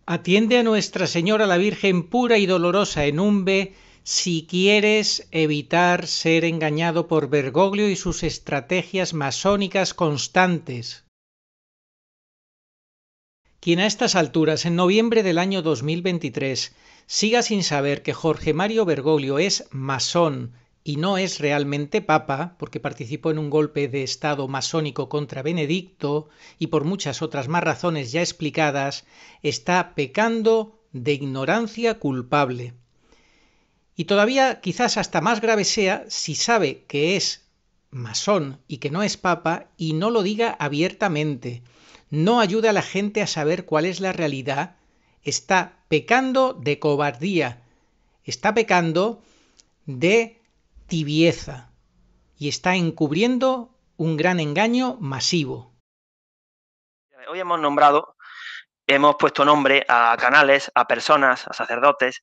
Atiende a Nuestra Señora la Virgen pura y dolorosa en Umbe si quieres evitar ser engañado por Bergoglio y sus estrategias masónicas constantes. Quien a estas alturas, en noviembre del año 2023, siga sin saber que Jorge Mario Bergoglio es masón y no es realmente papa, porque participó en un golpe de Estado masónico contra Benedicto y por muchas otras más razones ya explicadas, está pecando de ignorancia culpable. Y todavía quizás hasta más grave sea si sabe que es masón y que no es papa y no lo diga abiertamente. No ayuda a la gente a saber cuál es la realidad. Está pecando de cobardía. Está pecando de tibieza y está encubriendo un gran engaño masivo. Hoy hemos puesto nombre a canales, a personas, a sacerdotes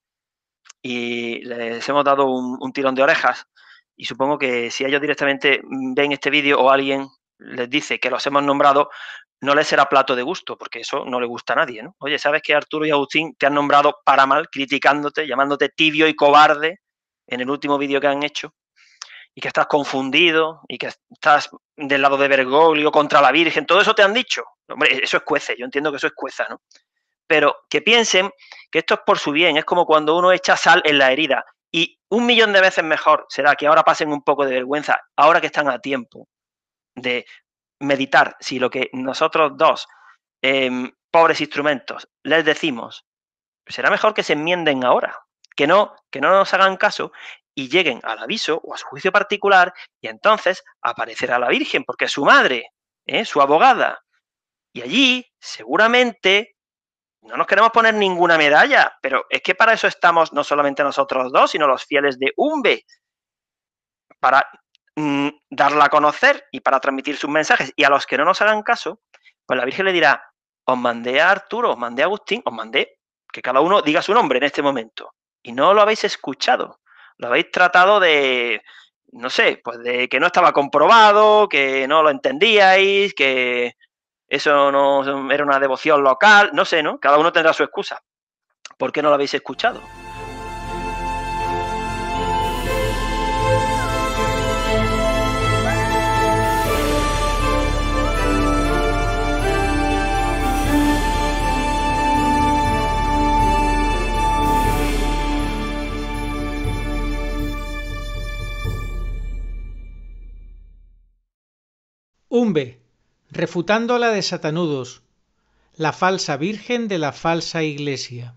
y les hemos dado un tirón de orejas y supongo que si ellos directamente ven este vídeo o alguien les dice que los hemos nombrado, no les será plato de gusto, porque eso no le gusta a nadie, ¿no? Oye, ¿sabes que Arturo y Agustín te han nombrado para mal, criticándote, llamándote tibio y cobarde en el último vídeo que han hecho? Y que estás confundido y que estás del lado de Bergoglio contra la Virgen, todo eso te han dicho. Hombre, eso es cuece, yo entiendo que eso es cueza, ¿no? Pero que piensen que esto es por su bien, es como cuando uno echa sal en la herida y 1.000.000 de veces mejor será que ahora pasen un poco de vergüenza, ahora que están a tiempo de meditar si lo que nosotros dos, pobres instrumentos, les decimos, será mejor que se enmienden ahora, que no nos hagan caso y lleguen al aviso o a su juicio particular y entonces aparecerá la Virgen porque es su madre, su abogada. Y allí seguramente no nos queremos poner ninguna medalla, pero es que para eso estamos no solamente nosotros dos, sino los fieles de Umbe, para darla a conocer y para transmitir sus mensajes. Y a los que no nos hagan caso, pues la Virgen le dirá, os mandé a Arturo, os mandé a Agustín, os mandé, que cada uno diga su nombre en este momento. Y no lo habéis escuchado, lo habéis tratado de, no sé, pues de que no estaba comprobado, que no lo entendíais, que eso no era una devoción local, no sé, ¿no? Cada uno tendrá su excusa. ¿Por qué no lo habéis escuchado? Umbe, refutando a la de Satanudos, la falsa virgen de la falsa iglesia.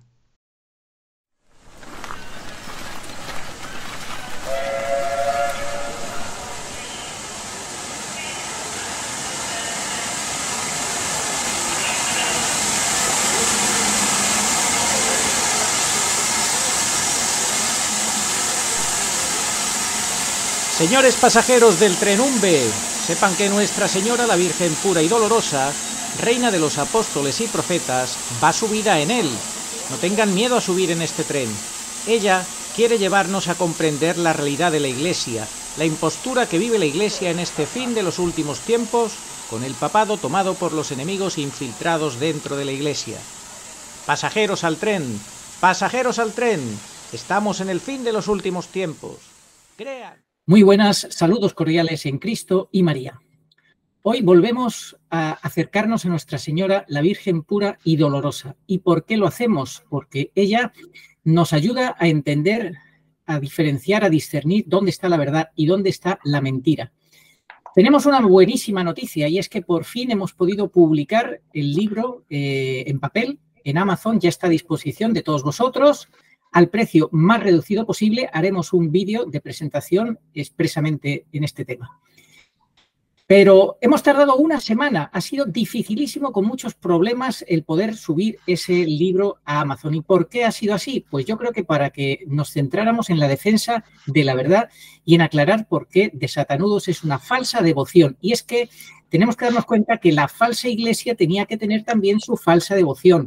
Señores pasajeros del tren Umbe, sepan que Nuestra Señora la Virgen pura y dolorosa, reina de los apóstoles y profetas, va subida en él. No tengan miedo a subir en este tren. Ella quiere llevarnos a comprender la realidad de la Iglesia, la impostura que vive la Iglesia en este fin de los últimos tiempos, con el papado tomado por los enemigos infiltrados dentro de la Iglesia. Pasajeros al tren, pasajeros al tren, estamos en el fin de los últimos tiempos. Crean. Muy buenas, saludos cordiales en Cristo y María. Hoy volvemos a acercarnos a Nuestra Señora, la Virgen pura y dolorosa. ¿Y por qué lo hacemos? Porque ella nos ayuda a entender, a diferenciar, a discernir dónde está la verdad y dónde está la mentira. Tenemos una buenísima noticia y es que por fin hemos podido publicar el libro en papel, en Amazon, ya está a disposición de todos vosotros. Al precio más reducido posible, haremos un vídeo de presentación expresamente en este tema. Pero hemos tardado una semana, ha sido dificilísimo con muchos problemas el poder subir ese libro a Amazon. ¿Y por qué ha sido así? Pues yo creo que para que nos centráramos en la defensa de la verdad y en aclarar por qué de Satanudos es una falsa devoción. Y es que tenemos que darnos cuenta que la falsa iglesia tenía que tener también su falsa devoción.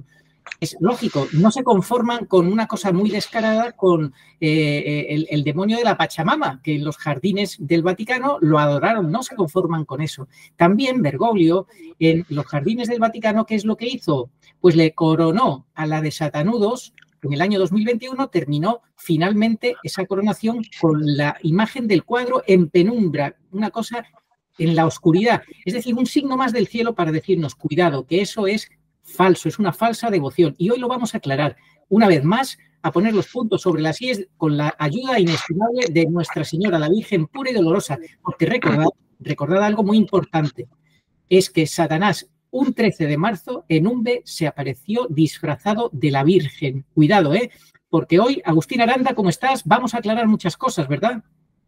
Es lógico, no se conforman con una cosa muy descarada, con el demonio de la Pachamama, que en los jardines del Vaticano lo adoraron, no se conforman con eso. También Bergoglio, en los jardines del Vaticano, ¿qué es lo que hizo? Pues le coronó a la de Satanudos. En el año 2021 terminó finalmente esa coronación con la imagen del cuadro en penumbra, una cosa en la oscuridad. Es decir, un signo más del cielo para decirnos, cuidado, que eso es falso, es una falsa devoción. Y hoy lo vamos a aclarar una vez más, a poner los puntos sobre las íes con la ayuda inestimable de Nuestra Señora, la Virgen pura y dolorosa. Porque recordad algo muy importante, es que Satanás, un 13 de marzo, en Umbe, se apareció disfrazado de la Virgen. Cuidado, porque hoy, Agustín Aranda, ¿cómo estás? Vamos a aclarar muchas cosas, ¿verdad?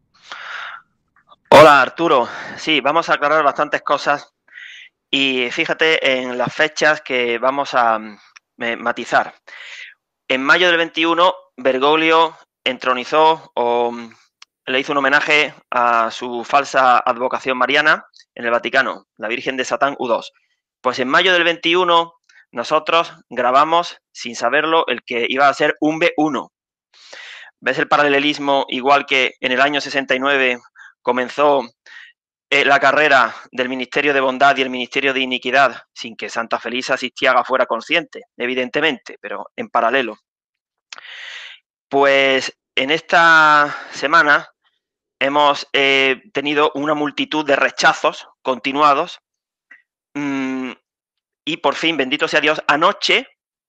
Hola, Arturo. Sí, vamos a aclarar bastantes cosas. Y fíjate en las fechas que vamos a matizar. En mayo del 21, Bergoglio entronizó o le hizo un homenaje a su falsa advocación mariana en el Vaticano, la Virgen de Satán U2. Pues en mayo del 21 nosotros grabamos, sin saberlo, el que iba a ser Umbe 1. ¿Ves el paralelismo? Igual que en el año 69 comenzó la carrera del Ministerio de Bondad y el Ministerio de Iniquidad, sin que Santa Felisa Sistiaga fuera consciente, evidentemente, pero en paralelo. Pues en esta semana hemos tenido una multitud de rechazos continuados y por fin, bendito sea Dios, anoche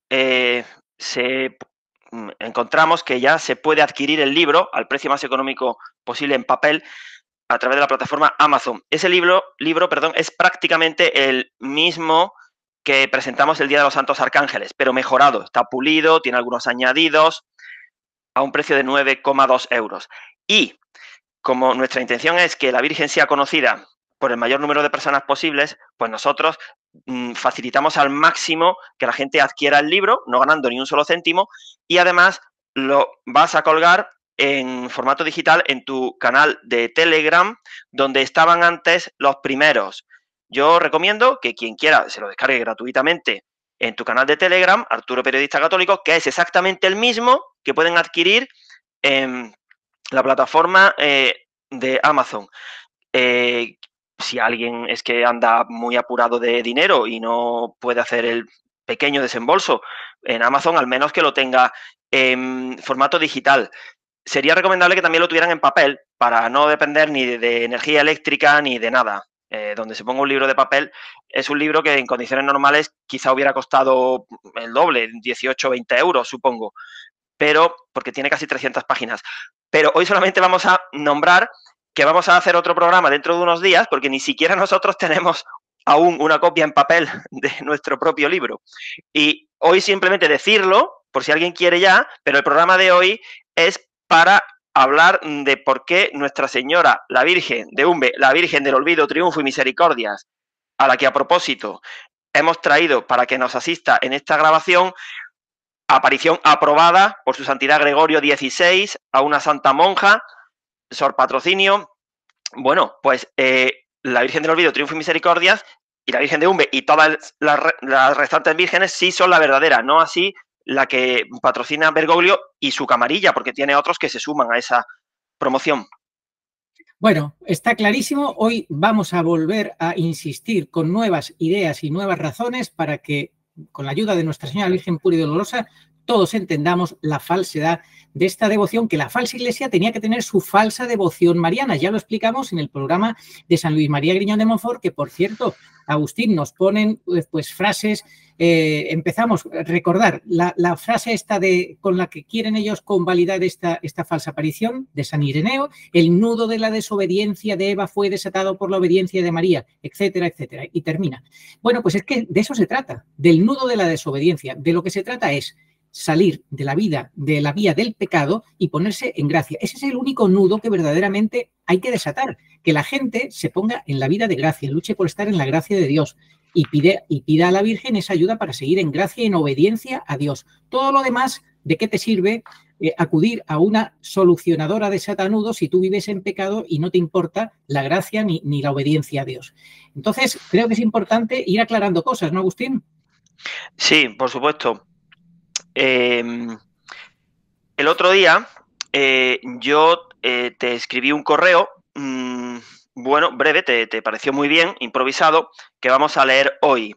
encontramos que ya se puede adquirir el libro al precio más económico posible en papel a través de la plataforma Amazon. Ese libro, es prácticamente el mismo que presentamos el Día de los Santos Arcángeles, pero mejorado. Está pulido, tiene algunos añadidos, a un precio de 9,2 euros. Y como nuestra intención es que la Virgen sea conocida por el mayor número de personas posibles, pues nosotros facilitamos al máximo que la gente adquiera el libro, no ganando ni un solo céntimo, y además lo vas a colgar en formato digital en tu canal de Telegram, donde estaban antes los primeros. Yo recomiendo que quien quiera se lo descargue gratuitamente en tu canal de Telegram, Arturo Periodista Católico, que es exactamente el mismo que pueden adquirir en la plataforma de Amazon. Si alguien es que anda muy apurado de dinero y no puede hacer el pequeño desembolso en Amazon, al menos que lo tenga en formato digital. Sería recomendable que también lo tuvieran en papel para no depender ni de energía eléctrica ni de nada. Donde se ponga un libro de papel, es un libro que en condiciones normales quizá hubiera costado el doble, 18 o 20 euros, supongo, pero porque tiene casi 300 páginas. Pero hoy solamente vamos a nombrar que vamos a hacer otro programa dentro de unos días, porque ni siquiera nosotros tenemos aún una copia en papel de nuestro propio libro. Y hoy simplemente decirlo, por si alguien quiere ya, pero el programa de hoy es para hablar de por qué Nuestra Señora, la Virgen de Umbe, la Virgen del Olvido, Triunfo y Misericordias, a la que a propósito hemos traído para que nos asista en esta grabación, aparición aprobada por su santidad Gregorio XVI a una santa monja, Sor Patrocinio. Bueno, pues la Virgen del Olvido, Triunfo y Misericordias y la Virgen de Umbe y todas las restantes vírgenes sí son la verdadera, no así la que patrocina Bergoglio y su camarilla, porque tiene otros que se suman a esa promoción. Bueno, está clarísimo. Hoy vamos a volver a insistir con nuevas ideas y nuevas razones para que, con la ayuda de Nuestra Señora Virgen pura y dolorosa, todos entendamos la falsedad de esta devoción, que la falsa iglesia tenía que tener su falsa devoción mariana. Ya lo explicamos en el programa de San Luis María Griñón de Montfort, que, por cierto, Agustín, nos ponen pues frases, empezamos a recordar la frase esta con la que quieren ellos convalidar esta falsa aparición de San Ireneo: el nudo de la desobediencia de Eva fue desatado por la obediencia de María, etcétera, etcétera. Y termina. Bueno, pues es que de eso se trata, del nudo de la desobediencia. De lo que se trata es salir de la vía del pecado y ponerse en gracia. Ese es el único nudo que verdaderamente hay que desatar, que la gente se ponga en la vida de gracia, luche por estar en la gracia de Dios y pida a la Virgen esa ayuda para seguir en gracia y en obediencia a Dios. Todo lo demás, ¿de qué te sirve acudir a una solucionadora de satanudos si tú vives en pecado y no te importa la gracia ni la obediencia a Dios? Entonces, creo que es importante ir aclarando cosas, ¿no, Agustín? Sí, por supuesto. El otro día yo te escribí un correo, bueno, breve, te pareció muy bien, improvisado, que vamos a leer hoy,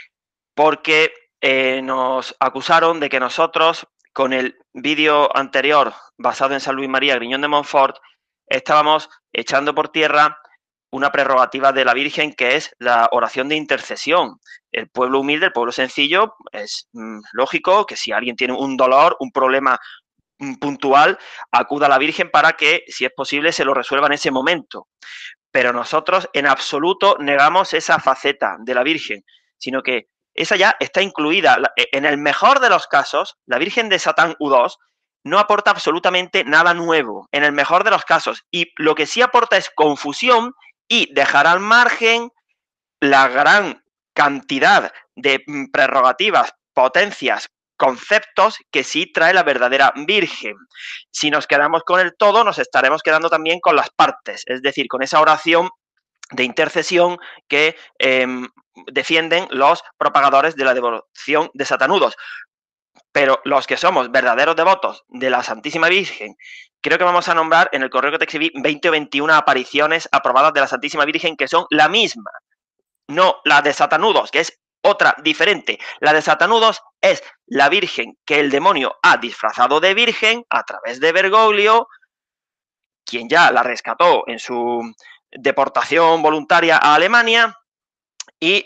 porque nos acusaron de que nosotros, con el vídeo anterior basado en San Luis María Griñón de Montfort, estábamos echando por tierra una prerrogativa de la Virgen, que es la oración de intercesión. El pueblo humilde, el pueblo sencillo, es lógico que si alguien tiene un dolor, un problema puntual, acuda a la Virgen para que, si es posible, se lo resuelva en ese momento. Pero nosotros en absoluto negamos esa faceta de la Virgen, sino que esa ya está incluida. En el mejor de los casos, la Virgen de Satán U2 no aporta absolutamente nada nuevo, en el mejor de los casos. Y lo que sí aporta es confusión y dejar al margen la gran cantidad de prerrogativas, potencias, conceptos que sí trae la verdadera Virgen. Si nos quedamos con el todo, nos estaremos quedando también con las partes, es decir, con esa oración de intercesión que defienden los propagadores de la devoción de satanudos. Pero los que somos verdaderos devotos de la Santísima Virgen, creo que vamos a nombrar en el correo que te escribí 20 o 21 apariciones aprobadas de la Santísima Virgen que son la misma, no la de satanudos, que es otra diferente. La de satanudos es la Virgen que el demonio ha disfrazado de virgen a través de Bergoglio, quien ya la rescató en su deportación voluntaria a Alemania, y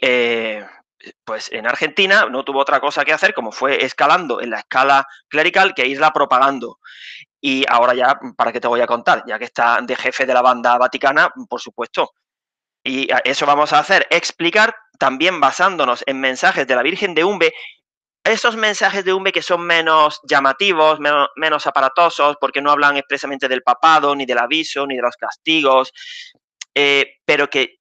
pues en Argentina no tuvo otra cosa que hacer, como fue escalando en la escala clerical, que irla propagando. Y ahora ya, ¿para qué te voy a contar? Ya que está de jefe de la banda vaticana, por supuesto. Y eso vamos a hacer, explicar también basándonos en mensajes de la Virgen de Umbe, esos mensajes de Umbe que son menos llamativos, menos aparatosos, porque no hablan expresamente del papado, ni del aviso, ni de los castigos, pero que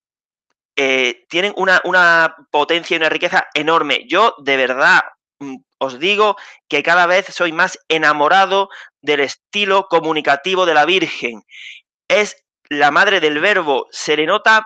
tienen una potencia y una riqueza enorme. Yo, de verdad, os digo que cada vez soy más enamorado del estilo comunicativo de la Virgen. Es la madre del verbo, se le nota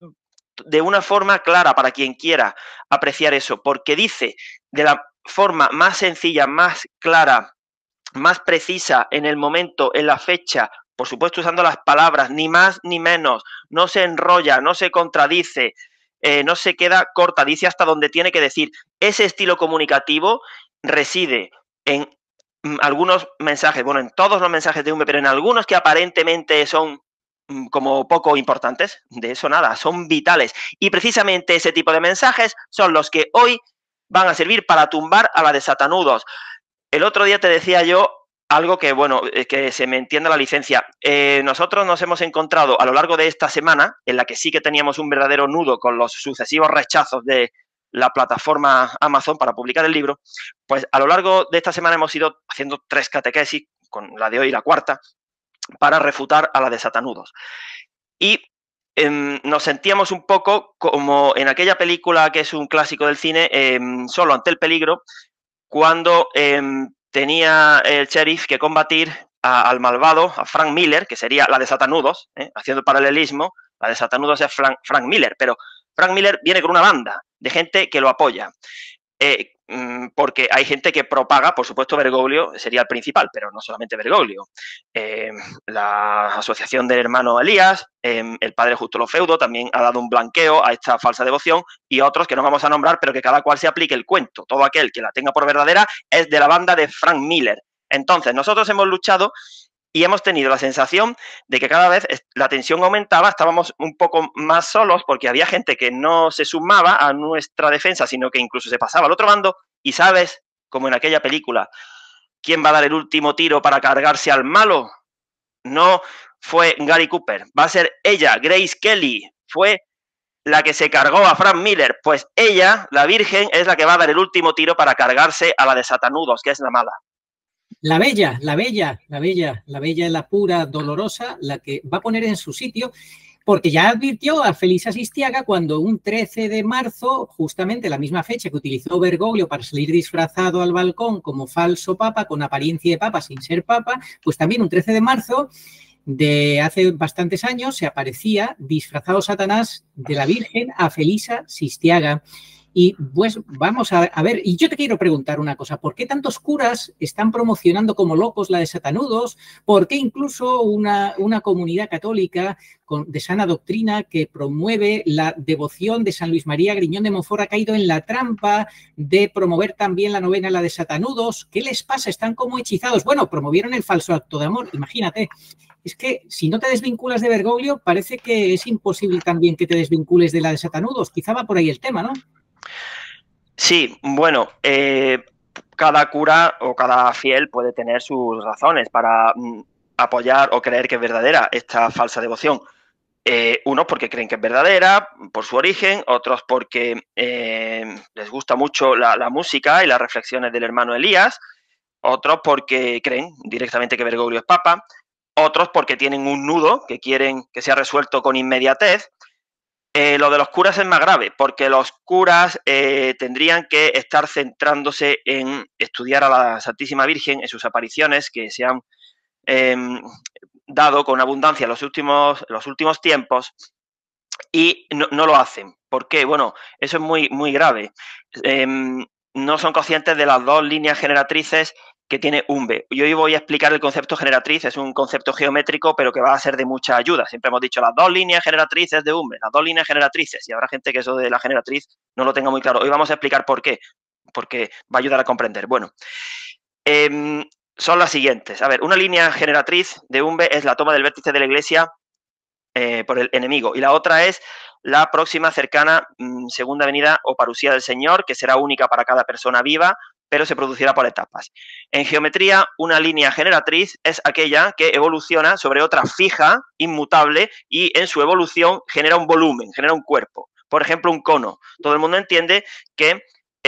de una forma clara para quien quiera apreciar eso, porque dice de la forma más sencilla, más clara, más precisa en el momento, en la fecha, por supuesto usando las palabras, ni más ni menos, no se enrolla, no se contradice, no se queda corta, dice hasta donde tiene que decir. Ese estilo comunicativo reside en algunos mensajes, bueno, en todos los mensajes de Umbe, pero en algunos que aparentemente son como poco importantes, de eso nada, son vitales. Y precisamente ese tipo de mensajes son los que hoy van a servir para tumbar a la de satanudos. El otro día te decía yo algo que, bueno, que se me entienda la licencia. Nosotros nos hemos encontrado a lo largo de esta semana, en la que sí que teníamos un verdadero nudo con los sucesivos rechazos de la plataforma Amazon para publicar el libro, pues a lo largo de esta semana hemos ido haciendo 3 catequesis, con la de hoy la cuarta, para refutar a la de satanudos. Y nos sentíamos un poco como en aquella película que es un clásico del cine, Solo ante el peligro, cuando tenía el sheriff que combatir al malvado, a Frank Miller, que sería la de satanudos, haciendo paralelismo, la de satanudos es Frank Miller, pero Frank Miller viene con una banda de gente que lo apoya. Porque hay gente que propaga, por supuesto Bergoglio sería el principal, pero no solamente Bergoglio, la asociación del hermano Elías, el padre Justo Lo Feudo también ha dado un blanqueo a esta falsa devoción, y otros que no vamos a nombrar, pero que cada cual se aplique el cuento. Todo aquel que la tenga por verdadera es de la banda de Frank Miller. Entonces nosotros hemos luchado y hemos tenido la sensación de que cada vez la tensión aumentaba, estábamos un poco más solos porque había gente que no se sumaba a nuestra defensa, sino que incluso se pasaba al otro bando. Y sabes, como en aquella película, ¿quién va a dar el último tiro para cargarse al malo? No fue Gary Cooper, va a ser ella, Grace Kelly, fue la que se cargó a Frank Miller. Pues ella, la Virgen, es la que va a dar el último tiro para cargarse a la de satanudos, que es la mala. La bella, la bella, la bella, la bella, la pura, dolorosa, la que va a poner en su sitio, porque ya advirtió a Felisa Sistiaga cuando un 13 de marzo, justamente la misma fecha que utilizó Bergoglio para salir disfrazado al balcón como falso papa, con apariencia de papa sin ser papa, pues también un 13 de marzo de hace bastantes años se aparecía disfrazado Satanás de la Virgen a Felisa Sistiaga. Y pues vamos a ver, y yo te quiero preguntar una cosa, ¿por qué tantos curas están promocionando como locos la de Satanudos? ¿Por qué incluso una comunidad católica de sana doctrina que promueve la devoción de San Luis María Griñón de Montfort ha caído en la trampa de promover también la novena, la de Satanudos? ¿Qué les pasa? Están como hechizados. Bueno, promovieron el falso acto de amor, imagínate. Es que si no te desvinculas de Bergoglio, parece que es imposible también que te desvincules de la de Satanudos. Quizá va por ahí el tema, ¿no? Sí, bueno, cada cura o cada fiel puede tener sus razones para apoyar o creer que es verdadera esta falsa devoción. Unos porque creen que es verdadera, por su origen, otros porque les gusta mucho la música y las reflexiones del hermano Elías, otros porque creen directamente que Bergoglio es papa, otros porque tienen un nudo que quieren que sea resuelto con inmediatez. Lo de los curas es más grave, porque los curas tendrían que estar centrándose en estudiar a la Santísima Virgen en sus apariciones que se han dado con abundancia en los últimos tiempos, y no lo hacen. ¿Por qué? Bueno, eso es muy, muy grave. No son conscientes de las dos líneas generatrices que tiene UMBE. Yo hoy voy a explicar el concepto generatriz, es un concepto geométrico, pero que va a ser de mucha ayuda. Siempre hemos dicho las dos líneas generatrices de UMBE, las dos líneas generatrices, y habrá gente que eso de la generatriz no lo tenga muy claro. Hoy vamos a explicar por qué, porque va a ayudar a comprender. Bueno, son las siguientes. A ver, una línea generatriz de UMBE es la toma del vértice de la Iglesia por el enemigo, y la otra es la próxima cercana segunda venida o parusía del Señor, que será única para cada persona viva, pero se producirá por etapas. En geometría, una línea generatriz es aquella que evoluciona sobre otra fija, inmutable, y en su evolución genera un volumen, genera un cuerpo. Por ejemplo, un cono. Todo el mundo entiende que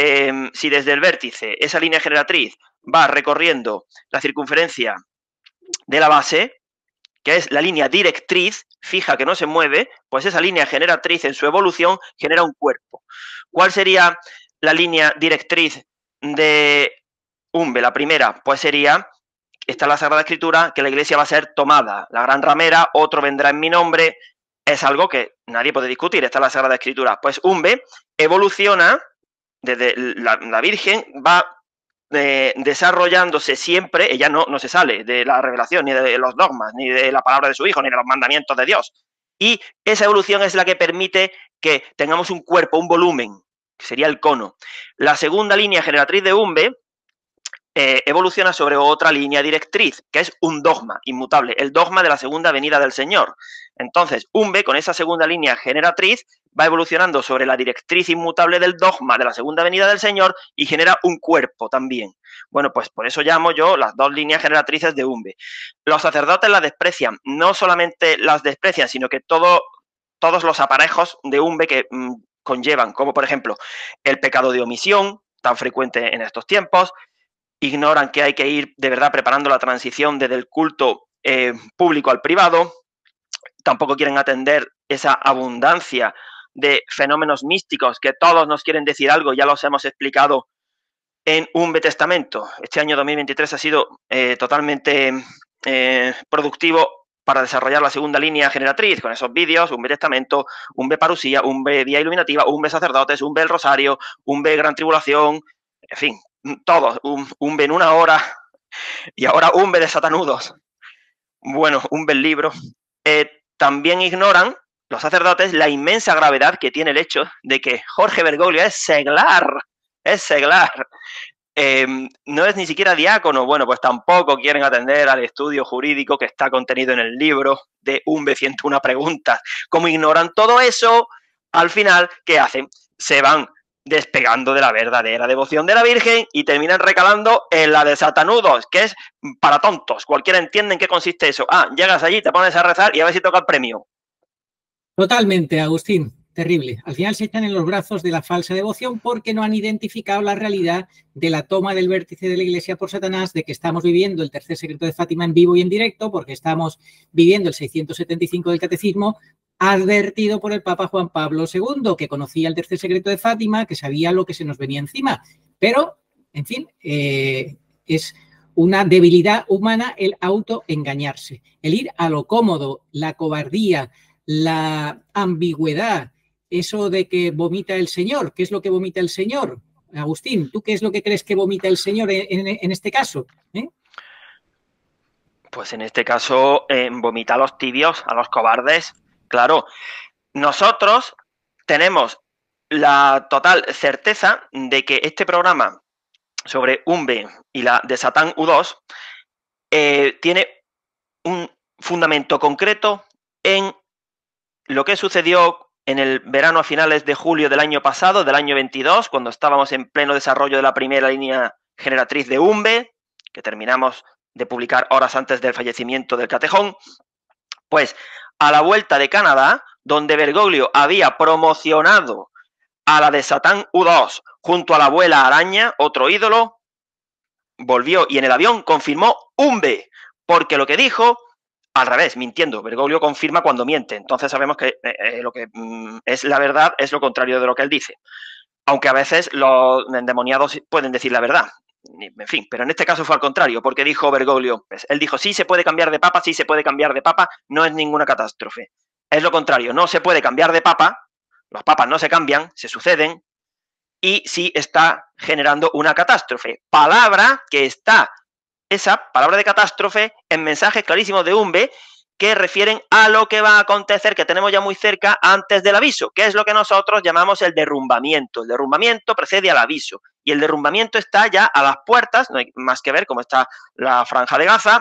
si desde el vértice esa línea generatriz va recorriendo la circunferencia de la base, que es la línea directriz fija que no se mueve, pues esa línea generatriz en su evolución genera un cuerpo. ¿Cuál sería la línea directriz de UMBE? La primera, pues sería, está en la Sagrada Escritura, que la Iglesia va a ser tomada. La gran ramera, otro vendrá en mi nombre, es algo que nadie puede discutir, está en la Sagrada Escritura. Pues UMBE evoluciona, desde la Virgen va desarrollándose siempre, ella no se sale de la revelación, ni de los dogmas, ni de la palabra de su Hijo, ni de los mandamientos de Dios. Y esa evolución es la que permite que tengamos un cuerpo, un volumen, que sería el cono. La segunda línea generatriz de UMBE evoluciona sobre otra línea directriz, que es un dogma inmutable, el dogma de la segunda venida del Señor. Entonces, UMBE, con esa segunda línea generatriz, va evolucionando sobre la directriz inmutable del dogma de la segunda venida del Señor y genera un cuerpo también. Bueno, pues por eso llamo yo las dos líneas generatrices de UMBE. Los sacerdotes las desprecian, no solamente las desprecian, sino que todos los aparejos de UMBE que conllevan, como por ejemplo el pecado de omisión, tan frecuente en estos tiempos, ignoran que hay que ir de verdad preparando la transición desde el culto público al privado, tampoco quieren atender esa abundancia de fenómenos místicos que todos nos quieren decir algo, ya los hemos explicado en UMBE Testamento. Este año 2023 ha sido totalmente productivo para desarrollar la segunda línea generatriz, con esos vídeos, UMBE Testamento, UMBE Parusía, UMBE Vía Iluminativa, UMBE Sacerdotes, UMBE El Rosario, UMBE Gran Tribulación, en fin, todos, UMBE en una hora, y ahora UMBE de Satanudos. Bueno, UMBE el libro. También ignoran los sacerdotes la inmensa gravedad que tiene el hecho de que Jorge Bergoglio es seglar, no es ni siquiera diácono. Bueno, pues tampoco quieren atender al estudio jurídico que está contenido en el libro de UMBE 101 preguntas. Como ignoran todo eso, al final, ¿qué hacen? Se van despegando de la verdadera devoción de la Virgen y terminan recalando en la de Satanudos, que es para tontos. Cualquiera entiende en qué consiste eso. Llegas allí, te pones a rezar y a ver si toca el premio. Totalmente, Agustín. Terrible. Al final se echan en los brazos de la falsa devoción porque no han identificado la realidad de la toma del vértice de la Iglesia por Satanás, de que estamos viviendo el tercer secreto de Fátima en vivo y en directo, porque estamos viviendo el 675 del Catecismo, advertido por el Papa Juan Pablo II, que conocía el tercer secreto de Fátima, que sabía lo que se nos venía encima. Pero, en fin, es una debilidad humana el autoengañarse, el ir a lo cómodo, la cobardía, la ambigüedad eso de que vomita el Señor. ¿Qué es lo que vomita el Señor? Agustín, ¿tú qué es lo que crees que vomita el Señor en este caso? Pues en este caso vomita a los tibios, a los cobardes. Claro, nosotros tenemos la total certeza de que este programa sobre Umbe y la de Satán U2 tiene un fundamento concreto en lo que sucedió en el verano a finales de julio del año pasado, del año 22, cuando estábamos en pleno desarrollo de la primera línea generatriz de Umbe, que terminamos de publicar horas antes del fallecimiento del Catejón. Pues a la vuelta de Canadá, donde Bergoglio había promocionado a la de Satán U2 junto a la abuela araña, otro ídolo, volvió y en el avión confirmó Umbe, porque lo que dijo, al revés, mintiendo. Bergoglio confirma cuando miente, entonces sabemos que lo que es la verdad es lo contrario de lo que él dice, aunque a veces los endemoniados pueden decir la verdad. En fin, pero en este caso fue al contrario, porque dijo Bergoglio, pues, él dijo, sí se puede cambiar de papa, sí se puede cambiar de papa, no es ninguna catástrofe. Es lo contrario, no se puede cambiar de papa, los papas no se cambian, se suceden, y sí está generando una catástrofe. Palabra que está, esa palabra de catástrofe, en mensajes clarísimos de Umbe, que refieren a lo que va a acontecer, que tenemos ya muy cerca antes del aviso, que es lo que nosotros llamamos el derrumbamiento. El derrumbamiento precede al aviso, y el derrumbamiento está ya a las puertas, no hay más que ver cómo está la Franja de Gaza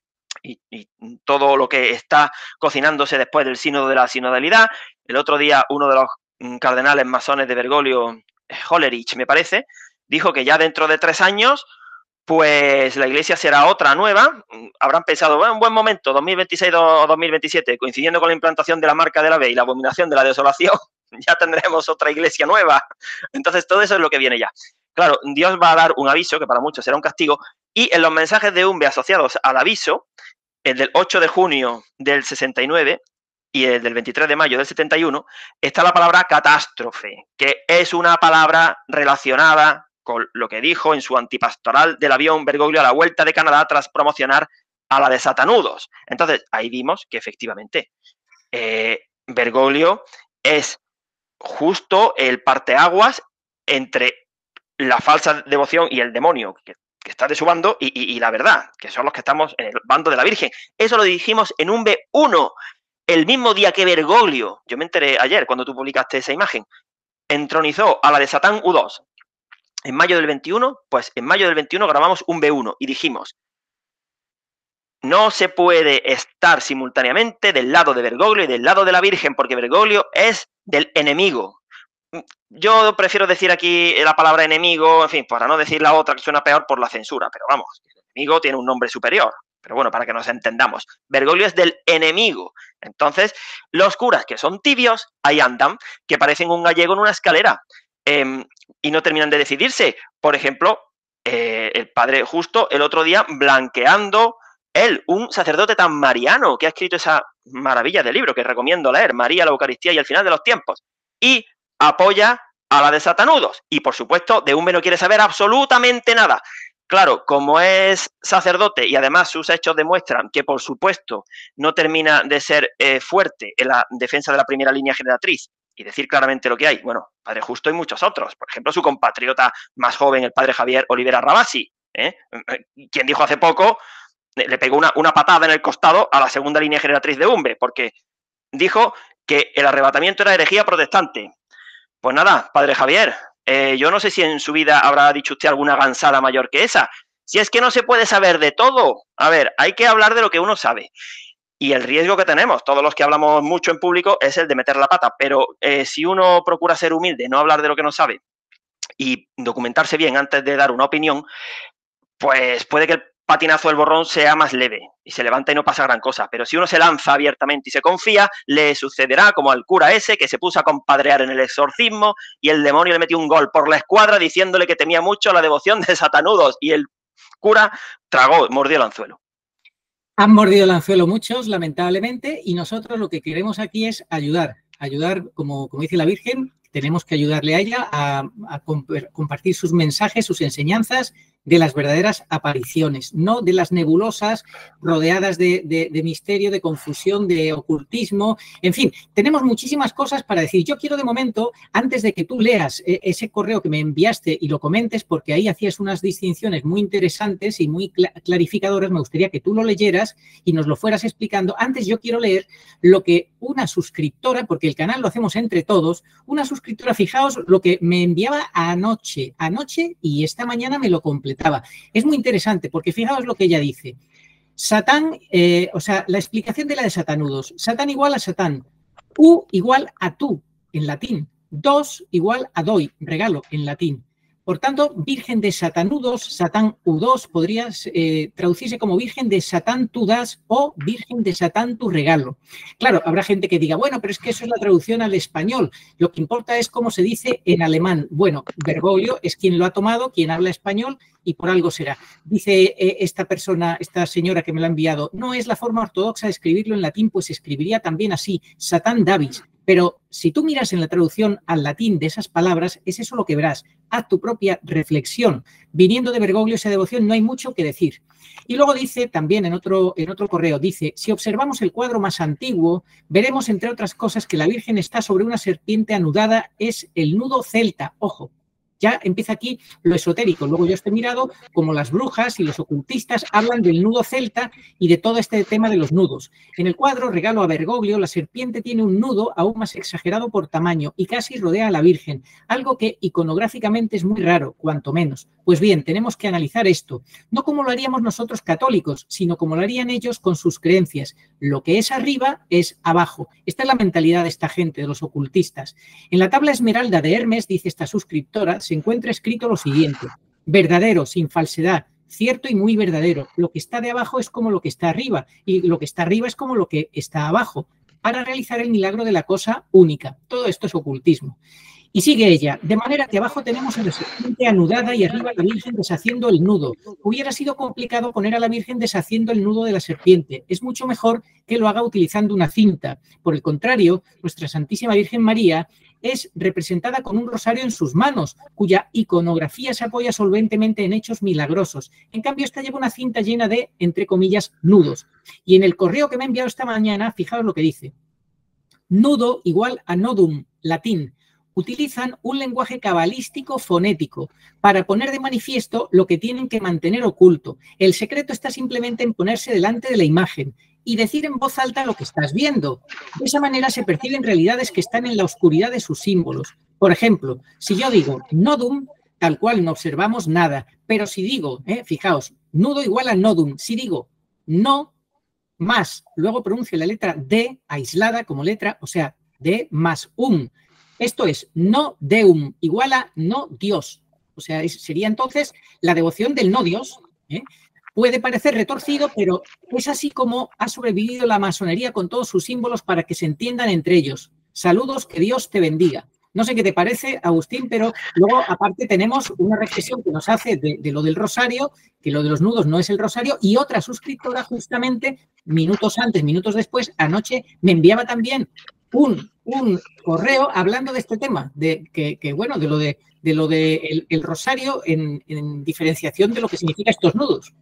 y todo lo que está cocinándose después del sínodo de la sinodalidad. El otro día uno de los cardenales masones de Bergoglio, Hollerich me parece, dijo que ya dentro de 3 años pues la iglesia será otra nueva. Habrán pensado, bueno, un buen momento, 2026 o 2027, coincidiendo con la implantación de la marca de la B y la abominación de la desolación, ya tendremos otra iglesia nueva. Entonces todo eso es lo que viene ya. Claro, Dios va a dar un aviso, que para muchos será un castigo, y en los mensajes de Umbe asociados al aviso, el del 8 de junio del 69 y el del 23 de mayo del 71, está la palabra catástrofe, que es una palabra relacionada con lo que dijo en su antipastoral del avión Bergoglio a la vuelta de Canadá tras promocionar a la de Satanudos. Entonces, ahí vimos que efectivamente Bergoglio es justo el parteaguas entre la falsa devoción y el demonio que está de su bando y la verdad, que son los que estamos en el bando de la Virgen. Eso lo dijimos en Umbe 1, el mismo día que Bergoglio, yo me enteré ayer cuando tú publicaste esa imagen, entronizó a la de Satán U2. En mayo del 21, pues en mayo del 21 grabamos Umbe 1 y dijimos, no se puede estar simultáneamente del lado de Bergoglio y del lado de la Virgen, porque Bergoglio es del enemigo. Yo prefiero decir aquí la palabra enemigo, en fin, para no decir la otra que suena peor por la censura, pero vamos, el enemigo tiene un nombre superior. Pero bueno, para que nos entendamos, Bergoglio es del enemigo. Entonces, los curas que son tibios, ahí andan, que parecen un gallego en una escalera. Y no terminan de decidirse. Por ejemplo, el padre Justo el otro día blanqueando él, un sacerdote tan mariano que ha escrito esa maravilla de libro que recomiendo leer, María, la Eucaristía y el final de los tiempos, y apoya a la de Satanudos. Y por supuesto, de Umbe no quiere saber absolutamente nada. Claro, como es sacerdote y además sus hechos demuestran que, por supuesto, no termina de ser fuerte en la defensa de la primera línea generatriz y decir claramente lo que hay. Bueno, Padre Justo y muchos otros. Por ejemplo, su compatriota más joven, el Padre Javier Olivera Rabasi, quien dijo hace poco, le pegó una patada en el costado a la segunda línea generatriz de Umbe, porque dijo que el arrebatamiento era herejía protestante. Pues nada, Padre Javier, yo no sé si en su vida habrá dicho usted alguna gansada mayor que esa. Si es que no se puede saber de todo. A ver, hay que hablar de lo que uno sabe. Y el riesgo que tenemos, todos los que hablamos mucho en público, es el de meter la pata. Pero si uno procura ser humilde, no hablar de lo que no sabe y documentarse bien antes de dar una opinión, pues puede que el patinazo del borrón sea más leve y se levanta y no pasa gran cosa. Pero si uno se lanza abiertamente y se confía, le sucederá como al cura ese que se puso a compadrear en el exorcismo y el demonio le metió un gol por la escuadra diciéndole que temía mucho la devoción de Satanudos y el cura tragó, mordió el anzuelo. Han mordido el anzuelo muchos, lamentablemente, y nosotros lo que queremos aquí es ayudar, como dice la Virgen, tenemos que ayudarle a ella a compartir sus mensajes, sus enseñanzas de las verdaderas apariciones, no de las nebulosas rodeadas de misterio, de confusión, de ocultismo. En fin, tenemos muchísimas cosas para decir. Yo quiero de momento, antes de que tú leas ese correo que me enviaste y lo comentes, porque ahí hacías unas distinciones muy interesantes y muy clarificadoras, me gustaría que tú lo leyeras y nos lo fueras explicando. Antes yo quiero leer lo que una suscriptora, porque el canal lo hacemos entre todos, una suscriptora, fijaos lo que me enviaba anoche y esta mañana me lo completaba. Es muy interesante porque fijaos lo que ella dice. Satán, o sea, la explicación de la de satanudos. Satán igual a Satán. U igual a tú, en latín. Dos igual a doy, regalo, en latín. Por tanto, Virgen de Satanudos, Satán U2, podría traducirse como Virgen de Satán tú das o Virgen de Satán tu regalo. Claro, habrá gente que diga, bueno, pero es que eso es la traducción al español. Lo que importa es cómo se dice en alemán. Bueno, Bergoglio es quien lo ha tomado, quien habla español y por algo será. Dice esta persona, esta señora que me lo ha enviado, no es la forma ortodoxa de escribirlo en latín, pues escribiría también así, Satán Davis. Pero si tú miras en la traducción al latín de esas palabras, es eso lo que verás. Haz tu propia reflexión. Viniendo de Bergoglio esa devoción no hay mucho que decir. Y luego dice también en otro correo, dice, si observamos el cuadro más antiguo, veremos entre otras cosas que la Virgen está sobre una serpiente anudada, es el nudo celta. Ojo. Ya empieza aquí lo esotérico. Luego yo estoy mirado como las brujas y los ocultistas hablan del nudo celta y de todo este tema de los nudos. En el cuadro Regalo a Bergoglio, la serpiente tiene un nudo aún más exagerado por tamaño y casi rodea a la Virgen, algo que iconográficamente es muy raro, cuanto menos. Pues bien, tenemos que analizar esto, no como lo haríamos nosotros católicos, sino como lo harían ellos con sus creencias. Lo que es arriba es abajo. Esta es la mentalidad de esta gente, de los ocultistas. En la tabla esmeralda de Hermes, dice esta suscriptora, se encuentra escrito lo siguiente: verdadero, sin falsedad, cierto y muy verdadero. Lo que está de abajo es como lo que está arriba y lo que está arriba es como lo que está abajo, para realizar el milagro de la cosa única. Todo esto es ocultismo. Y sigue ella, de manera que abajo tenemos a la serpiente anudada y arriba la Virgen deshaciendo el nudo. Hubiera sido complicado poner a la Virgen deshaciendo el nudo de la serpiente. Es mucho mejor que lo haga utilizando una cinta. Por el contrario, nuestra Santísima Virgen María es representada con un rosario en sus manos, cuya iconografía se apoya solventemente en hechos milagrosos. En cambio, esta lleva una cinta llena de, entre comillas, nudos. Y en el correo que me ha enviado esta mañana, fijaos lo que dice. Nudo igual a nodum, latín. Utilizan un lenguaje cabalístico fonético para poner de manifiesto lo que tienen que mantener oculto. El secreto está simplemente en ponerse delante de la imagen y decir en voz alta lo que estás viendo. De esa manera se perciben realidades que están en la oscuridad de sus símbolos. Por ejemplo, si yo digo nodum, tal cual no observamos nada, pero si digo, fijaos, nudo igual a nodum, si digo no más, luego pronuncio la letra D aislada como letra, o sea, D más esto es no deum igual a no Dios. O sea, sería entonces la devoción del no Dios. Puede parecer retorcido, pero es así como ha sobrevivido la masonería con todos sus símbolos para que se entiendan entre ellos. Saludos, que Dios te bendiga. No sé qué te parece, Agustín, pero luego aparte tenemos una reflexión que nos hace de lo del rosario, que lo de los nudos no es el rosario, y otra suscriptora justamente minutos antes, minutos después, anoche, me enviaba también un correo hablando de este tema, de lo de el rosario en diferenciación de lo que significa estos nudos.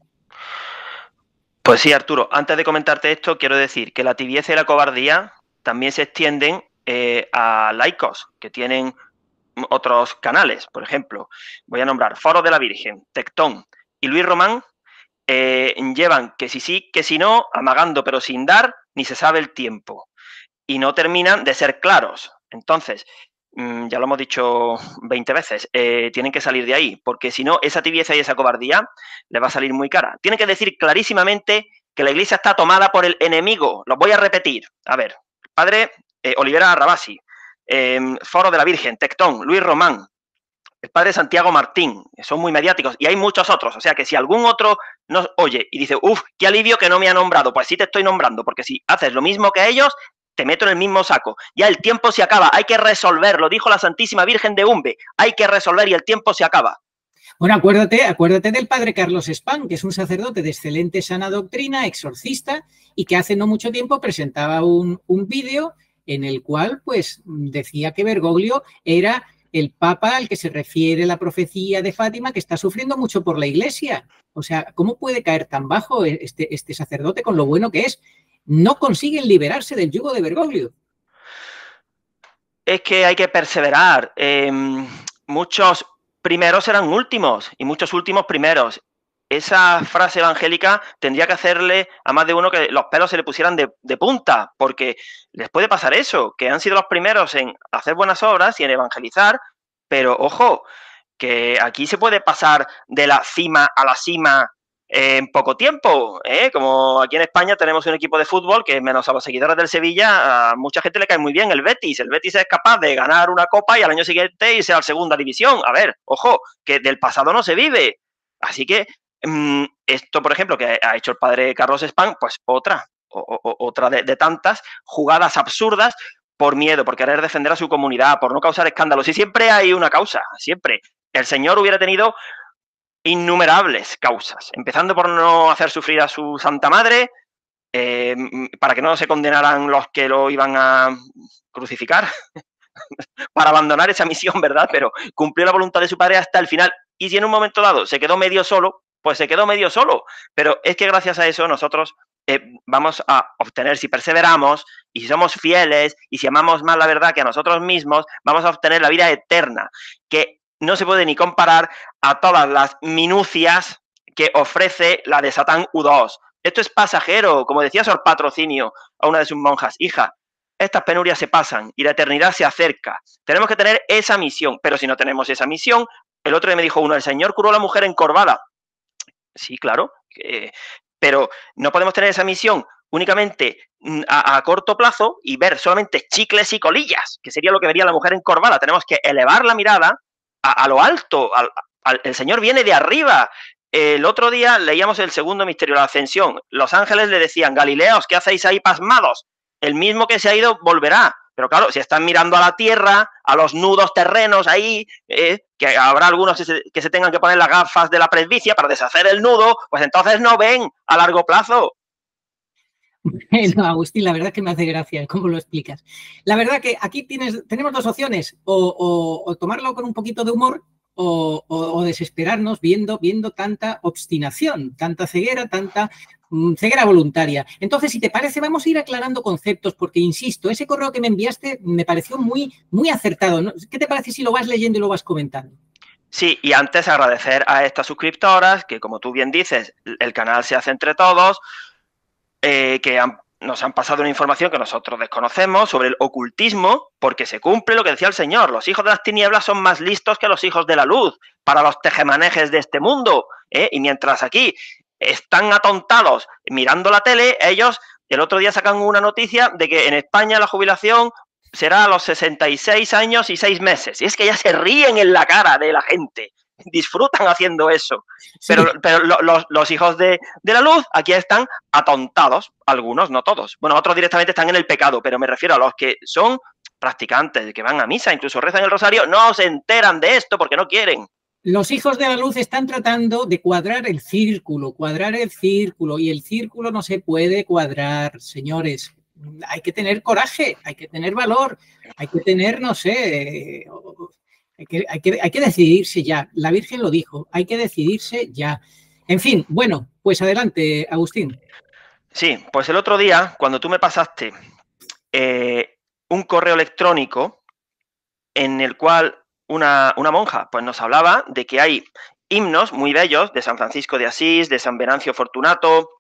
Pues sí, Arturo, antes de comentarte esto, quiero decir que la tibieza y la cobardía también se extienden a laicos que tienen otros canales. Por ejemplo, voy a nombrar Foro de la Virgen, Tectón y Luis Román. Llevan que si sí, que si no, amagando pero sin dar, ni se sabe el tiempo. Y no terminan de ser claros. Entonces, ya lo hemos dicho 20 veces, tienen que salir de ahí, porque si no, esa tibieza y esa cobardía les va a salir muy cara. Tienen que decir clarísimamente que la Iglesia está tomada por el enemigo. Los voy a repetir. A ver, padre Olivera Rabasi, Foro de la Virgen, Tectón, Luis Román, el padre Santiago Martín, son muy mediáticos, y hay muchos otros. O sea que si algún otro nos oye y dice, uff, qué alivio que no me ha nombrado, pues sí te estoy nombrando, porque si haces lo mismo que ellos, te meto en el mismo saco. Ya el tiempo se acaba, hay que resolver, lo dijo la Santísima Virgen de Umbe, hay que resolver y el tiempo se acaba. Bueno, acuérdate del padre Carlos Spán, que es un sacerdote de excelente sana doctrina, exorcista, y que hace no mucho tiempo presentaba un vídeo en el cual pues decía que Bergoglio era el Papa al que se refiere la profecía de Fátima, que está sufriendo mucho por la Iglesia. O sea, ¿cómo puede caer tan bajo este sacerdote con lo bueno que es? No consiguen liberarse del yugo de Bergoglio. Es que hay que perseverar. Muchos primeros serán últimos y muchos últimos primeros. Esa frase evangélica tendría que hacerle a más de uno que los pelos se le pusieran de punta, porque les puede pasar eso, que han sido los primeros en hacer buenas obras y en evangelizar, pero ojo, que aquí se puede pasar de la cima a la cima en poco tiempo, ¿eh? Como aquí en España tenemos un equipo de fútbol que, menos a los seguidores del Sevilla, a mucha gente le cae muy bien el Betis. El Betis es capaz de ganar una copa y al año siguiente irse a la segunda división. A ver, ojo, que del pasado no se vive. Así que esto, por ejemplo, que ha hecho el padre Carlos Spam, pues otra de tantas jugadas absurdas por miedo, por querer defender a su comunidad, por no causar escándalos. Y siempre hay una causa, siempre. El señor hubiera tenido innumerables causas, empezando por no hacer sufrir a su Santa Madre, para que no se condenaran los que lo iban a crucificar, para abandonar esa misión, ¿verdad? Pero cumplió la voluntad de su padre hasta el final. Y si en un momento dado se quedó medio solo, pues se quedó medio solo. Pero es que gracias a eso nosotros vamos a obtener, si perseveramos y si somos fieles y si amamos más la verdad que a nosotros mismos, vamos a obtener la vida eterna, que no se puede ni comparar a todas las minucias que ofrece la de Satán U2. Esto es pasajero, como decía Sor Patrocinio a una de sus monjas: hija, estas penurias se pasan y la eternidad se acerca. Tenemos que tener esa misión, pero si no tenemos esa misión, el otro día me dijo uno: el Señor curó a la mujer encorvada. Sí, claro, pero no podemos tener esa misión únicamente a corto plazo y ver solamente chicles y colillas, que sería lo que vería la mujer encorvada. Tenemos que elevar la mirada a lo alto. El Señor viene de arriba. El otro día leíamos el segundo misterio, la ascensión. Los ángeles le decían: Galileos, ¿qué hacéis ahí pasmados? El mismo que se ha ido volverá. Pero claro, si están mirando a la tierra, a los nudos terrenos ahí, que habrá algunos que se tengan que poner las gafas de la presbicia para deshacer el nudo, pues entonces no ven a largo plazo. No, Agustín, la verdad es que me hace gracia cómo lo explicas. La verdad que aquí tenemos dos opciones: o tomarlo con un poquito de humor o desesperarnos viendo tanta obstinación, tanta ceguera, tanta ceguera voluntaria. Entonces, si te parece, vamos a ir aclarando conceptos, porque, insisto, ese correo que me enviaste me pareció muy, muy acertado, ¿no? ¿Qué te parece si lo vas leyendo y lo vas comentando? Sí, y antes agradecer a estas suscriptoras, que como tú bien dices, el canal se hace entre todos, que nos han pasado una información que nosotros desconocemos sobre el ocultismo, porque se cumple lo que decía el Señor: los hijos de las tinieblas son más listos que los hijos de la luz para los tejemanejes de este mundo, y mientras aquí están atontados mirando la tele, ellos el otro día sacan una noticia de que en España la jubilación será a los 66 años y 6 meses, y es que ya se ríen en la cara de la gente, disfrutan haciendo eso. Sí. Pero los hijos de la luz aquí están atontados, algunos, no todos. Bueno, otros directamente están en el pecado, pero me refiero a los que son practicantes, que van a misa, incluso rezan el rosario, no se enteran de esto porque no quieren. Los hijos de la luz están tratando de cuadrar el círculo, y el círculo no se puede cuadrar, señores. Hay que tener coraje, hay que tener valor, hay que tener, no sé, hay que decidirse ya. La Virgen lo dijo, hay que decidirse ya. En fin, bueno, pues adelante, Agustín. Sí, pues el otro día, cuando tú me pasaste un correo electrónico en el cual una monja pues nos hablaba de que hay himnos muy bellos de San Francisco de Asís, de San Venancio Fortunato,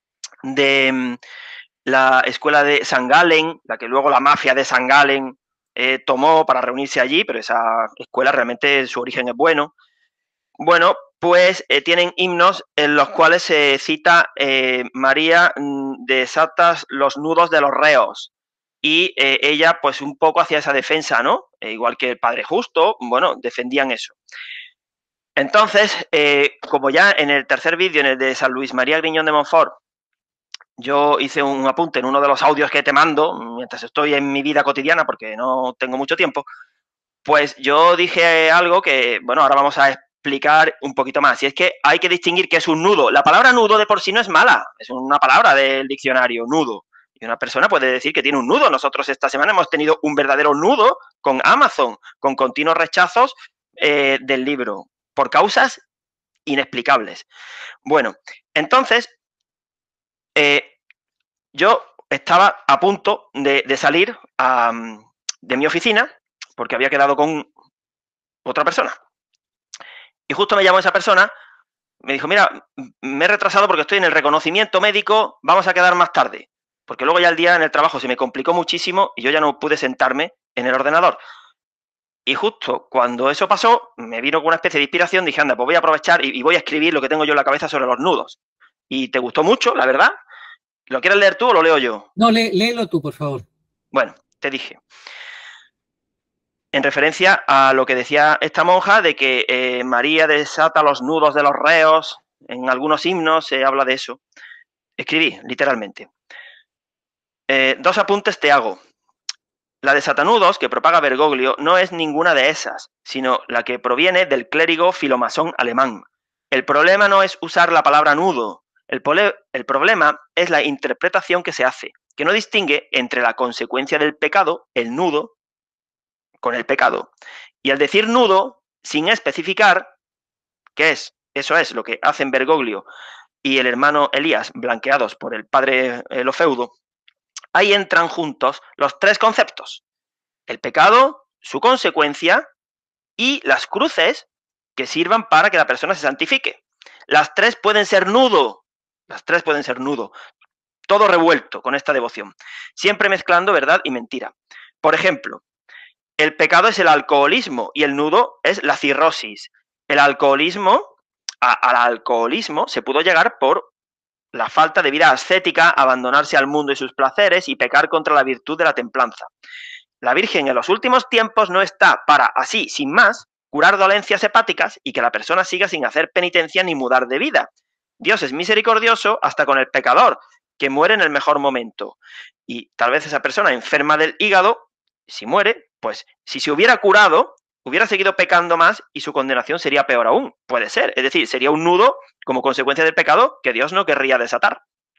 de la escuela de San Galen, la que luego la mafia de San Galen tomó para reunirse allí, pero esa escuela realmente su origen es bueno. Bueno, pues tienen himnos en los cuales se cita María desatas los nudos de los reos. Y ella, pues un poco hacía esa defensa, ¿no? Igual que el Padre Justo, bueno, defendían eso. Entonces, como ya en el tercer vídeo, en el de San Luis María Griñón de Montfort, yo hice un apunte en uno de los audios que te mando, mientras estoy en mi vida cotidiana, porque no tengo mucho tiempo, pues yo dije algo que, bueno, ahora vamos a explicar un poquito más. Y es que hay que distinguir qué es un nudo. La palabra nudo de por sí no es mala, es una palabra del diccionario, nudo. Y una persona puede decir que tiene un nudo. Nosotros esta semana hemos tenido un verdadero nudo con Amazon, con continuos rechazos del libro, por causas inexplicables. Bueno, entonces, yo estaba a punto de salir de mi oficina porque había quedado con otra persona. Y justo me llamó esa persona, me dijo, mira, me he retrasado porque estoy en el reconocimiento médico, vamos a quedar más tarde. Porque luego ya el día en el trabajo se me complicó muchísimo y yo ya no pude sentarme en el ordenador. Y justo cuando eso pasó, me vino con una especie de inspiración, dije, anda, pues voy a aprovechar y voy a escribir lo que tengo yo en la cabeza sobre los nudos. Y te gustó mucho, la verdad. ¿Lo quieres leer tú o lo leo yo? No, léelo tú, por favor. Bueno, te dije. En referencia a lo que decía esta monja de que María desata los nudos de los reos. En algunos himnos se habla de eso. Escribí, literalmente. 2 apuntes te hago. La desatanudos que propaga Bergoglio no es ninguna de esas, sino la que proviene del clérigo filomasón alemán. El problema no es usar la palabra nudo. El problema es la interpretación que se hace, que no distingue entre la consecuencia del pecado, el nudo, con el pecado. Y al decir nudo, sin especificar qué es, eso es lo que hacen Bergoglio y el hermano Elías, blanqueados por el padre Lofeudo, ahí entran juntos los 3 conceptos. El pecado, su consecuencia y las cruces que sirvan para que la persona se santifique. Las 3 pueden ser nudo. Las 3 pueden ser nudo. Todo revuelto con esta devoción. Siempre mezclando verdad y mentira. Por ejemplo, el pecado es el alcoholismo y el nudo es la cirrosis. El alcoholismo, al alcoholismo se pudo llegar por la falta de vida ascética, abandonarse al mundo y sus placeres y pecar contra la virtud de la templanza. La Virgen en los últimos tiempos no está para, así, sin más, curar dolencias hepáticas y que la persona siga sin hacer penitencia ni mudar de vida. Dios es misericordioso hasta con el pecador, que muere en el mejor momento. Y tal vez esa persona enferma del hígado, si muere, pues si se hubiera curado, hubiera seguido pecando más y su condenación sería peor aún. Puede ser. Es decir, sería un nudo como consecuencia del pecado que Dios no querría desatar.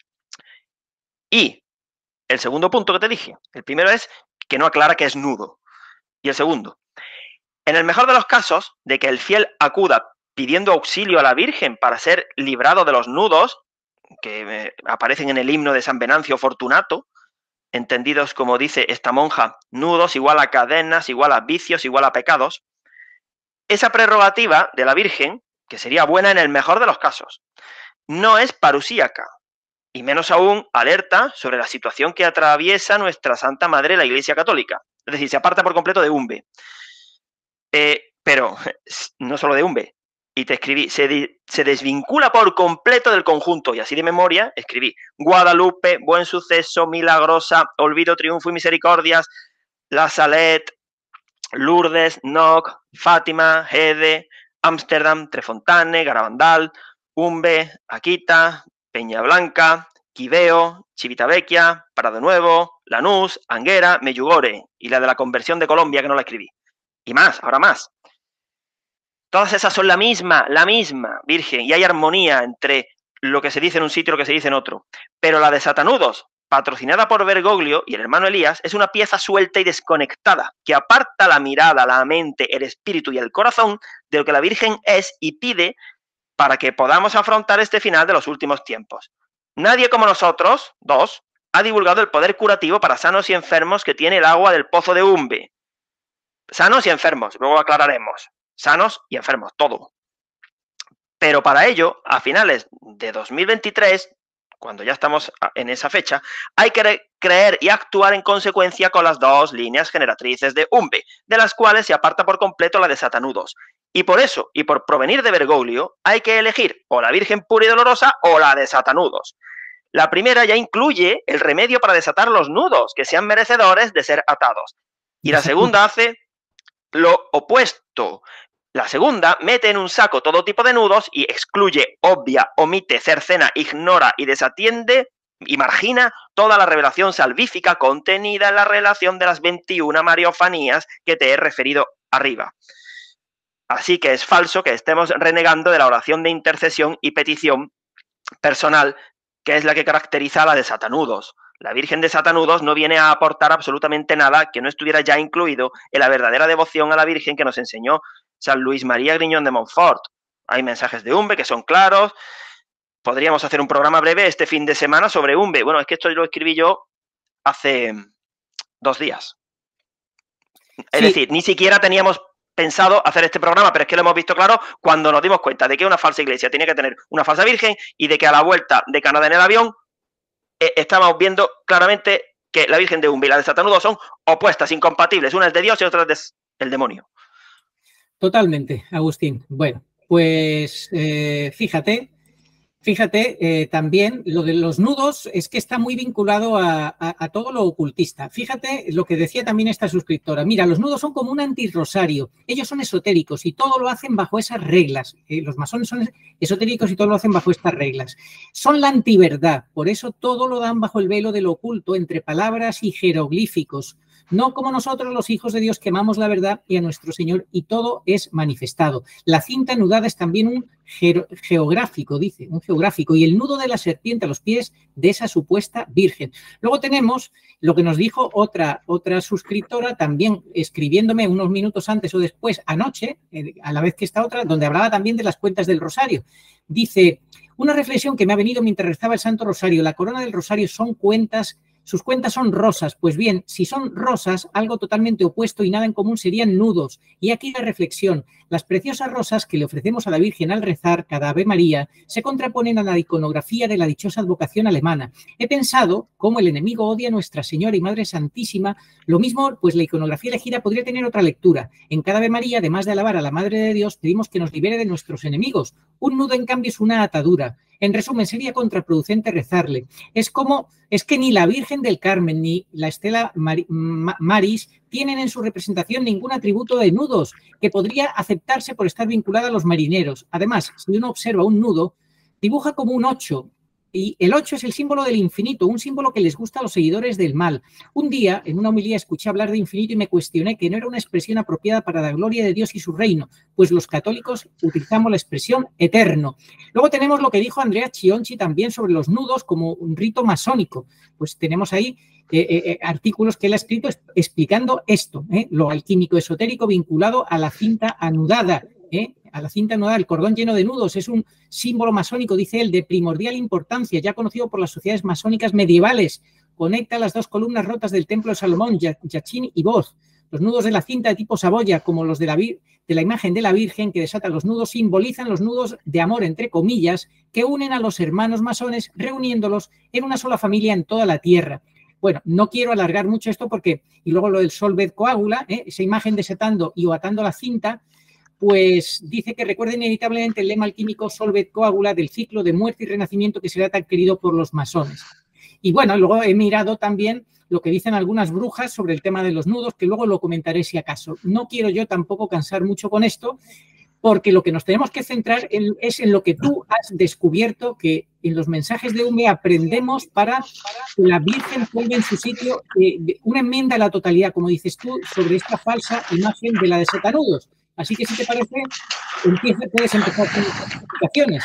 Y el segundo punto que te dije, el primero es que no aclara que es nudo. Y el segundo, en el mejor de los casos, de que el fiel acuda pidiendo auxilio a la Virgen para ser librado de los nudos, que aparecen en el himno de San Venancio Fortunato, entendidos como dice esta monja, nudos igual a cadenas, igual a vicios, igual a pecados, esa prerrogativa de la Virgen, que sería buena en el mejor de los casos, no es parusíaca, y menos aún alerta sobre la situación que atraviesa nuestra Santa Madre, la Iglesia Católica. Es decir, se aparta por completo de Umbe. Pero no solo de Umbe. Y te escribí, se desvincula por completo del conjunto. Y así de memoria escribí Guadalupe, Buen Suceso, Milagrosa, Olvido, Triunfo y Misericordias, La Salette, Lourdes, Noc, Fátima, Hede, Ámsterdam, Trefontane, Garabandal, Umbe, Akita, Peña Blanca, Quiveo, Civitavecchia, Prado Nuevo, Lanús, Anguera, Meyugore y la de la conversión de Colombia que no la escribí. Y más, ahora más. Todas esas son la misma, Virgen, y hay armonía entre lo que se dice en un sitio y lo que se dice en otro. Pero la de Satanudos, patrocinada por Bergoglio y el hermano Elías, es una pieza suelta y desconectada, que aparta la mirada, la mente, el espíritu y el corazón de lo que la Virgen es y pide para que podamos afrontar este final de los últimos tiempos. Nadie como nosotros, dos, ha divulgado el poder curativo para sanos y enfermos que tiene el agua del pozo de Umbe. Sanos y enfermos, luego aclararemos. Sanos y enfermos, todo. Pero para ello, a finales de 2023, cuando ya estamos en esa fecha, hay que creer y actuar en consecuencia con las 2 líneas generatrices de Umbe, de las cuales se aparta por completo la de Satanudos. Y por eso, y por provenir de Bergoglio, hay que elegir o la Virgen pura y dolorosa o la de Satanudos. La primera ya incluye el remedio para desatar los nudos, que sean merecedores de ser atados. Y la segunda hace lo opuesto. La segunda mete en un saco todo tipo de nudos y excluye, obvia, omite, cercena, ignora y desatiende y margina toda la revelación salvífica contenida en la relación de las 21 mariofanías que te he referido arriba. Así que es falso que estemos renegando de la oración de intercesión y petición personal, que es la que caracteriza a la de Satanudos. La Virgen de Satanudos no viene a aportar absolutamente nada que no estuviera ya incluido en la verdadera devoción a la Virgen que nos enseñó San Luis María Griñón de Montfort. Hay mensajes de Umbe que son claros. Podríamos hacer un programa breve este fin de semana sobre Umbe. Bueno, es que esto lo escribí yo hace 2 días. Es decir, ni siquiera teníamos pensado hacer este programa, pero es que lo hemos visto claro cuando nos dimos cuenta de que una falsa iglesia tiene que tener una falsa virgen y de que a la vuelta de Canadá en el avión estábamos viendo claramente que la Virgen de Umbe y la de Satanudos son opuestas, incompatibles. Una es de Dios y otra es del demonio. Totalmente, Agustín. Bueno, pues fíjate, también lo de los nudos es que está muy vinculado a todo lo ocultista. Fíjate lo que decía también esta suscriptora. Mira, los nudos son como un antirrosario. Ellos son esotéricos y todo lo hacen bajo esas reglas. Los masones son esotéricos y todo lo hacen bajo estas reglas. Son la antiverdad. Por eso todo lo dan bajo el velo de lo oculto, entre palabras y jeroglíficos. No como nosotros los hijos de Dios que amamos la verdad y a nuestro Señor y todo es manifestado. La cinta anudada es también un geográfico, dice, un geográfico y el nudo de la serpiente a los pies de esa supuesta virgen. Luego tenemos lo que nos dijo otra suscriptora también escribiéndome unos minutos antes o después anoche, a la vez que esta otra, donde hablaba también de las cuentas del rosario. Dice, una reflexión que me ha venido mientras rezaba el Santo Rosario, la corona del rosario son cuentas. Sus cuentas son rosas. Pues bien, si son rosas, algo totalmente opuesto y nada en común serían nudos. Y aquí la reflexión. Las preciosas rosas que le ofrecemos a la Virgen al rezar cada Ave María se contraponen a la iconografía de la dichosa advocación alemana. He pensado cómo el enemigo odia a Nuestra Señora y Madre Santísima. Lo mismo, pues la iconografía elegida podría tener otra lectura. En cada Ave María, además de alabar a la Madre de Dios, pedimos que nos libere de nuestros enemigos. Un nudo, en cambio, es una atadura. En resumen, sería contraproducente rezarle. Es que ni la Virgen del Carmen ni la Stella Maris tienen en su representación ningún atributo de nudos que podría aceptarse por estar vinculada a los marineros. Además, si uno observa un nudo, dibuja como un 8. Y el 8 es el símbolo del infinito, un símbolo que les gusta a los seguidores del mal. Un día, en una homilía, escuché hablar de infinito y me cuestioné que no era una expresión apropiada para la gloria de Dios y su reino, pues los católicos utilizamos la expresión eterno. Luego tenemos lo que dijo Andrea Chionchi también sobre los nudos como un rito masónico. Pues tenemos ahí artículos que él ha escrito explicando esto, lo alquímico esotérico vinculado a la cinta anudada, a la cinta anudada, el cordón lleno de nudos, es un símbolo masónico, dice él, de primordial importancia, ya conocido por las sociedades masónicas medievales. Conecta las dos columnas rotas del templo de Salomón, Yachín y Boz. Los nudos de la cinta de tipo Saboya, como los de la imagen de la Virgen que desata los nudos, simbolizan los nudos de amor, entre comillas, que unen a los hermanos masones, reuniéndolos en una sola familia en toda la tierra. Bueno, no quiero alargar mucho esto porque, y luego lo del Solvet Coagula, esa imagen desatando y o atando la cinta, pues dice que recuerda inevitablemente el lema alquímico Solvet Coagula del ciclo de muerte y renacimiento que será tan querido por los masones. Y bueno, luego he mirado también lo que dicen algunas brujas sobre el tema de los nudos, que luego lo comentaré si acaso. No quiero yo tampoco cansar mucho con esto, porque lo que nos tenemos que centrar es en lo que tú has descubierto, que en los mensajes de Umbe aprendemos para que la Virgen ponga en su sitio una enmienda a la totalidad, como dices tú, sobre esta falsa imagen de la de Satanudos. Así que, si te parece, puedes empezar con las explicaciones.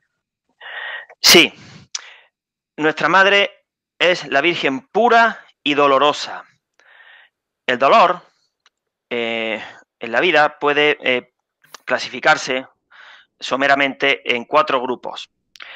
Sí. Nuestra madre es la Virgen pura y dolorosa. El dolor en la vida puede clasificarse someramente en 4 grupos.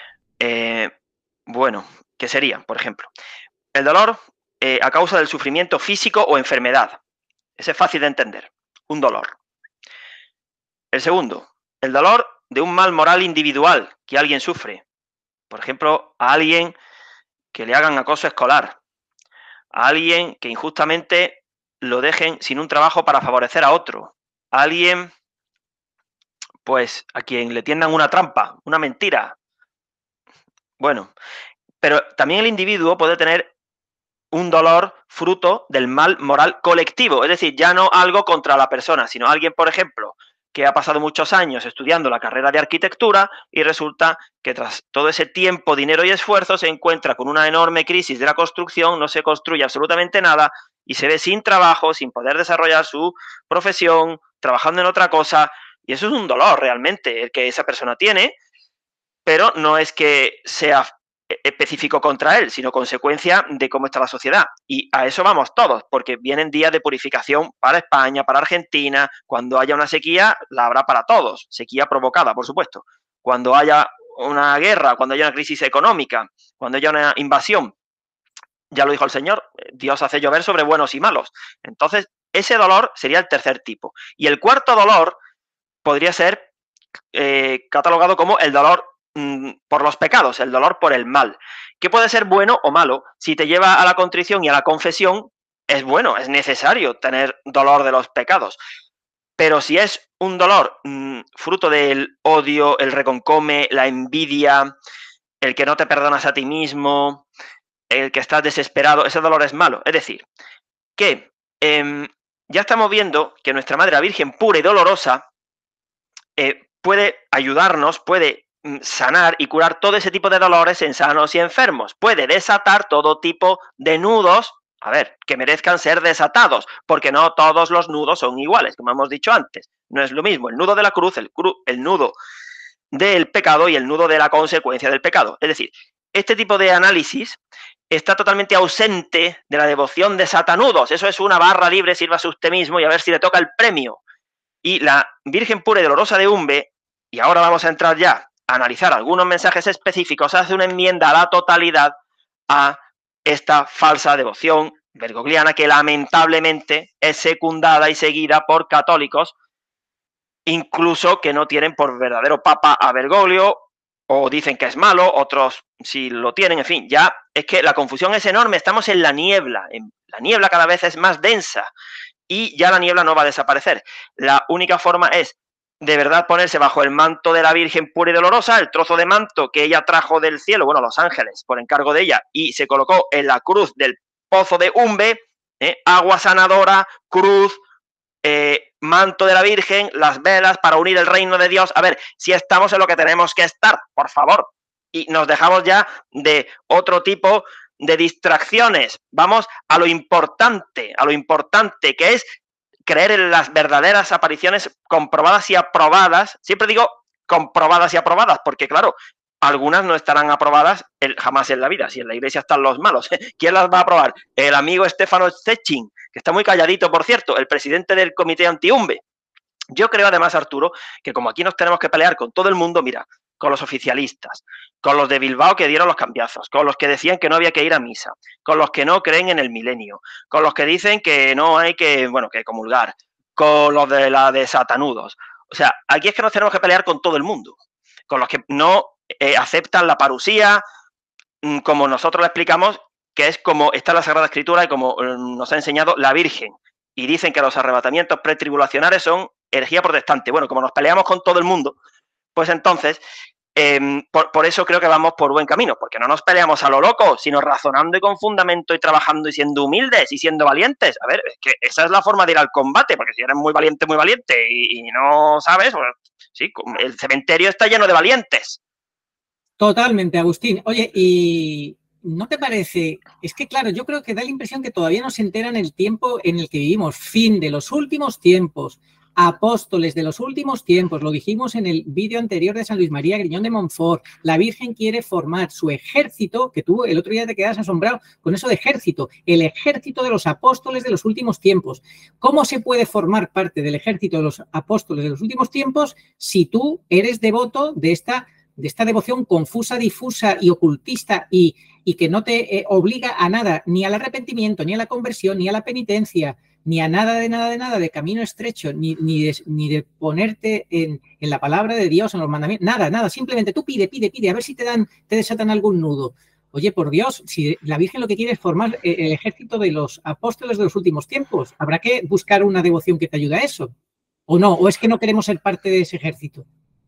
Bueno, ¿qué serían? Por ejemplo, el dolor a causa del sufrimiento físico o enfermedad. Ese es fácil de entender. Un dolor. El segundo, el dolor de un mal moral individual que alguien sufre. Por ejemplo, a alguien que le hagan acoso escolar, a alguien que injustamente lo dejen sin un trabajo para favorecer a otro, a alguien, pues, a quien le tiendan una trampa, una mentira. Bueno, pero también el individuo puede tener un dolor fruto del mal moral colectivo, es decir, ya no algo contra la persona, sino alguien, por ejemplo, que ha pasado muchos años estudiando la carrera de arquitectura y resulta que tras todo ese tiempo, dinero y esfuerzo se encuentra con una enorme crisis de la construcción, no se construye absolutamente nada y se ve sin trabajo, sin poder desarrollar su profesión, trabajando en otra cosa, y eso es un dolor realmente el que esa persona tiene, pero no es que sea específico contra él, sino consecuencia de cómo está la sociedad. Y a eso vamos todos, porque vienen días de purificación para España, para Argentina. Cuando haya una sequía, la habrá para todos. Sequía provocada, por supuesto. Cuando haya una guerra, cuando haya una crisis económica, cuando haya una invasión, ya lo dijo el Señor, Dios hace llover sobre buenos y malos. Entonces, ese dolor sería el tercer tipo. Y el cuarto dolor podría ser catalogado como el dolor por los pecados, el dolor por el mal, que puede ser bueno o malo. Si te lleva a la contrición y a la confesión, es bueno, es necesario tener dolor de los pecados. Pero si es un dolor fruto del odio, el reconcome, la envidia, el que no te perdonas a ti mismo, el que estás desesperado, ese dolor es malo. Es decir, que ya estamos viendo que nuestra Madre, la Virgen pura y dolorosa, puede ayudarnos, puede sanar y curar todo ese tipo de dolores en sanos y enfermos. Puede desatar todo tipo de nudos, a ver, que merezcan ser desatados, porque no todos los nudos son iguales, como hemos dicho antes. No es lo mismo el nudo de la cruz, el nudo del pecado y el nudo de la consecuencia del pecado. Es decir, este tipo de análisis está totalmente ausente de la devoción de satanudos. Eso es una barra libre, sírvase usted mismo y a ver si le toca el premio. Y la Virgen pura y dolorosa de Umbe, y ahora vamos a entrar ya a analizar algunos mensajes específicos, hace una enmienda a la totalidad a esta falsa devoción bergogliana que lamentablemente es secundada y seguida por católicos, incluso que no tienen por verdadero papa a Bergoglio, o dicen que es malo, otros sí lo tienen, en fin, ya es que la confusión es enorme, estamos en la niebla cada vez es más densa, y ya la niebla no va a desaparecer. La única forma es de verdad ponerse bajo el manto de la Virgen pura y dolorosa, el trozo de manto que ella trajo del cielo, bueno, los ángeles, por encargo de ella, y se colocó en la cruz del pozo de Umbe, agua sanadora, cruz, manto de la Virgen, las velas para unir el reino de Dios. A ver, si estamos en lo que tenemos que estar, por favor. Y nos dejamos ya de otro tipo de distracciones. Vamos a lo importante que es creer en las verdaderas apariciones comprobadas y aprobadas. Siempre digo comprobadas y aprobadas, porque claro, algunas no estarán aprobadas jamás en la vida. Si en la iglesia están los malos, ¿quién las va a aprobar? El amigo Stefano Sechin, que está muy calladito, por cierto, el presidente del comité anti-Umbe. Yo creo además, Arturo, que como aquí nos tenemos que pelear con todo el mundo, mira, con los oficialistas, con los de Bilbao que dieron los cambiazos, con los que decían que no había que ir a misa, con los que no creen en el milenio, con los que dicen que no hay que, bueno, que comulgar, con los de la de satanudos. O sea, aquí es que nos tenemos que pelear con todo el mundo, con los que no aceptan la parusía, como nosotros le explicamos, que es como está en la Sagrada Escritura y como nos ha enseñado la Virgen. Y dicen que los arrebatamientos pretribulacionales son herejía protestante. Bueno, como nos peleamos con todo el mundo, pues entonces, por eso creo que vamos por buen camino, porque no nos peleamos a lo loco, sino razonando y con fundamento y trabajando y siendo humildes y siendo valientes. A ver, es que esa es la forma de ir al combate, porque si eres muy valiente y no sabes, pues, sí, el cementerio está lleno de valientes. Totalmente, Agustín. Oye, ¿y no te parece? Es que, claro, yo creo que da la impresión que todavía no se enteran el tiempo en el que vivimos, fin de los últimos tiempos, apóstoles de los últimos tiempos, lo dijimos en el vídeo anterior de San Luis María Griñón de Montfort, la Virgen quiere formar su ejército, que tú el otro día te quedas asombrado con eso de ejército, el ejército de los apóstoles de los últimos tiempos. ¿Cómo se puede formar parte del ejército de los apóstoles de los últimos tiempos si tú eres devoto de esta devoción confusa, difusa y ocultista y que no te obliga a nada, ni al arrepentimiento, ni a la conversión, ni a la penitencia, ni a nada de camino estrecho, ni de ponerte en la palabra de Dios, en los mandamientos, nada, simplemente tú pide, a ver si te desatan algún nudo. Oye, por Dios, si la Virgen lo que quiere es formar el ejército de los apóstoles de los últimos tiempos, habrá que buscar una devoción que te ayude a eso, ¿o no? ¿O es que no queremos ser parte de ese ejército?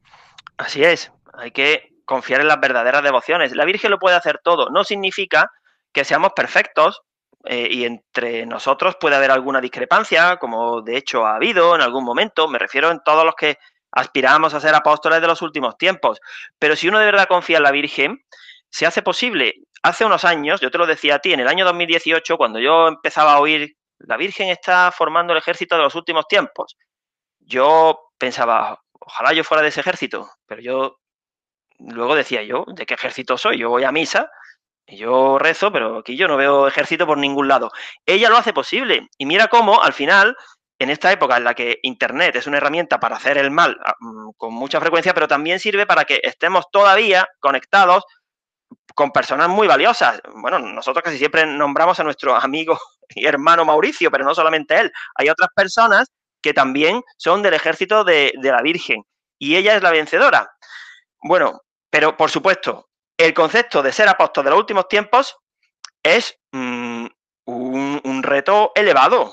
Así es, hay que confiar en las verdaderas devociones. La Virgen lo puede hacer todo, no significa que seamos perfectos y entre nosotros puede haber alguna discrepancia, como de hecho ha habido en algún momento, me refiero en todos los que aspiramos a ser apóstoles de los últimos tiempos. Pero si uno de verdad confía en la Virgen, se hace posible. Hace unos años, yo te lo decía a ti, en el año 2018, cuando yo empezaba a oír, la Virgen está formando el ejército de los últimos tiempos, yo pensaba, ojalá yo fuera de ese ejército, pero yo luego decía yo, ¿de qué ejército soy? Yo voy a misa, y yo rezo, pero aquí yo no veo ejército por ningún lado. Ella lo hace posible. Y mira cómo, al final, en esta época en la que Internet es una herramienta para hacer el mal con mucha frecuencia, pero también sirve para que estemos todavía conectados con personas muy valiosas. Bueno, nosotros casi siempre nombramos a nuestro amigo y hermano Mauricio, pero no solamente él. Hay otras personas que también son del ejército de la Virgen. Y ella es la vencedora. Bueno, pero por supuesto, el concepto de ser apóstol de los últimos tiempos es un reto elevado.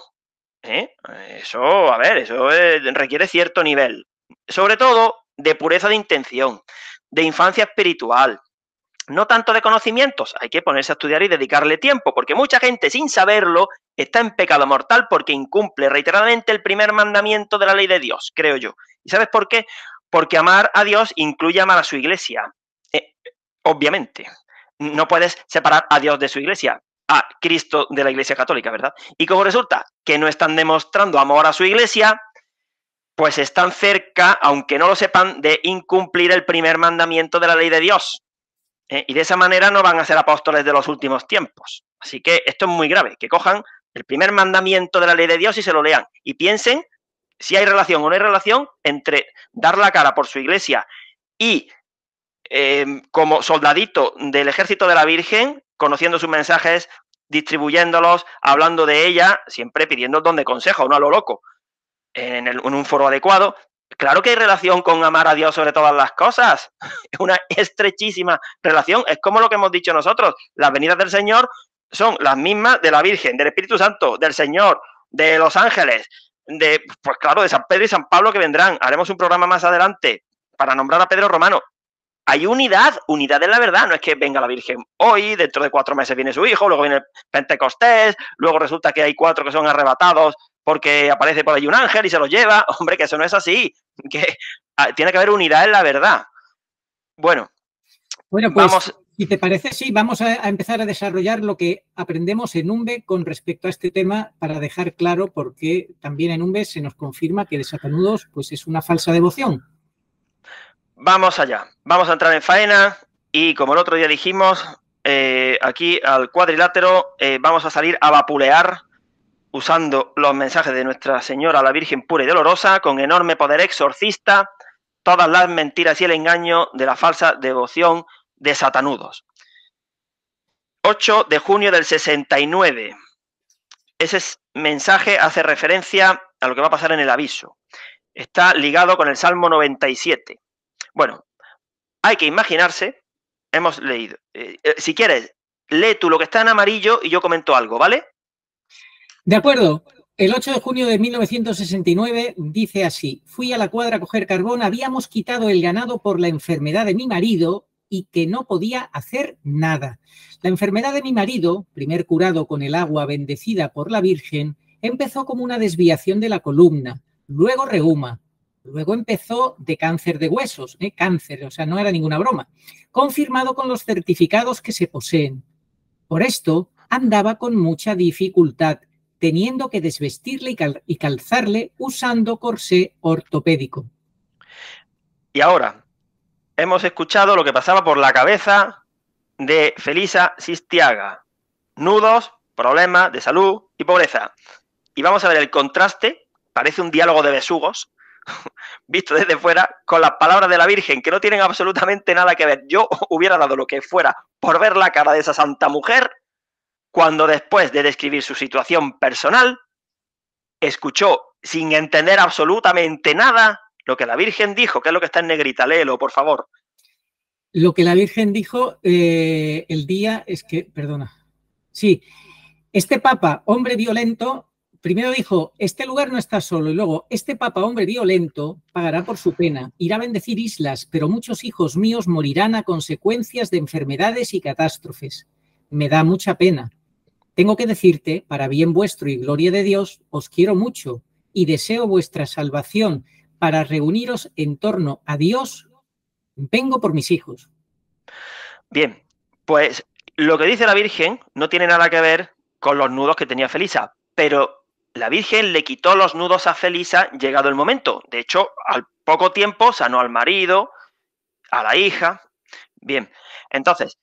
Eso, a ver, eso requiere cierto nivel. Sobre todo de pureza de intención, de infancia espiritual. No tanto de conocimientos, hay que ponerse a estudiar y dedicarle tiempo, porque mucha gente sin saberlo está en pecado mortal porque incumple reiteradamente el primer mandamiento de la ley de Dios, creo yo. ¿Y sabes por qué? Porque amar a Dios incluye amar a su iglesia. Obviamente, no puedes separar a Dios de su iglesia, a Cristo de la iglesia católica, ¿verdad? Y como resulta que no están demostrando amor a su iglesia, pues están cerca, aunque no lo sepan, de incumplir el primer mandamiento de la ley de Dios. Y de esa manera no van a ser apóstoles de los últimos tiempos. Así que esto es muy grave, que cojan el primer mandamiento de la ley de Dios y se lo lean. Y piensen si hay relación o no hay relación entre dar la cara por su iglesia y como soldadito del ejército de la Virgen, conociendo sus mensajes, distribuyéndolos, hablando de ella, siempre pidiendo el don de consejo, no a lo loco, en un foro adecuado. Claro que hay relación con amar a Dios sobre todas las cosas. Es una estrechísima relación. Es como lo que hemos dicho nosotros. Las venidas del Señor son las mismas de la Virgen, del Espíritu Santo, del Señor, de los ángeles, pues claro, de San Pedro y San Pablo que vendrán. Haremos un programa más adelante para nombrar a Pedro Romano. Hay unidad es la verdad. No es que venga la Virgen hoy, dentro de 4 meses viene su hijo, luego viene el Pentecostés, luego resulta que hay 4 que son arrebatados porque aparece por ahí un ángel y se los lleva. Hombre, que eso no es así, que tiene que haber unidad en la verdad. Bueno, pues vamos. Si te parece, sí, vamos a empezar a desarrollar lo que aprendemos en UMBE con respecto a este tema para dejar claro por qué también en UMBE se nos confirma que Desatanudos pues, es una falsa devoción. Vamos allá, vamos a entrar en faena y como el otro día dijimos, aquí al cuadrilátero vamos a salir a vapulear usando los mensajes de Nuestra Señora, la Virgen pura y dolorosa, con enorme poder exorcista, todas las mentiras y el engaño de la falsa devoción de Satanudos. 8 de junio del 69. Ese mensaje hace referencia a lo que va a pasar en el aviso. Está ligado con el Salmo 97. Bueno, hay que imaginarse, hemos leído. Si quieres, lee tú lo que está en amarillo y yo comento algo, ¿vale? De acuerdo. El 8 de junio de 1969 dice así: fui a la cuadra a coger carbón, habíamos quitado el ganado por la enfermedad de mi marido y que no podía hacer nada. La enfermedad de mi marido, primer curado con el agua bendecida por la Virgen, empezó como una desviación de la columna, luego reuma, luego empezó de cáncer de huesos, cáncer, o sea, no era ninguna broma, confirmado con los certificados que se poseen. Por esto, andaba con mucha dificultad, teniendo que desvestirle y calzarle usando corsé ortopédico. Y ahora, hemos escuchado lo que pasaba por la cabeza de Felisa Sistiaga. Nudos, problemas de salud y pobreza. Y vamos a ver el contraste, parece un diálogo de besugos, visto desde fuera, con las palabras de la Virgen, que no tienen absolutamente nada que ver. Yo hubiera dado lo que fuera por ver la cara de esa santa mujer, cuando después de describir su situación personal, escuchó sin entender absolutamente nada lo que la Virgen dijo, que es lo que está en negrita. Léelo, por favor. Lo que la Virgen dijo el día es que, perdona, sí, este papa, hombre violento, primero dijo, este lugar no está solo, y luego, este papa, hombre violento, pagará por su pena, irá a bendecir islas, pero muchos hijos míos morirán a consecuencias de enfermedades y catástrofes. Me da mucha pena. Tengo que decirte, para bien vuestro y gloria de Dios, os quiero mucho y deseo vuestra salvación. Para reuniros en torno a Dios, vengo por mis hijos. Bien, pues lo que dice la Virgen no tiene nada que ver con los nudos que tenía Felisa, pero la Virgen le quitó los nudos a Felisa llegado el momento. De hecho, al poco tiempo sanó al marido, a la hija Bien, entonces,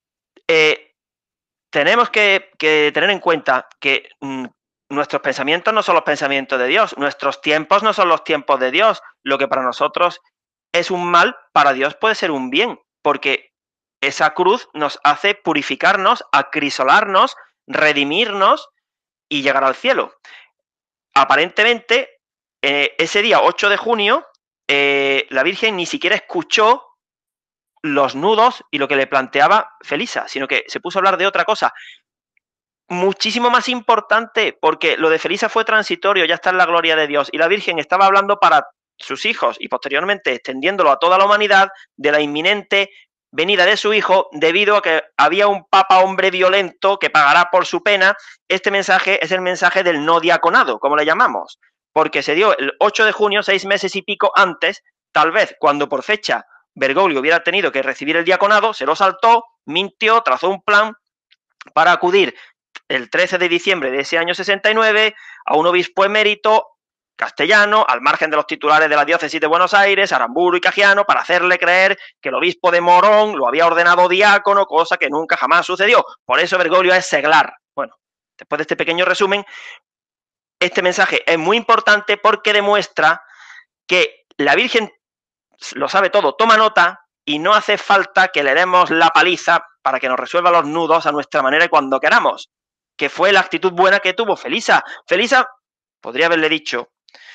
tenemos que tener en cuenta que nuestros pensamientos no son los pensamientos de Dios, nuestros tiempos no son los tiempos de Dios. Lo que para nosotros es un mal, para Dios puede ser un bien, porque esa cruz nos hace purificarnos, acrisolarnos, redimirnos y llegar al cielo. Aparentemente, ese día 8 de junio, la Virgen ni siquiera escuchó los nudos y lo que le planteaba Felisa, sino que se puso a hablar de otra cosa muchísimo más importante, porque lo de Felisa fue transitorio, ya está en la gloria de Dios, y la Virgen estaba hablando para sus hijos y posteriormente extendiéndolo a toda la humanidad de la inminente venida de su hijo, debido a que había un papa hombre violento que pagará por su pena. Este mensaje es el mensaje del no diaconado, como le llamamos, porque se dio el 8 de junio, 6 meses y pico antes, tal vez cuando por fecha Bergoglio hubiera tenido que recibir el diaconado, se lo saltó, mintió, trazó un plan para acudir el 13 de diciembre de ese año 69 a un obispo emérito castellano, al margen de los titulares de la diócesis de Buenos Aires, Aramburu y Cagiano, para hacerle creer que el obispo de Morón lo había ordenado diácono, cosa que nunca jamás sucedió. Por eso Bergoglio es seglar. Bueno, después de este pequeño resumen, este mensaje es muy importante porque demuestra que la Virgen lo sabe todo, toma nota, y no hace falta que le demos la paliza para que nos resuelva los nudos a nuestra manera y cuando queramos, que fue la actitud buena que tuvo Felisa. Felisa podría haberle dicho,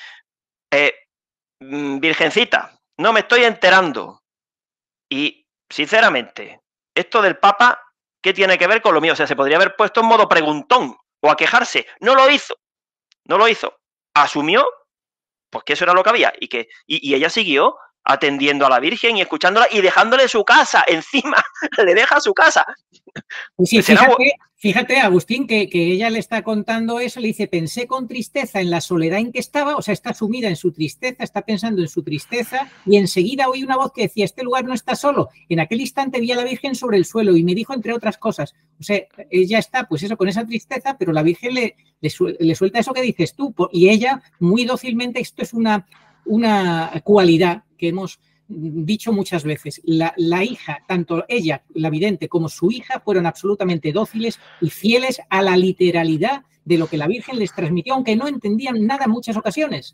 Virgencita, no me estoy enterando. Y, sinceramente, esto del Papa, ¿qué tiene que ver con lo mío? O sea, se podría haber puesto en modo preguntón o a quejarse. No lo hizo. No lo hizo. Asumió, pues que eso era lo que había. Y ella siguió atendiendo a la Virgen y escuchándola y dejándole su casa encima. Le deja su casa. Sí, fíjate, Agustín, que ella le está contando eso, le dice, pensé con tristeza en la soledad en que estaba, o sea, está sumida en su tristeza, está pensando en su tristeza, y enseguida oí una voz que decía, este lugar no está solo. En aquel instante vi a la Virgen sobre el suelo y me dijo, entre otras cosas, o sea, ella está, pues eso, con esa tristeza, pero la Virgen le suelta eso que dices tú, y ella, muy dócilmente, esto es una cualidad que hemos dicho muchas veces, la hija, tanto ella, la vidente, como su hija fueron absolutamente dóciles y fieles a la literalidad de lo que la Virgen les transmitió, aunque no entendían nada en muchas ocasiones.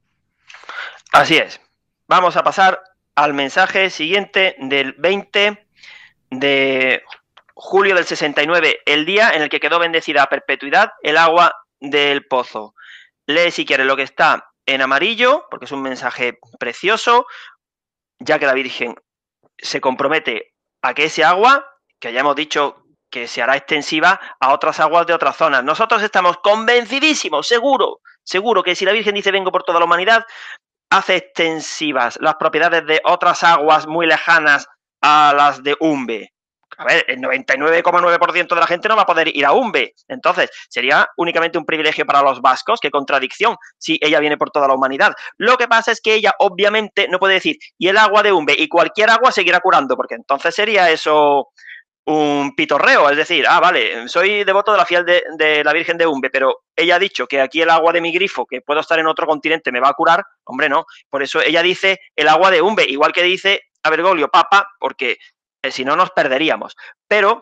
Así es. Vamos a pasar al mensaje siguiente del 20 de julio del 69, el día en el que quedó bendecida a perpetuidad el agua del pozo. Lee si quieres lo que está en amarillo, porque es un mensaje precioso, ya que la Virgen se compromete a que ese agua, que ya hemos dicho que se hará extensiva a otras aguas de otras zonas. Nosotros estamos convencidísimos, seguro que si la Virgen dice vengo por toda la humanidad, hace extensivas las propiedades de otras aguas muy lejanas a las de Umbe. A ver, el 99,9% de la gente no va a poder ir a Umbe. Entonces, sería únicamente un privilegio para los vascos. Qué contradicción si ella viene por toda la humanidad. Lo que pasa es que ella, obviamente, no puede decir y el agua de Umbe y cualquier agua seguirá curando, porque entonces sería eso un pitorreo. Es decir, vale, soy devoto de la fiel de la Virgen de Umbe, pero ella ha dicho que aquí el agua de mi grifo, que puedo estar en otro continente, me va a curar. Hombre, no. Por eso ella dice el agua de Umbe, igual que dice a Bergoglio, Papa, porque si no nos perderíamos. Pero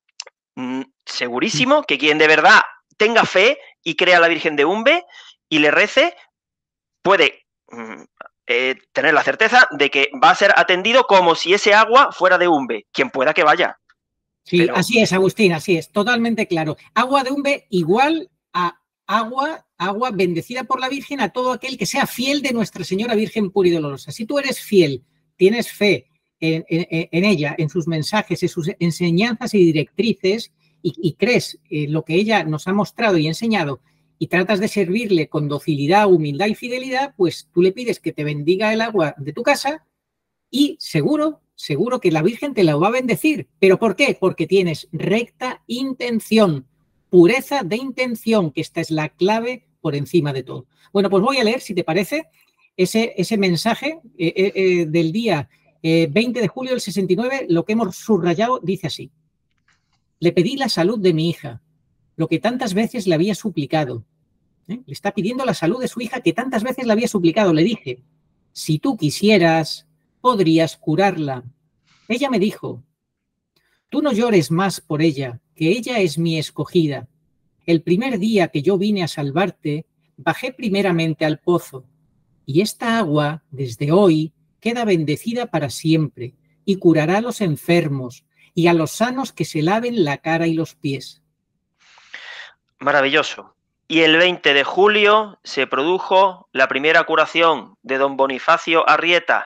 segurísimo que quien de verdad tenga fe y crea a la Virgen de Umbe y le rece, puede tener la certeza de que va a ser atendido como si ese agua fuera de Umbe. Quien pueda que vaya. Sí, pero así es, Agustín, así es, totalmente claro. Agua de Umbe igual a agua bendecida por la Virgen a todo aquel que sea fiel de Nuestra Señora Virgen pura y dolorosa. Si tú eres fiel, tienes fe en ella, en sus mensajes, en sus enseñanzas y directrices, y crees lo que ella nos ha mostrado y enseñado, y tratas de servirle con docilidad, humildad y fidelidad, pues tú le pides que te bendiga el agua de tu casa y seguro que la Virgen te la va a bendecir. ¿Pero por qué? Porque tienes recta intención, pureza de intención, que esta es la clave por encima de todo. Bueno, pues voy a leer, si te parece, ese mensaje del día 20 de julio del 69, lo que hemos subrayado dice así. Le pedí la salud de mi hija, lo que tantas veces le había suplicado. Le está pidiendo la salud de su hija que tantas veces le había suplicado. Le dije, si tú quisieras, podrías curarla. Ella me dijo: tú no llores más por ella, que ella es mi escogida. El primer día que yo vine a salvarte, bajé primeramente al pozo, y esta agua, desde hoy, queda bendecida para siempre, y curará a los enfermos, y a los sanos que se laven la cara y los pies. Maravilloso. Y el 20 de julio se produjo la primera curación de don Bonifacio Arrieta.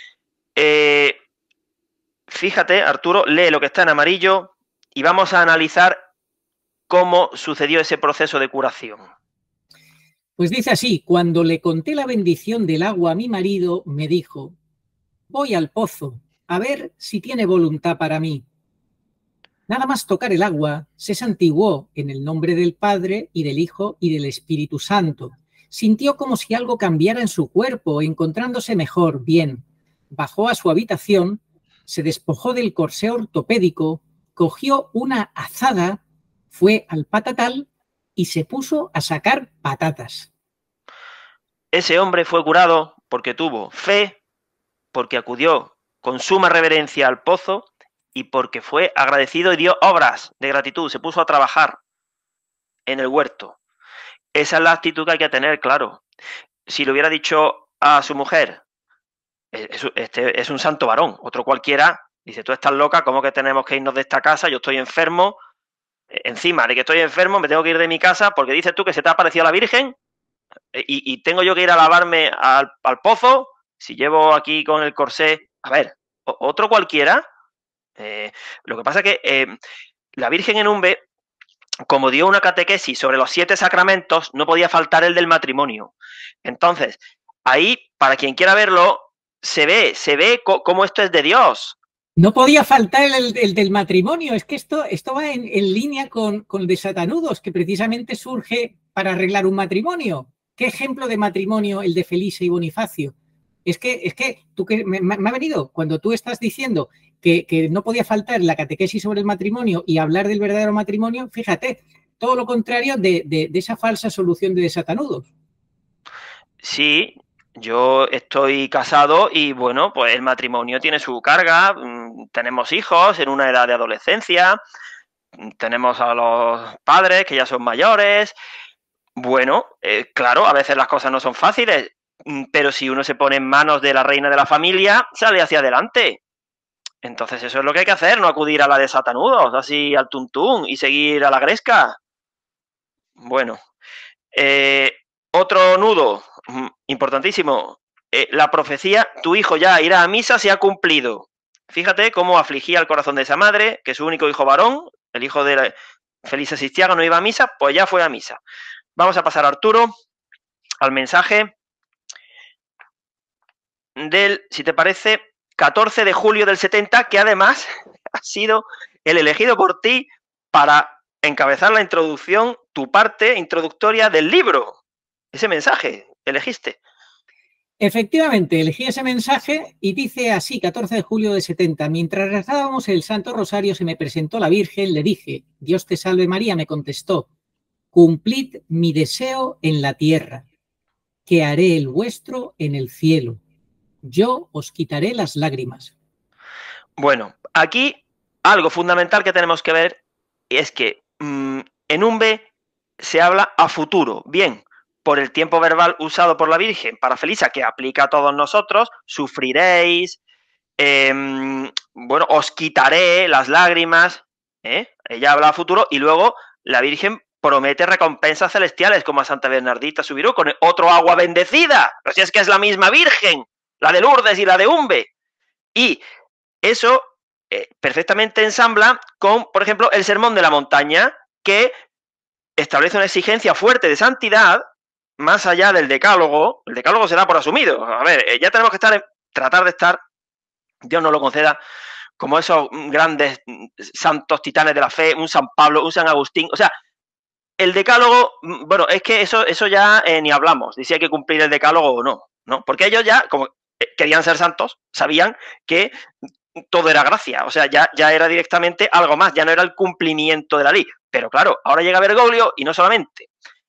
Fíjate, Arturo, lee lo que está en amarillo y vamos a analizar cómo sucedió ese proceso de curación. Pues dice así: cuando le conté la bendición del agua a mi marido, me dijo: voy al pozo, a ver si tiene voluntad para mí. Nada más tocar el agua, se santiguó en el nombre del Padre y del Hijo y del Espíritu Santo. Sintió como si algo cambiara en su cuerpo, encontrándose mejor, bien. Bajó a su habitación, se despojó del corsé ortopédico, cogió una azada, fue al patatal y se puso a sacar patatas. Ese hombre fue curado porque tuvo fe, porque acudió con suma reverencia al pozo y porque fue agradecido y dio obras de gratitud, se puso a trabajar en el huerto. Esa es la actitud que hay que tener, claro. Si le hubiera dicho a su mujer, este es un santo varón, otro cualquiera, dice, tú estás loca, ¿cómo que tenemos que irnos de esta casa? Yo estoy enfermo, encima de que estoy enfermo me tengo que ir de mi casa porque dices tú que se te ha aparecido la Virgen y tengo yo que ir a lavarme al pozo, si llevo aquí con el corsé, a ver, otro cualquiera. Lo que pasa es que la Virgen en Umbe, como dio una catequesis sobre los 7 sacramentos, no podía faltar el del matrimonio. Entonces, ahí, para quien quiera verlo, se ve cómo esto es de Dios. No podía faltar el del matrimonio. Es que esto va en línea con el de Satanudos, que precisamente surge para arreglar un matrimonio. ¿Qué ejemplo de matrimonio el de Felisa y Bonifacio? Es que tú que me ha venido, cuando tú estás diciendo que no podía faltar la catequesis sobre el matrimonio y hablar del verdadero matrimonio, fíjate, todo lo contrario de esa falsa solución de Satanudos. Sí, yo estoy casado y bueno, pues el matrimonio tiene su carga, tenemos hijos en una edad de adolescencia, tenemos a los padres que ya son mayores. Bueno, claro, a veces las cosas no son fáciles, pero si uno se pone en manos de la reina de la familia, sale hacia adelante. Entonces eso es lo que hay que hacer, no acudir a la de Satanudos, así al tuntún y seguir a la gresca. Bueno, otro nudo importantísimo, la profecía, tu hijo ya irá a misa, se ha cumplido. Fíjate cómo afligía el corazón de esa madre, que su único hijo varón, el hijo de Felisa Sistiaga, no iba a misa, pues ya fue a misa. Vamos a pasar, Arturo, al mensaje del, si te parece, 14 de julio del 70, que además ha sido el elegido por ti para encabezar la introducción, tu parte introductoria del libro. Ese mensaje, elegiste. Efectivamente, elegí ese mensaje y dice así, 14 de julio de 70, mientras rezábamos el Santo Rosario se me presentó la Virgen, le dije, Dios te salve María, me contestó, cumplid mi deseo en la tierra, que haré el vuestro en el cielo. Yo os quitaré las lágrimas. Bueno, aquí algo fundamental que tenemos que ver es que en Umbe se habla a futuro. Bien, por el tiempo verbal usado por la Virgen para Felisa, que aplica a todos nosotros, sufriréis, bueno, os quitaré las lágrimas, ella habla a futuro y luego la Virgen promete recompensas celestiales como a Santa Bernardita Subirú con otro agua bendecida. Pero si es que es la misma Virgen, la de Lourdes y la de Umbe. Y eso perfectamente ensambla con, por ejemplo, el Sermón de la Montaña, que establece una exigencia fuerte de santidad más allá del decálogo. El decálogo se da por asumido. A ver, ya tenemos que tratar de estar, Dios nos lo conceda, como esos grandes santos titanes de la fe, un San Pablo, un San Agustín. O sea, el decálogo, bueno, es que eso ya ni hablamos, de si hay que cumplir el decálogo o no, ¿no? Porque ellos ya, como querían ser santos, sabían que todo era gracia, o sea, ya era directamente algo más, ya no era el cumplimiento de la ley. Pero claro, ahora llega Bergoglio y no solamente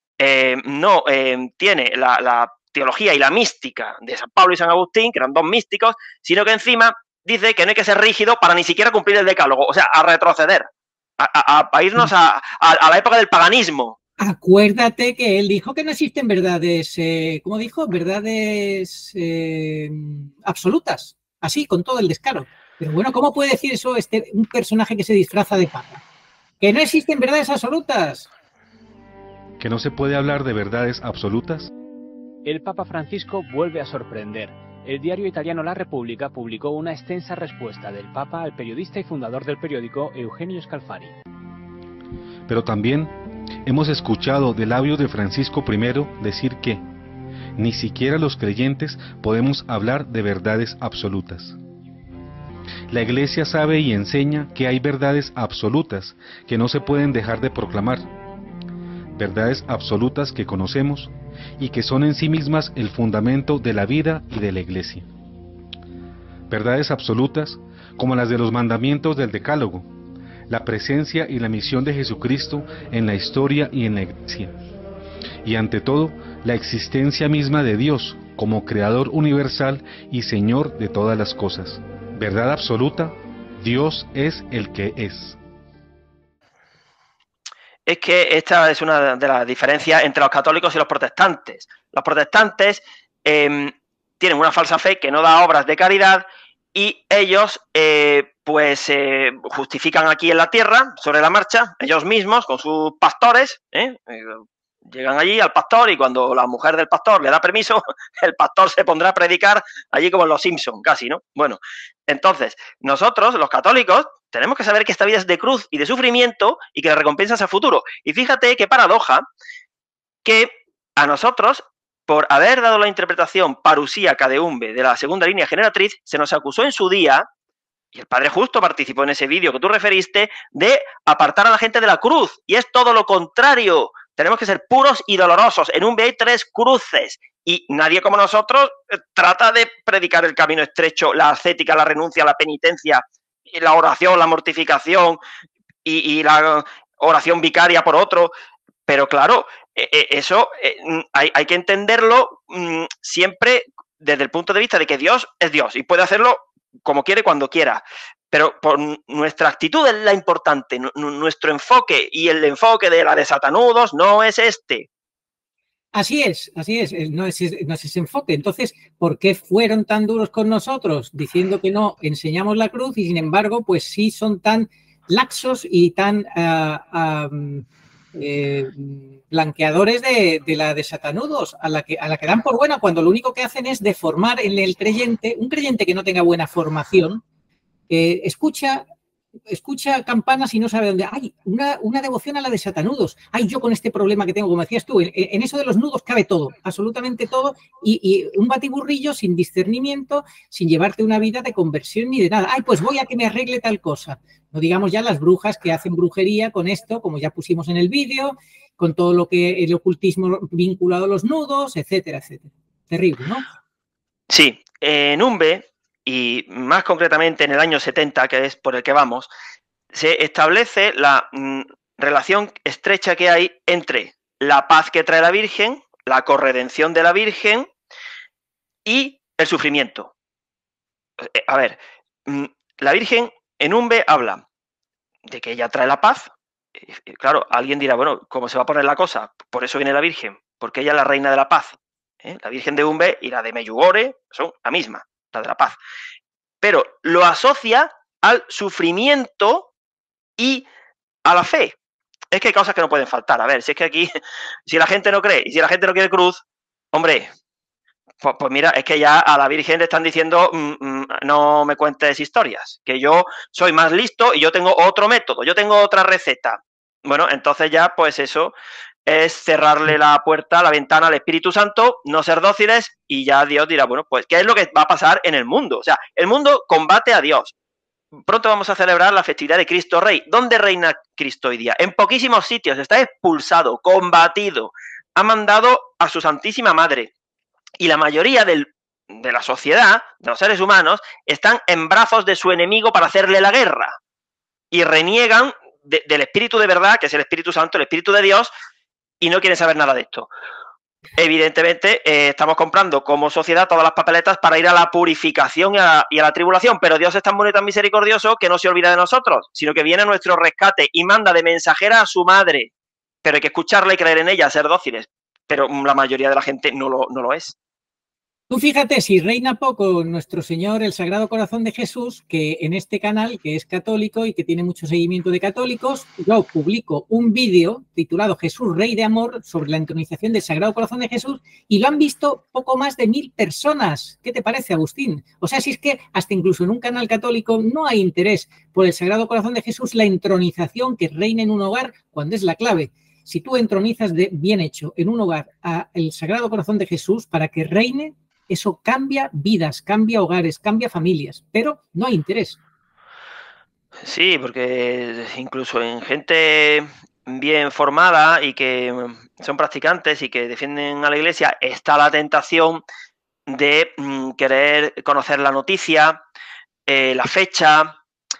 tiene la teología y la mística de San Pablo y San Agustín, que eran dos místicos, sino que encima dice que no hay que ser rígido para ni siquiera cumplir el decálogo, o sea, a retroceder, a irnos a la época del paganismo. Acuérdate que él dijo que no existen verdades, ¿cómo dijo? Verdades absolutas, así, con todo el descaro. Pero bueno, ¿cómo puede decir eso un personaje que se disfraza de papa? ¡Que no existen verdades absolutas! ¿Que no se puede hablar de verdades absolutas? El Papa Francisco vuelve a sorprender. El diario italiano La Repubblica publicó una extensa respuesta del Papa al periodista y fundador del periódico Eugenio Scalfari. Pero también hemos escuchado de labios de Francisco I decir que ni siquiera los creyentes podemos hablar de verdades absolutas. La Iglesia sabe y enseña que hay verdades absolutas que no se pueden dejar de proclamar, verdades absolutas que conocemos y que son en sí mismas el fundamento de la vida y de la Iglesia. Verdades absolutas como las de los mandamientos del Decálogo, la presencia y la misión de Jesucristo en la historia y en la Iglesia, y ante todo, la existencia misma de Dios como Creador universal y Señor de todas las cosas. Verdad absoluta, Dios es el que es. Es que esta es una de las diferencias entre los católicos y los protestantes. Los protestantes tienen una falsa fe que no da obras de caridad y ellos justifican aquí en la tierra, sobre la marcha, ellos mismos con sus pastores, llegan allí al pastor y cuando la mujer del pastor le da permiso, el pastor se pondrá a predicar allí como en los Simpson, casi, ¿no? Bueno, entonces, nosotros, los católicos, tenemos que saber que esta vida es de cruz y de sufrimiento y que la recompensa es a futuro. Y fíjate qué paradoja que a nosotros, por haber dado la interpretación parusíaca de Umbe de la segunda línea generatriz, se nos acusó en su día, y el Padre Justo participó en ese vídeo que tú referiste, de apartar a la gente de la cruz. Y es todo lo contrario. Tenemos que ser puros y dolorosos. En Umbe hay 3 cruces. Y nadie como nosotros trata de predicar el camino estrecho, la ascética, la renuncia, la penitencia, y la oración, la mortificación y la oración vicaria por otro. Pero claro, eso hay que entenderlo siempre desde el punto de vista de que Dios es Dios y puede hacerlo como quiere, cuando quiera. Pero por nuestra actitud es la importante, nuestro enfoque, y el enfoque de la de Satanudos no es este. Así es, no es ese enfoque. Entonces, ¿por qué fueron tan duros con nosotros diciendo que no enseñamos la cruz y sin embargo, pues sí son tan laxos y tan blanqueadores de la de Satanudos, a la que dan por buena cuando lo único que hacen es deformar en el creyente, un creyente que no tenga buena formación, escucha campanas y no sabe dónde. Hay una devoción a la de Satanudos. Ay, yo con este problema que tengo, como decías tú, en eso de los nudos cabe todo, absolutamente todo, y un batiburrillo sin discernimiento, sin llevarte una vida de conversión ni de nada. Ay, pues voy a que me arregle tal cosa. No digamos ya las brujas que hacen brujería con esto, como ya pusimos en el vídeo, con todo lo que el ocultismo vinculado a los nudos, etcétera, etcétera. Terrible, ¿no? Sí, en Umbe, y más concretamente en el año 70, que es por el que vamos, se establece la relación estrecha que hay entre la paz que trae la Virgen, la corredención de la Virgen y el sufrimiento. A ver, la Virgen en Umbe habla de que ella trae la paz. Claro, alguien dirá, bueno, ¿cómo se va a poner la cosa? Por eso viene la Virgen, porque ella es la reina de la paz. La Virgen de Umbe y la de Medjugorje son la misma, la de la paz. Pero lo asocia al sufrimiento y a la fe. Es que hay cosas que no pueden faltar. A ver, si es que aquí, si la gente no cree y si la gente no quiere cruz, hombre, pues mira, es que ya a la Virgen le están diciendo no me cuentes historias, que yo soy más listo y yo tengo otro método, yo tengo otra receta. Bueno, entonces ya pues eso es cerrarle la puerta, la ventana al Espíritu Santo, no ser dóciles y ya Dios dirá, bueno, pues ¿qué es lo que va a pasar en el mundo? O sea, el mundo combate a Dios. Pronto vamos a celebrar la festividad de Cristo Rey. ¿Dónde reina Cristo hoy día? En poquísimos sitios, está expulsado, combatido, ha mandado a su Santísima Madre. Y la mayoría de la sociedad, de los seres humanos, están en brazos de su enemigo para hacerle la guerra. Y reniegan del Espíritu de verdad, que es el Espíritu Santo, el Espíritu de Dios, y no quieren saber nada de esto. Evidentemente, estamos comprando como sociedad todas las papeletas para ir a la purificación y a la tribulación, pero Dios es tan bueno y tan misericordioso que no se olvida de nosotros, sino que viene a nuestro rescate y manda de mensajera a su madre, pero hay que escucharla y creer en ella, ser dóciles, pero la mayoría de la gente no lo es. Tú fíjate, si reina poco nuestro Señor, el Sagrado Corazón de Jesús, que en este canal, que es católico y que tiene mucho seguimiento de católicos, yo publico un vídeo titulado Jesús, Rey de Amor, sobre la entronización del Sagrado Corazón de Jesús, y lo han visto poco más de 1000 personas. ¿Qué te parece, Agustín? O sea, si es que hasta incluso en un canal católico no hay interés por el Sagrado Corazón de Jesús, la entronización que reina en un hogar, cuando es la clave. Si tú entronizas de bien hecho en un hogar al Sagrado Corazón de Jesús para que reine, eso cambia vidas, cambia hogares, cambia familias, pero no hay interés. Sí, porque incluso en gente bien formada y que son practicantes y que defienden a la Iglesia, está la tentación de querer conocer la noticia, la fecha.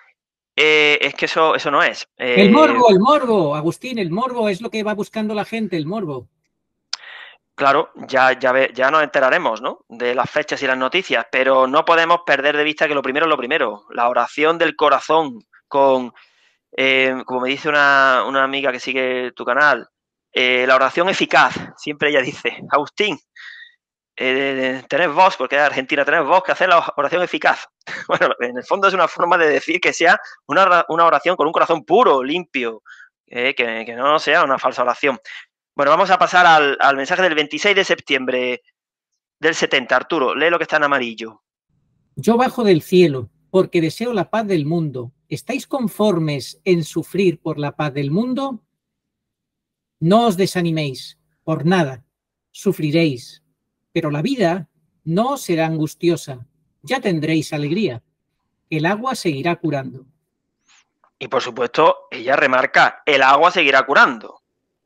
Es que eso no es. El morbo, Agustín, el morbo es lo que va buscando la gente, el morbo. Claro, ya nos enteraremos, ¿no?, de las fechas y las noticias, pero no podemos perder de vista que lo primero es lo primero, la oración del corazón con, como me dice una amiga que sigue tu canal, la oración eficaz, siempre ella dice, Agustín, tenés vos, porque es Argentina, tenés vos que hacer la oración eficaz. Bueno, en el fondo es una forma de decir que sea una oración con un corazón puro, limpio, que no sea una falsa oración. Bueno, vamos a pasar al mensaje del 26 de septiembre del 70. Arturo, lee lo que está en amarillo. Yo bajo del cielo, porque deseo la paz del mundo. ¿Estáis conformes en sufrir por la paz del mundo? No os desaniméis, por nada. Sufriréis, pero la vida no será angustiosa. Ya tendréis alegría. El agua seguirá curando. Y por supuesto, ella remarca, el agua seguirá curando.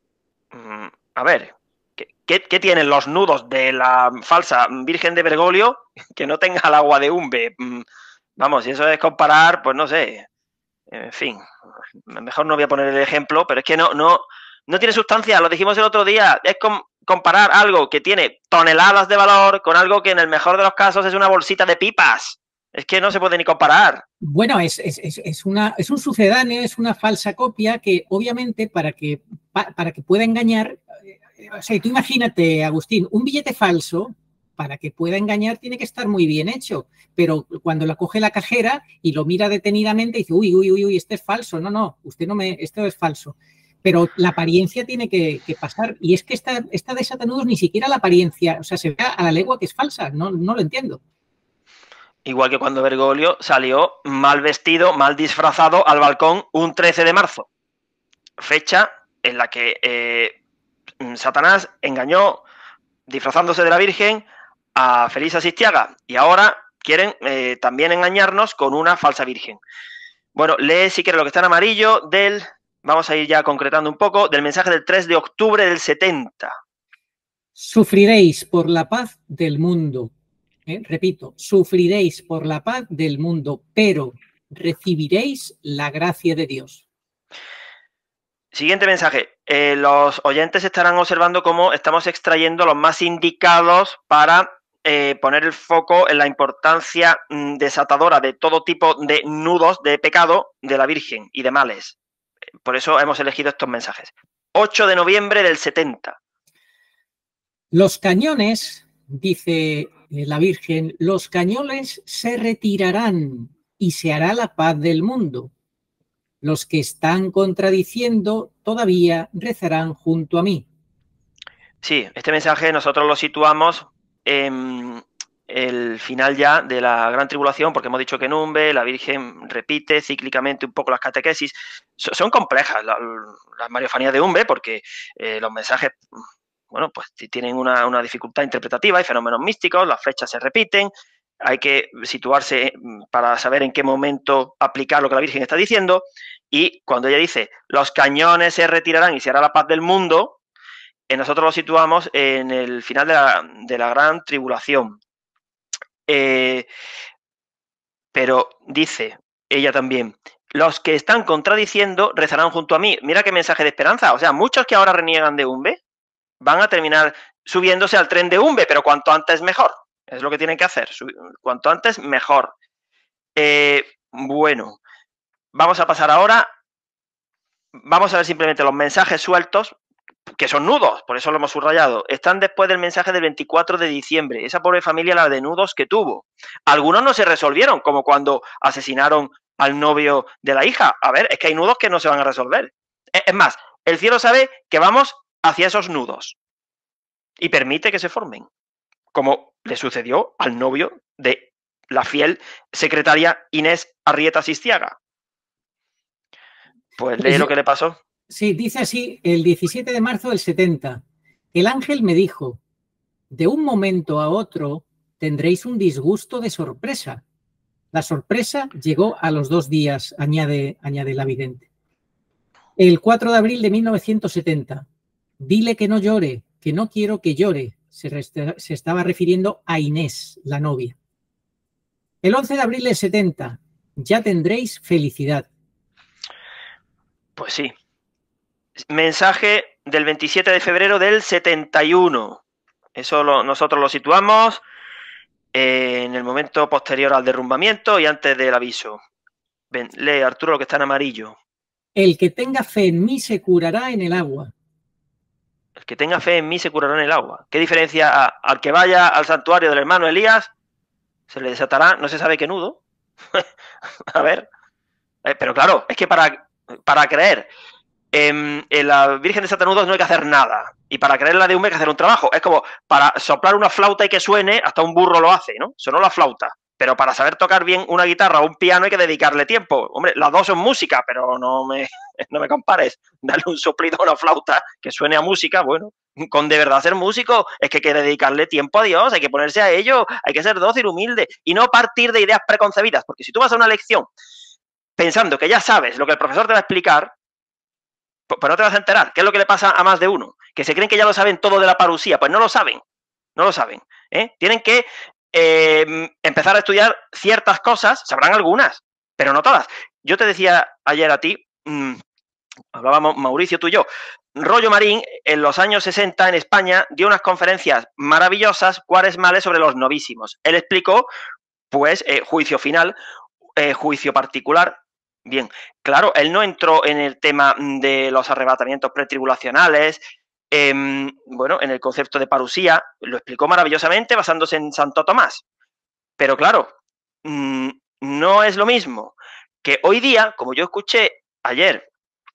A ver, ¿qué tienen los nudos de la falsa Virgen de Bergoglio que no tenga el agua de Umbe? Vamos, si eso es comparar, pues no sé. En fin, mejor no voy a poner el ejemplo, pero es que no tiene sustancia, lo dijimos el otro día, es comparar algo que tiene toneladas de valor con algo que en el mejor de los casos es una bolsita de pipas. Es que no se puede ni comparar. Bueno, es un sucedáneo, es una falsa copia que obviamente para que pueda engañar, o sea, tú imagínate, Agustín, un billete falso para que pueda engañar tiene que estar muy bien hecho, pero cuando lo coge la cajera y lo mira detenidamente dice, uy, este es falso, no, esto es falso. Pero la apariencia tiene que pasar, y es que esta de Satanudos ni siquiera la apariencia, o sea, se ve a la legua que es falsa, no lo entiendo. Igual que cuando Bergoglio salió mal vestido, mal disfrazado al balcón un 13 de marzo, fecha en la que Satanás engañó, disfrazándose de la Virgen, a Félix Asistiaga, y ahora quieren también engañarnos con una falsa Virgen. Bueno, lee si quieres lo que está en amarillo vamos a ir ya concretando un poco, del mensaje del 3 de octubre del 70. Sufriréis por la paz del mundo. Repito, sufriréis por la paz del mundo, pero recibiréis la gracia de Dios. Siguiente mensaje. Los oyentes estarán observando cómo estamos extrayendo los más indicados para poner el foco en la importancia desatadora de todo tipo de nudos de pecado de la Virgen y de males. Por eso hemos elegido estos mensajes. 8 de noviembre del 70. Los cañones, dice la Virgen, los cañones se retirarán y se hará la paz del mundo. Los que están contradiciendo todavía rezarán junto a mí. Sí, este mensaje nosotros lo situamos en el final ya de la Gran Tribulación, porque hemos dicho que en Umbe la Virgen repite cíclicamente un poco las catequesis. Son complejas las mariofanías de Umbe, porque los mensajes, bueno, pues tienen una dificultad interpretativa, hay fenómenos místicos, las fechas se repiten, hay que situarse para saber en qué momento aplicar lo que la Virgen está diciendo, y cuando ella dice, los cañones se retirarán y se hará la paz del mundo, nosotros lo situamos en el final de la Gran Tribulación. Pero dice ella también, los que están contradiciendo rezarán junto a mí. Mira qué mensaje de esperanza. O sea, muchos que ahora reniegan de Umbe van a terminar subiéndose al tren de Umbe, pero cuanto antes mejor. Es lo que tienen que hacer. Cuanto antes mejor. Bueno, vamos a pasar ahora. Vamos a ver simplemente los mensajes sueltos, que son nudos, por eso lo hemos subrayado. Están después del mensaje del 24 de diciembre. Esa pobre familia, la de nudos que tuvo. Algunos no se resolvieron, como cuando asesinaron al novio de la hija. A ver, es que hay nudos que no se van a resolver. Es más, el cielo sabe que vamos hacia esos nudos y permite que se formen, como le sucedió al novio de la fiel secretaria Inés Arrieta Sistiaga. Pues lee lo que le pasó. Sí, dice así, el 17 de marzo del 70. El ángel me dijo, de un momento a otro tendréis un disgusto de sorpresa. La sorpresa llegó a los 2 días, añade la vidente. El 4 de abril de 1970. Dile que no llore, que no quiero que llore. Se estaba refiriendo a Inés, la novia. El 11 de abril del 70. Ya tendréis felicidad. Pues sí. Mensaje del 27 de febrero del 71. Eso nosotros lo situamos en el momento posterior al derrumbamiento y antes del aviso. Ven, lee, Arturo, lo que está en amarillo. El que tenga fe en mí se curará en el agua. El que tenga fe en mí se curará en el agua. ¿Qué diferencia al que vaya al santuario del hermano Elías? Se le desatará, no se sabe qué nudo. A ver. Pero claro, es que para creer en la Virgen de Satanudos no hay que hacer nada. Y para creer en la de Umbe hay que hacer un trabajo. Es como para soplar una flauta y que suene, hasta un burro lo hace, ¿no? Sonó la flauta. Pero para saber tocar bien una guitarra o un piano hay que dedicarle tiempo. Hombre, las dos son música, pero no me compares. Darle un soplido a una flauta que suene a música, bueno, con de verdad ser músico es que hay que dedicarle tiempo a Dios, hay que ponerse a ello, hay que ser dócil, humilde y no partir de ideas preconcebidas. Porque si tú vas a una lección pensando que ya sabes lo que el profesor te va a explicar, pues no te vas a enterar. ¿Qué es lo que le pasa a más de uno? Que se creen que ya lo saben todo de la parusía. Pues no lo saben. No lo saben. Tienen que empezar a estudiar ciertas cosas. Sabrán algunas, pero no todas. Yo te decía ayer a ti, hablábamos Mauricio, tú y yo, Rollo Marín en los años 60 en España dio unas conferencias maravillosas, cuaresmales, sobre los novísimos. Él explicó, pues, juicio final, juicio particular. Bien, claro, él no entró en el tema de los arrebatamientos pretribulacionales, bueno, en el concepto de parusía, lo explicó maravillosamente basándose en Santo Tomás. Pero claro, no es lo mismo que hoy día, como yo escuché ayer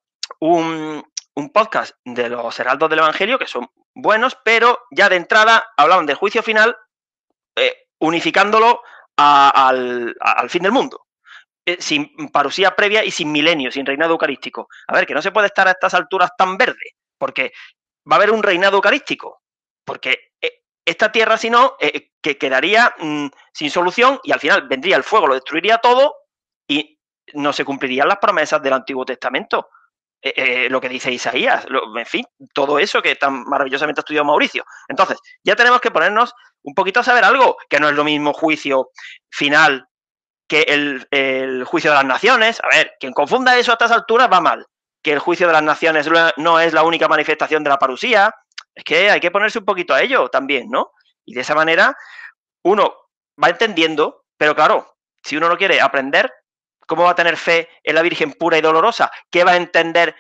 un podcast de los heraldos del Evangelio, que son buenos, pero ya de entrada hablaban del juicio final, unificándolo al fin del mundo. Sin parusía previa y sin milenio, sin reinado eucarístico. A ver, que no se puede estar a estas alturas tan verde, porque va a haber un reinado eucarístico, porque esta tierra, si no, que quedaría sin solución y al final vendría el fuego, lo destruiría todo y no se cumplirían las promesas del Antiguo Testamento. Lo que dice Isaías, en fin, todo eso que tan maravillosamente ha estudiado Mauricio. Entonces, ya tenemos que ponernos un poquito a saber algo, que no es lo mismo juicio final que el juicio de las naciones. A ver, quien confunda eso a estas alturas va mal. Que el juicio de las naciones no es la única manifestación de la parusía. Es que hay que ponerse un poquito a ello también, ¿no? Y de esa manera uno va entendiendo, pero claro, si uno no quiere aprender, ¿cómo va a tener fe en la Virgen pura y dolorosa? ¿Qué va a entender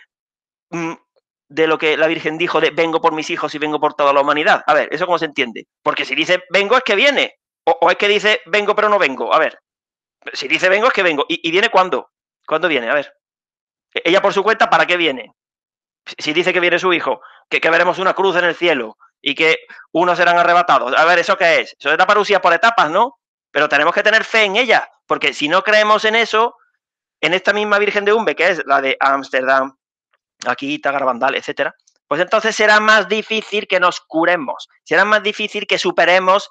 de lo que la Virgen dijo de vengo por mis hijos y vengo por toda la humanidad? A ver, ¿eso cómo se entiende? Porque si dice vengo es que viene, o es que dice vengo pero no vengo. A ver, si dice vengo es que vengo. ¿Y viene cuándo? ¿Cuándo viene? A ver. Ella por su cuenta, ¿para qué viene? Si dice que viene su hijo, que veremos una cruz en el cielo y que unos serán arrebatados. A ver, ¿eso qué es? Eso es la parusía por etapas, ¿no? Pero tenemos que tener fe en ella, porque si no creemos en eso, en esta misma Virgen de Umbe, que es la de Ámsterdam, Akita, Garabandal, etcétera, pues entonces será más difícil que nos curemos, será más difícil que superemos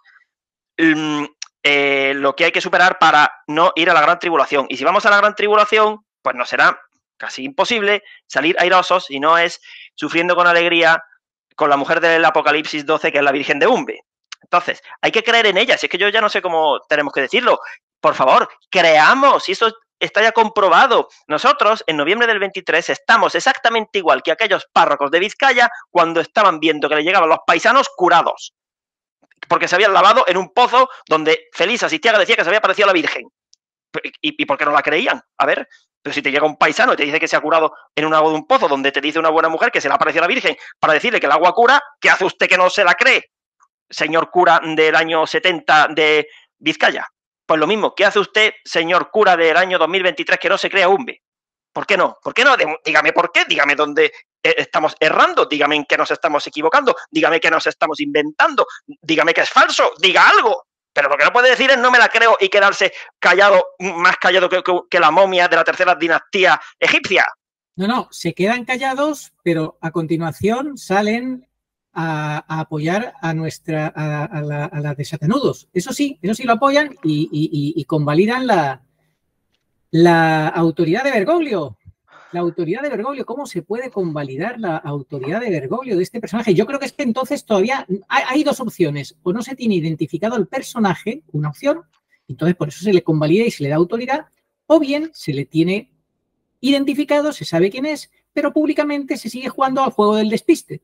lo que hay que superar para no ir a la gran tribulación. Y si vamos a la gran tribulación, pues nos será casi imposible salir airosos, y no es sufriendo con alegría con la mujer del Apocalipsis 12, que es la Virgen de Umbe. Entonces, hay que creer en ella. Si es que yo ya no sé cómo tenemos que decirlo. Por favor, creamos. Y eso está ya comprobado. Nosotros, en noviembre del 23, estamos exactamente igual que aquellos párrocos de Vizcaya cuando estaban viendo que le llegaban los paisanos curados, porque se habían lavado en un pozo donde Felisa Sistiaga decía que se había aparecido la Virgen. ¿Y por qué no la creían? A ver, pero si te llega un paisano y te dice que se ha curado en un agua de un pozo donde te dice una buena mujer que se le apareció la Virgen para decirle que el agua cura, ¿qué hace usted que no se la cree, señor cura del año 70 de Vizcaya? Pues lo mismo, ¿qué hace usted, señor cura del año 2023, que no se crea UMBE? ¿Por qué no? ¿Por qué no? Dígame por qué, dígame dónde estamos errando, dígame en qué nos estamos equivocando, dígame qué nos estamos inventando, dígame que es falso, diga algo. Pero lo que no puede decir es no me la creo y quedarse callado, más callado que la momia de la tercera dinastía egipcia. No, se quedan callados, pero a continuación salen a apoyar a la de Satanudos. Eso sí lo apoyan y convalidan la autoridad de Bergoglio. La autoridad de Bergoglio, ¿cómo se puede convalidar la autoridad de Bergoglio de este personaje? Yo creo que es que entonces todavía hay dos opciones. O no se tiene identificado el personaje, una opción, entonces por eso se le convalida y se le da autoridad, o bien se le tiene identificado, se sabe quién es, pero públicamente se sigue jugando al juego del despiste.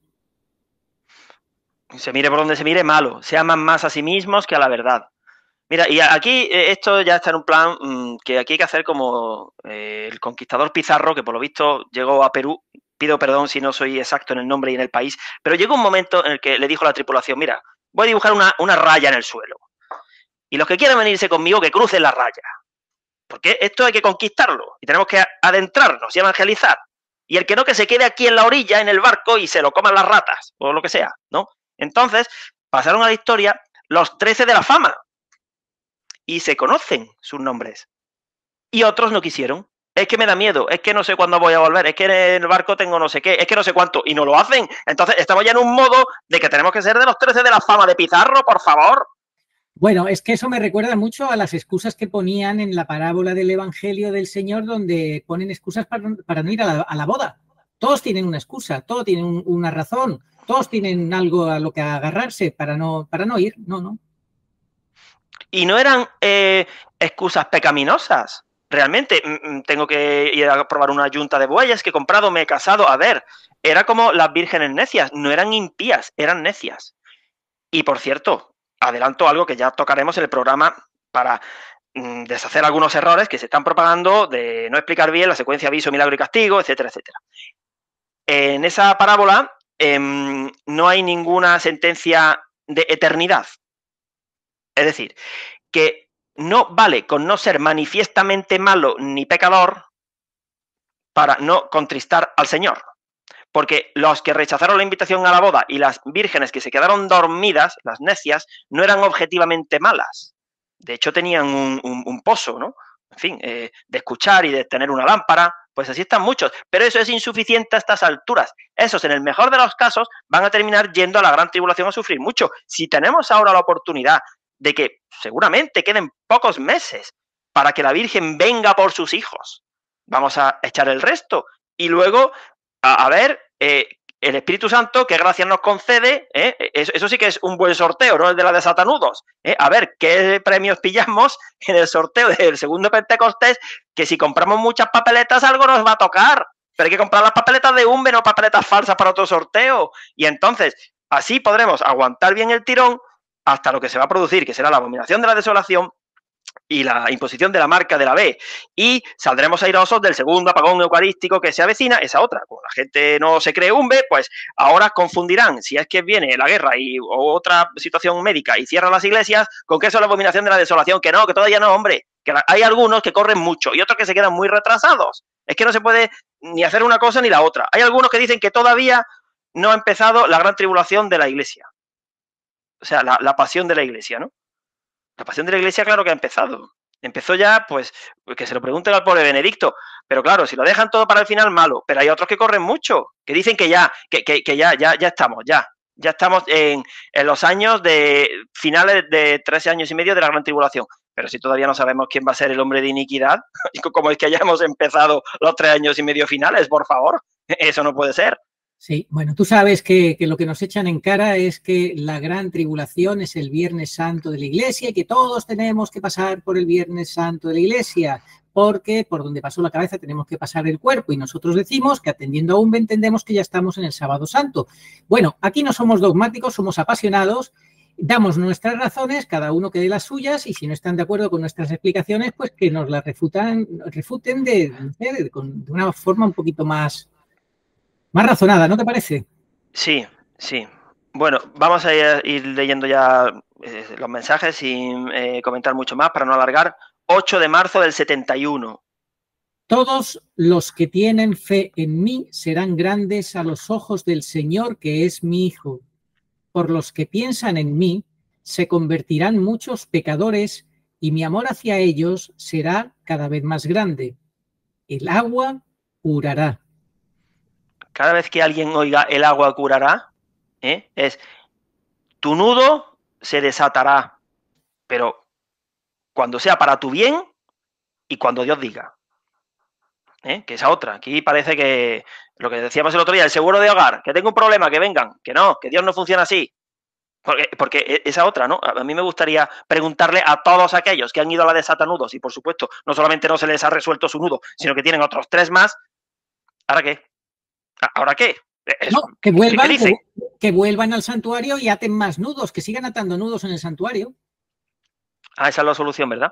Se mire por donde se mire, malo. Se aman más a sí mismos que a la verdad. Mira, y aquí esto ya está en un plan que aquí hay que hacer como el conquistador Pizarro, que por lo visto llegó a Perú. Pido perdón si no soy exacto en el nombre y en el país, pero llegó un momento en el que le dijo a la tripulación, mira, voy a dibujar una raya en el suelo. Y los que quieran venirse conmigo, que crucen la raya. Porque esto hay que conquistarlo y tenemos que adentrarnos y evangelizar. Y el que no, que se quede aquí en la orilla, en el barco, y se lo coman las ratas, o lo que sea, ¿no? Entonces, pasaron a la historia los 13 de la fama. Y se conocen sus nombres. Y otros no quisieron. Es que me da miedo, es que no sé cuándo voy a volver, es que en el barco tengo no sé qué, es que no sé cuánto, y no lo hacen. Entonces estamos ya en un modo de que tenemos que ser de los 13 de la fama de Pizarro, por favor. Bueno, es que eso me recuerda mucho a las excusas que ponían en la parábola del Evangelio del Señor, donde ponen excusas para no ir a la boda. Todos tienen una excusa, todos tienen una razón, todos tienen algo a lo que agarrarse para no ir, no. Y no eran excusas pecaminosas. Realmente, tengo que ir a probar una yunta de bueyes que he comprado, me he casado. A ver, era como las vírgenes necias, no eran impías, eran necias. Y por cierto, adelanto algo que ya tocaremos en el programa para deshacer algunos errores que se están propagando de no explicar bien la secuencia aviso, milagro y castigo, etcétera, etcétera. En esa parábola no hay ninguna sentencia de eternidad. Es decir, que no vale con no ser manifiestamente malo ni pecador para no contristar al Señor. Porque los que rechazaron la invitación a la boda y las vírgenes que se quedaron dormidas, las necias, no eran objetivamente malas. De hecho, tenían un pozo, ¿no? En fin, de escuchar y de tener una lámpara, pues así están muchos. Pero eso es insuficiente a estas alturas. Esos, en el mejor de los casos, van a terminar yendo a la gran tribulación a sufrir mucho. Si tenemos ahora la oportunidad de que seguramente queden pocos meses para que la Virgen venga por sus hijos, vamos a echar el resto y luego a ver el Espíritu Santo qué gracias nos concede, eso sí que es un buen sorteo, no el de la de Satanudos, a ver qué premios pillamos en el sorteo del segundo Pentecostés, que si compramos muchas papeletas algo nos va a tocar, pero hay que comprar las papeletas de UMBE, no papeletas falsas para otro sorteo, y entonces así podremos aguantar bien el tirón hasta lo que se va a producir, que será la abominación de la desolación y la imposición de la marca de la B. Y saldremos airosos del segundo apagón eucarístico que se avecina, esa otra. Como la gente no se cree UMBE, pues ahora confundirán, si es que viene la guerra o otra situación médica y cierran las iglesias, con que eso es la abominación de la desolación. Que no, que todavía no, hombre. Que hay algunos que corren mucho y otros que se quedan muy retrasados. Es que no se puede ni hacer una cosa ni la otra. Hay algunos que dicen que todavía no ha empezado la gran tribulación de la iglesia. O sea, la pasión de la iglesia, ¿no? La pasión de la iglesia, claro que ha empezado. Empezó ya, pues, que se lo pregunten al pobre Benedicto. Pero claro, si lo dejan todo para el final, malo. Pero hay otros que corren mucho, que dicen que ya estamos en los años de finales de 13 años y medio de la gran tribulación. Pero si todavía no sabemos quién va a ser el hombre de iniquidad, como es que ya hemos empezado los 3 años y medio finales, por favor. Eso no puede ser. Sí, bueno, tú sabes que lo que nos echan en cara es que la gran tribulación es el Viernes Santo de la Iglesia y que todos tenemos que pasar por el Viernes Santo de la Iglesia. porque por donde pasó la cabeza tenemos que pasar el cuerpo, y nosotros decimos que atendiendo a Umbe entendemos que ya estamos en el Sábado Santo. Bueno, aquí no somos dogmáticos, somos apasionados, damos nuestras razones, cada uno que dé las suyas, y si no están de acuerdo con nuestras explicaciones, pues que nos las refuten de una forma un poquito más razonada, ¿no te parece? Sí, sí. Bueno, vamos a ir leyendo ya los mensajes sin comentar mucho más para no alargar. 8 de marzo del 71. Todos los que tienen fe en mí serán grandes a los ojos del Señor, que es mi Hijo. Por los que piensan en mí se convertirán muchos pecadores, y mi amor hacia ellos será cada vez más grande. El agua curará. Cada vez que alguien oiga el agua curará, es tu nudo se desatará, pero cuando sea para tu bien y cuando Dios diga. Que esa otra. Aquí parece que lo que decíamos el otro día, el seguro de hogar, que tengo un problema, que vengan, que no, que Dios no funciona así. Porque esa otra, ¿no? A mí me gustaría preguntarle a todos aquellos que han ido a la desatanudos y, por supuesto, no solamente no se les ha resuelto su nudo, sino que tienen otros 3 más. ¿Ahora qué? ¿Ahora qué? No, que vuelvan al santuario y aten más nudos, que sigan atando nudos en el santuario. Ah, esa es la solución, ¿verdad?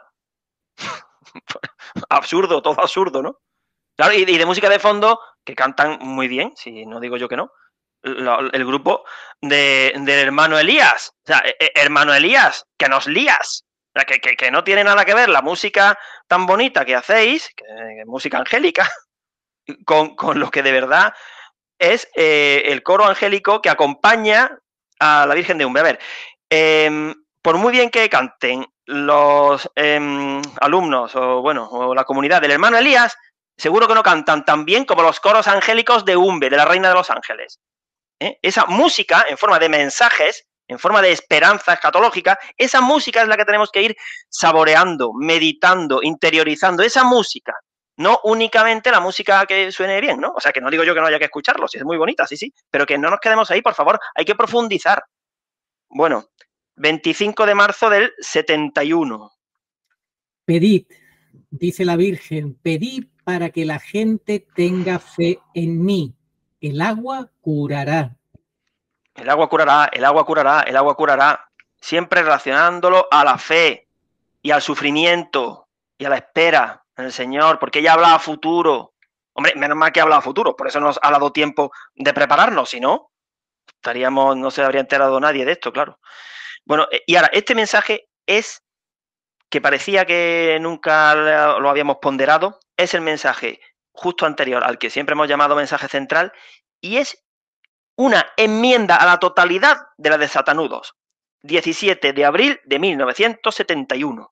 Absurdo, todo absurdo, ¿no? Claro, y de música de fondo, que cantan muy bien, si no digo yo que no, el grupo del hermano Elías. O sea, hermano Elías, que nos lías. O sea, que no tiene nada que ver la música tan bonita que hacéis, que música angélica, con lo que de verdad es el coro angélico que acompaña a la Virgen de Umbe. A ver, por muy bien que canten los alumnos o la comunidad del hermano Elías, seguro que no cantan tan bien como los coros angélicos de Umbe, de la Reina de los Ángeles. Esa música en forma de mensajes, en forma de esperanza escatológica, esa música es la que tenemos que ir saboreando, meditando, interiorizando. Esa música, no únicamente la música que suene bien, ¿no? O sea, que no digo yo que no haya que escucharlo, si es muy bonita, sí, pero que no nos quedemos ahí, por favor, hay que profundizar. Bueno, 25 de marzo del 71. Pedid, dice la Virgen, pedid para que la gente tenga fe en mí. El agua curará. El agua curará, el agua curará, el agua curará. Siempre relacionándolo a la fe y al sufrimiento y a la espera en el Señor, porque ella habla a futuro. Hombre, menos mal que habla a futuro, por eso nos ha dado tiempo de prepararnos, si no, no se habría enterado nadie de esto, claro. Bueno, y ahora, este mensaje es, que parecía que nunca lo habíamos ponderado, es el mensaje justo anterior al que siempre hemos llamado mensaje central, y es una enmienda a la totalidad de la de Satanudos, 17 de abril de 1971.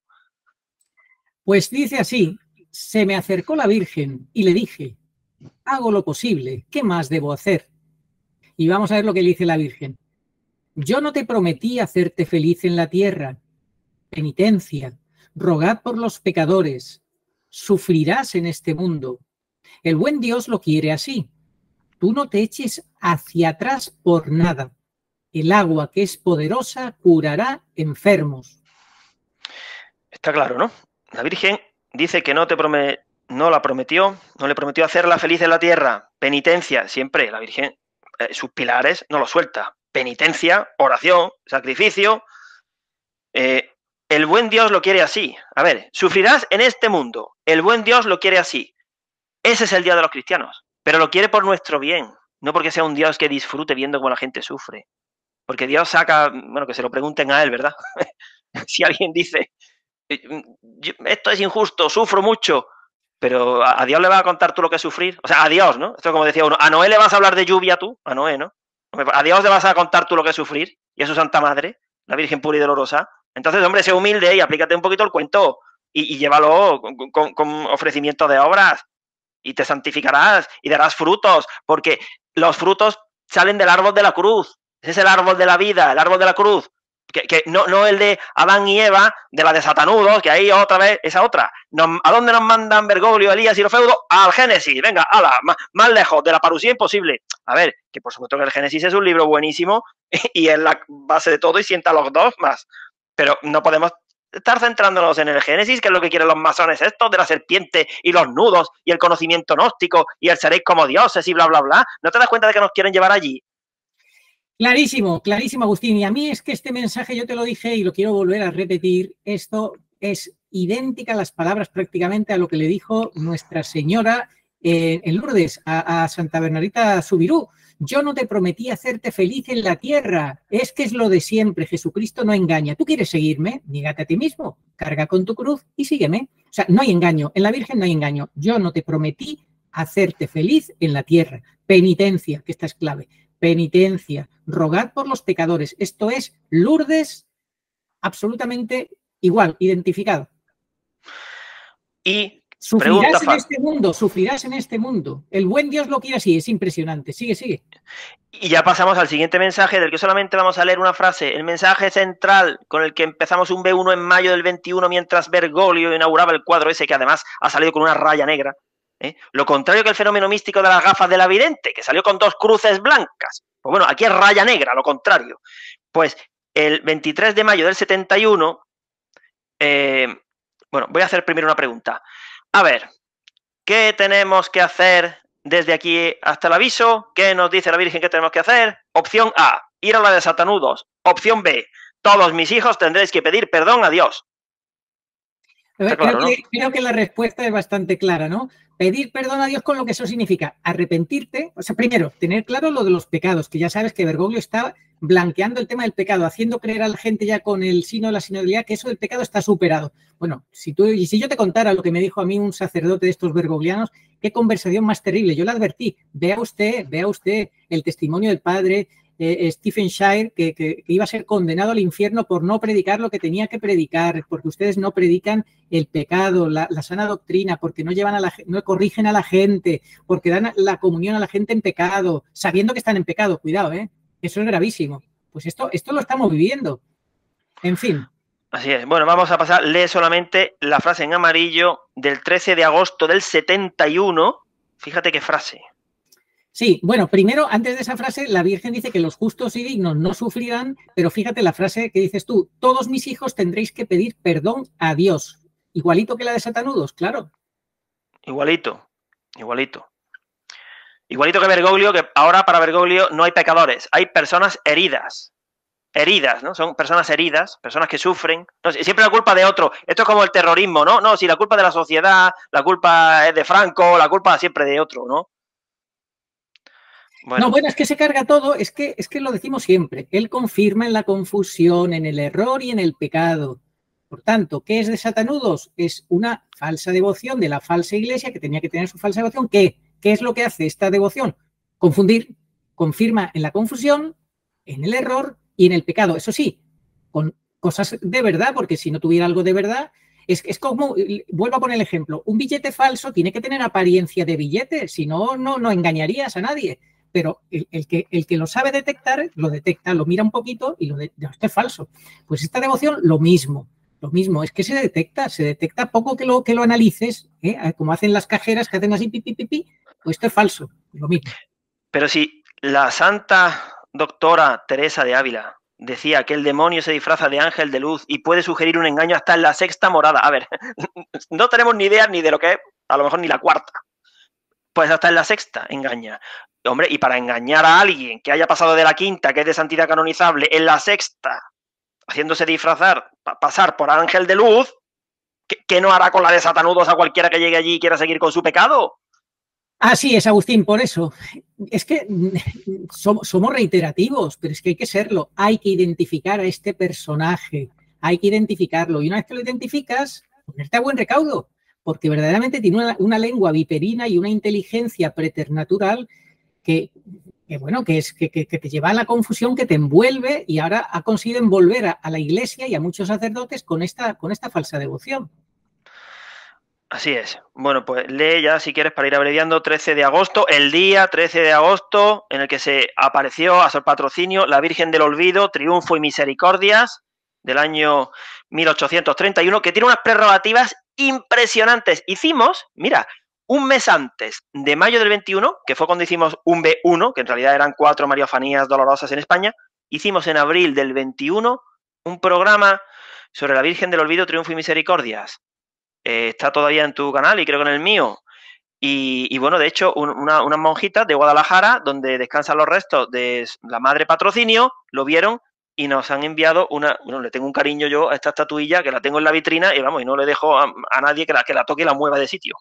Pues dice así: se me acercó la Virgen y le dije, hago lo posible, ¿qué más debo hacer? Y vamos a ver lo que le dice la Virgen. Yo no te prometí hacerte feliz en la tierra. Penitencia, rogad por los pecadores, sufrirás en este mundo. El buen Dios lo quiere así. Tú no te eches hacia atrás por nada. El agua, que es poderosa, curará enfermos. Está claro, ¿no? La Virgen dice que no le prometió hacerla feliz en la tierra. Penitencia, siempre la Virgen, sus pilares no los suelta. Penitencia, oración, sacrificio. El buen Dios lo quiere así. A ver, sufrirás en este mundo. El buen Dios lo quiere así. Ese es el Dios de los cristianos. Pero lo quiere por nuestro bien. No porque sea un Dios que disfrute viendo cómo la gente sufre. Porque Dios saca, bueno, que se lo pregunten a él, ¿verdad? Si alguien dice, esto es injusto, sufro mucho, pero a Dios le vas a contar tú lo que es sufrir. O sea, a Dios, ¿no? Esto es como decía uno, ¿a Noé le vas a hablar de lluvia tú? A Noé, ¿no? A Dios le vas a contar tú lo que es sufrir, y a su Santa Madre, la Virgen pura y dolorosa. Entonces, hombre, sé humilde y aplícate un poquito el cuento y llévalo con ofrecimiento de obras, y te santificarás y darás frutos, porque los frutos salen del árbol de la cruz. Ese es el árbol de la vida, el árbol de la cruz. Que no el de Adán y Eva, de la de Satanudos, que ahí otra vez, esa otra. ¿A dónde nos mandan Bergoglio, Elías y los feudos? Al Génesis, venga, ala, más lejos, de la parusía imposible. A ver, que por supuesto que el Génesis es un libro buenísimo y es la base de todo y sienta los dogmas, pero no podemos estar centrándonos en el Génesis, que es lo que quieren los masones estos, de la serpiente y los nudos y el conocimiento gnóstico y el seréis como dioses y bla, bla, bla. ¿No te das cuenta de que nos quieren llevar allí? Clarísimo, clarísimo, Agustín. Y a mí es que este mensaje, yo te lo dije y lo quiero volver a repetir, esto es idéntica a las palabras prácticamente a lo que le dijo Nuestra Señora en Lourdes a Santa Bernardita Subirú. Yo no te prometí hacerte feliz en la tierra. Es que es lo de siempre. Jesucristo no engaña. ¿Tú quieres seguirme? Niégate a ti mismo. Carga con tu cruz y sígueme. O sea, no hay engaño. En la Virgen no hay engaño. Yo no te prometí hacerte feliz en la tierra. Penitencia, que esta es clave. Penitencia. Rogad por los pecadores. Esto es Lourdes absolutamente igual, identificado. Y sufrirás en este mundo, sufrirás en este mundo. El buen Dios lo quiere así, es impresionante. Sigue, sigue. Y ya pasamos al siguiente mensaje, del que solamente vamos a leer una frase. El mensaje central con el que empezamos un B1 en mayo del 21, mientras Bergoglio inauguraba el cuadro ese, que además ha salido con una raya negra. Lo contrario que el fenómeno místico de las gafas de la vidente, que salió con 2 cruces blancas. Pues bueno, aquí es raya negra, lo contrario. Pues el 23 de mayo del 71, bueno, voy a hacer primero una pregunta. A ver, ¿qué tenemos que hacer desde aquí hasta el aviso? ¿Qué nos dice la Virgen que tenemos que hacer? Opción A, ir a la de Satanudos. Opción B, todos mis hijos tendréis que pedir perdón a Dios. Creo que la respuesta es bastante clara, ¿no? Pedir perdón a Dios con lo que eso significa. Arrepentirte, o sea, primero, tener claro lo de los pecados, que ya sabes que Bergoglio está blanqueando el tema del pecado, haciendo creer a la gente ya con el signo de la sinodalidad que eso del pecado está superado. Bueno, si yo te contara lo que me dijo a mí un sacerdote de estos bergoglianos, qué conversación más terrible. Yo le advertí, vea usted el testimonio del padre Stephen Shire, que iba a ser condenado al infierno por no predicar lo que tenía que predicar, porque ustedes no predican el pecado, la sana doctrina, porque no corrigen a la gente, porque dan la comunión a la gente en pecado, sabiendo que están en pecado. Cuidado, eso es gravísimo. Pues esto lo estamos viviendo. En fin. Así es. Bueno, vamos a pasar, lee solamente la frase en amarillo del 13 de agosto del 71. Fíjate qué frase. Sí, bueno, primero, antes de esa frase, la Virgen dice que los justos y dignos no sufrirán, pero fíjate la frase que dices tú, todos mis hijos tendréis que pedir perdón a Dios. Igualito que la de Satanudos, claro. Igualito, igualito. Igualito que Bergoglio, que ahora para Bergoglio no hay pecadores, hay personas heridas. Heridas, ¿no? Son personas heridas, personas que sufren. No, siempre la culpa de otro. Esto es como el terrorismo, ¿no? No, si la culpa es de la sociedad, la culpa es de Franco, la culpa siempre de otro, ¿no? Bueno. No, bueno, es que se carga todo, es que lo decimos siempre. Él confirma en la confusión, en el error y en el pecado. Por tanto, ¿qué es de Satanudos? Es una falsa devoción de la falsa iglesia que tenía que tener su falsa devoción. ¿Qué es lo que hace esta devoción? Confundir. Confirma en la confusión, en el error y en el pecado. Eso sí, con cosas de verdad, porque si no tuviera algo de verdad, es como, vuelvo a poner el ejemplo, un billete falso tiene que tener apariencia de billete, si no, no engañarías a nadie. Pero el que lo sabe detectar, lo detecta, lo mira un poquito y esto es falso. Pues esta devoción, lo mismo, es que se detecta poco que lo analices, como hacen las cajeras que hacen así, pues esto es falso, lo mismo. Pero si la santa doctora Teresa de Ávila decía que el demonio se disfraza de ángel de luz y puede sugerir un engaño hasta en la 6ª morada, a ver, no tenemos ni idea ni de lo que es, a lo mejor ni la 4ª, pues hasta en la 6ª engaña. Hombre, y para engañar a alguien que haya pasado de la 5ª, que es de santidad canonizable, en la 6ª, haciéndose disfrazar, pasar por ángel de luz, ¿qué no hará con la de Satanudos a cualquiera que llegue allí y quiera seguir con su pecado? Así es, Agustín, por eso. Es que somos reiterativos, pero es que hay que serlo. Hay que identificar a este personaje, hay que identificarlo. Y una vez que lo identificas, ponerte a buen recaudo, porque verdaderamente tiene una lengua viperina y una inteligencia preternatural que te lleva a la confusión, que te envuelve y ahora ha conseguido envolver a la iglesia y a muchos sacerdotes con esta falsa devoción. Así es. Bueno, pues lee ya, si quieres, para ir abreviando, 13 de agosto, el día 13 de agosto, en el que se apareció a su patrocinio la Virgen del Olvido, Triunfo y Misericordias, del año 1831, que tiene unas prerrogativas impresionantes. Hicimos, mira, un mes antes de mayo del 21, que fue cuando hicimos un B1, que en realidad eran 4 Mariofanías dolorosas en España, hicimos en abril del 21 un programa sobre la Virgen del Olvido, Triunfo y Misericordias. Está todavía en tu canal y creo que en el mío. Y bueno, de hecho, unas monjitas de Guadalajara, donde descansan los restos de la Madre Patrocinio, lo vieron y nos han enviado bueno, le tengo un cariño yo a esta estatuilla, que la tengo en la vitrina y vamos, y no le dejo a nadie que la toque y la mueva de sitio.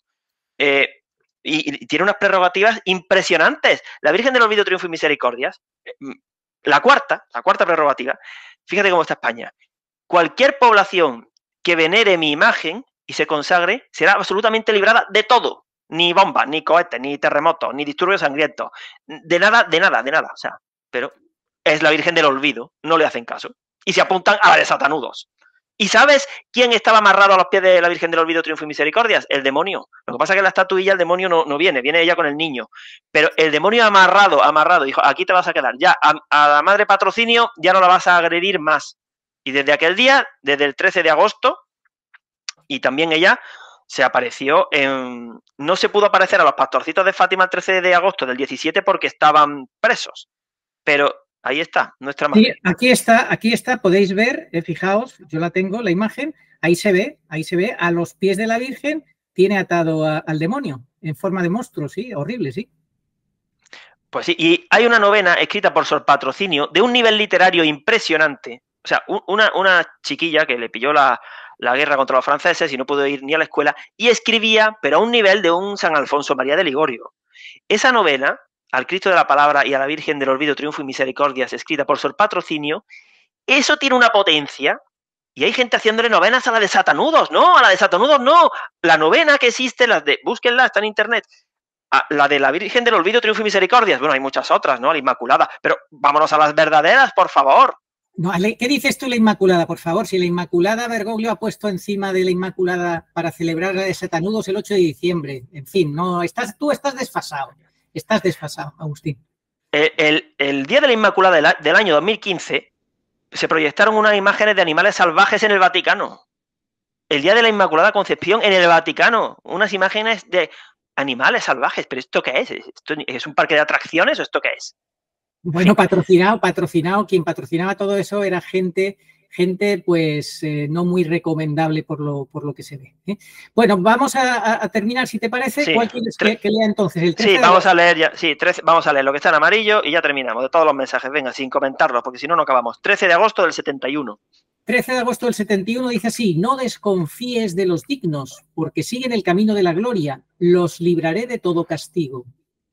Y tiene unas prerrogativas impresionantes. La Virgen del Olvido, Triunfo y Misericordias, la cuarta prerrogativa, fíjate cómo está España. Cualquier población que venere mi imagen y se consagre será absolutamente librada de todo. Ni bombas, ni cohetes, ni terremotos, ni disturbios sangrientos. De nada. O sea, pero es la Virgen del Olvido, no le hacen caso. Y se apuntan a la de Satanudos. ¿Y sabes quién estaba amarrado a los pies de la Virgen del Olvido, Triunfo y Misericordias? El demonio. Lo que pasa es que en la estatuilla el demonio no viene ella con el niño. Pero el demonio amarrado, dijo, aquí te vas a quedar. Ya, a la Madre Patrocinio ya no la vas a agredir más. Y desde aquel día, desde el 13 de agosto, y también ella se apareció no se pudo aparecer a los pastorcitos de Fátima el 13 de agosto del 17 porque estaban presos. Pero ahí está, nuestra madre. Sí, aquí está, podéis ver, fijaos, yo la tengo, la imagen, ahí se ve, a los pies de la Virgen tiene atado al demonio, en forma de monstruo, sí, horrible, sí. Pues sí, y hay una novena escrita por Sor Patrocinio de un nivel literario impresionante. O sea, una chiquilla que le pilló la guerra contra los franceses y no pudo ir ni a la escuela, y escribía, pero a un nivel de un San Alfonso María de Ligorio. Esa novena, al Cristo de la Palabra y a la Virgen del Olvido, Triunfo y Misericordias, escrita por Sor Patrocinio, eso tiene una potencia, y hay gente haciéndole novenas a la de Satanudos. No, a la de Satanudos no. La novena que existe, búsquenla, está en internet, la de la Virgen del Olvido, Triunfo y Misericordias. Bueno, hay muchas otras, ¿no? A la Inmaculada, pero vámonos a las verdaderas, por favor. No, ¿qué dices tú la Inmaculada, por favor? Si la Inmaculada Bergoglio ha puesto encima de la Inmaculada para celebrar la de Satanudos el 8 de diciembre. En fin, no, tú estás desfasado. Estás desfasado, Agustín. El día de la Inmaculada del año 2015 se proyectaron unas imágenes de animales salvajes en el Vaticano. El día de la Inmaculada Concepción en el Vaticano. Unas imágenes de animales salvajes. ¿Pero esto qué es? ¿Esto es un parque de atracciones o esto qué es? Bueno, patrocinado, quien patrocinaba todo eso era gente pues no muy recomendable por lo que se ve. Bueno, vamos a terminar, si te parece. Sí, ¿cuál quieres que lea entonces? El 13 sí, vamos a leer ya, sí, vamos a leer lo que está en amarillo y ya terminamos de todos los mensajes. Venga, sin comentarlos, porque si no, no acabamos. 13 de agosto del 71. 13 de agosto del 71 dice así: no desconfíes de los dignos, porque siguen el camino de la gloria, los libraré de todo castigo.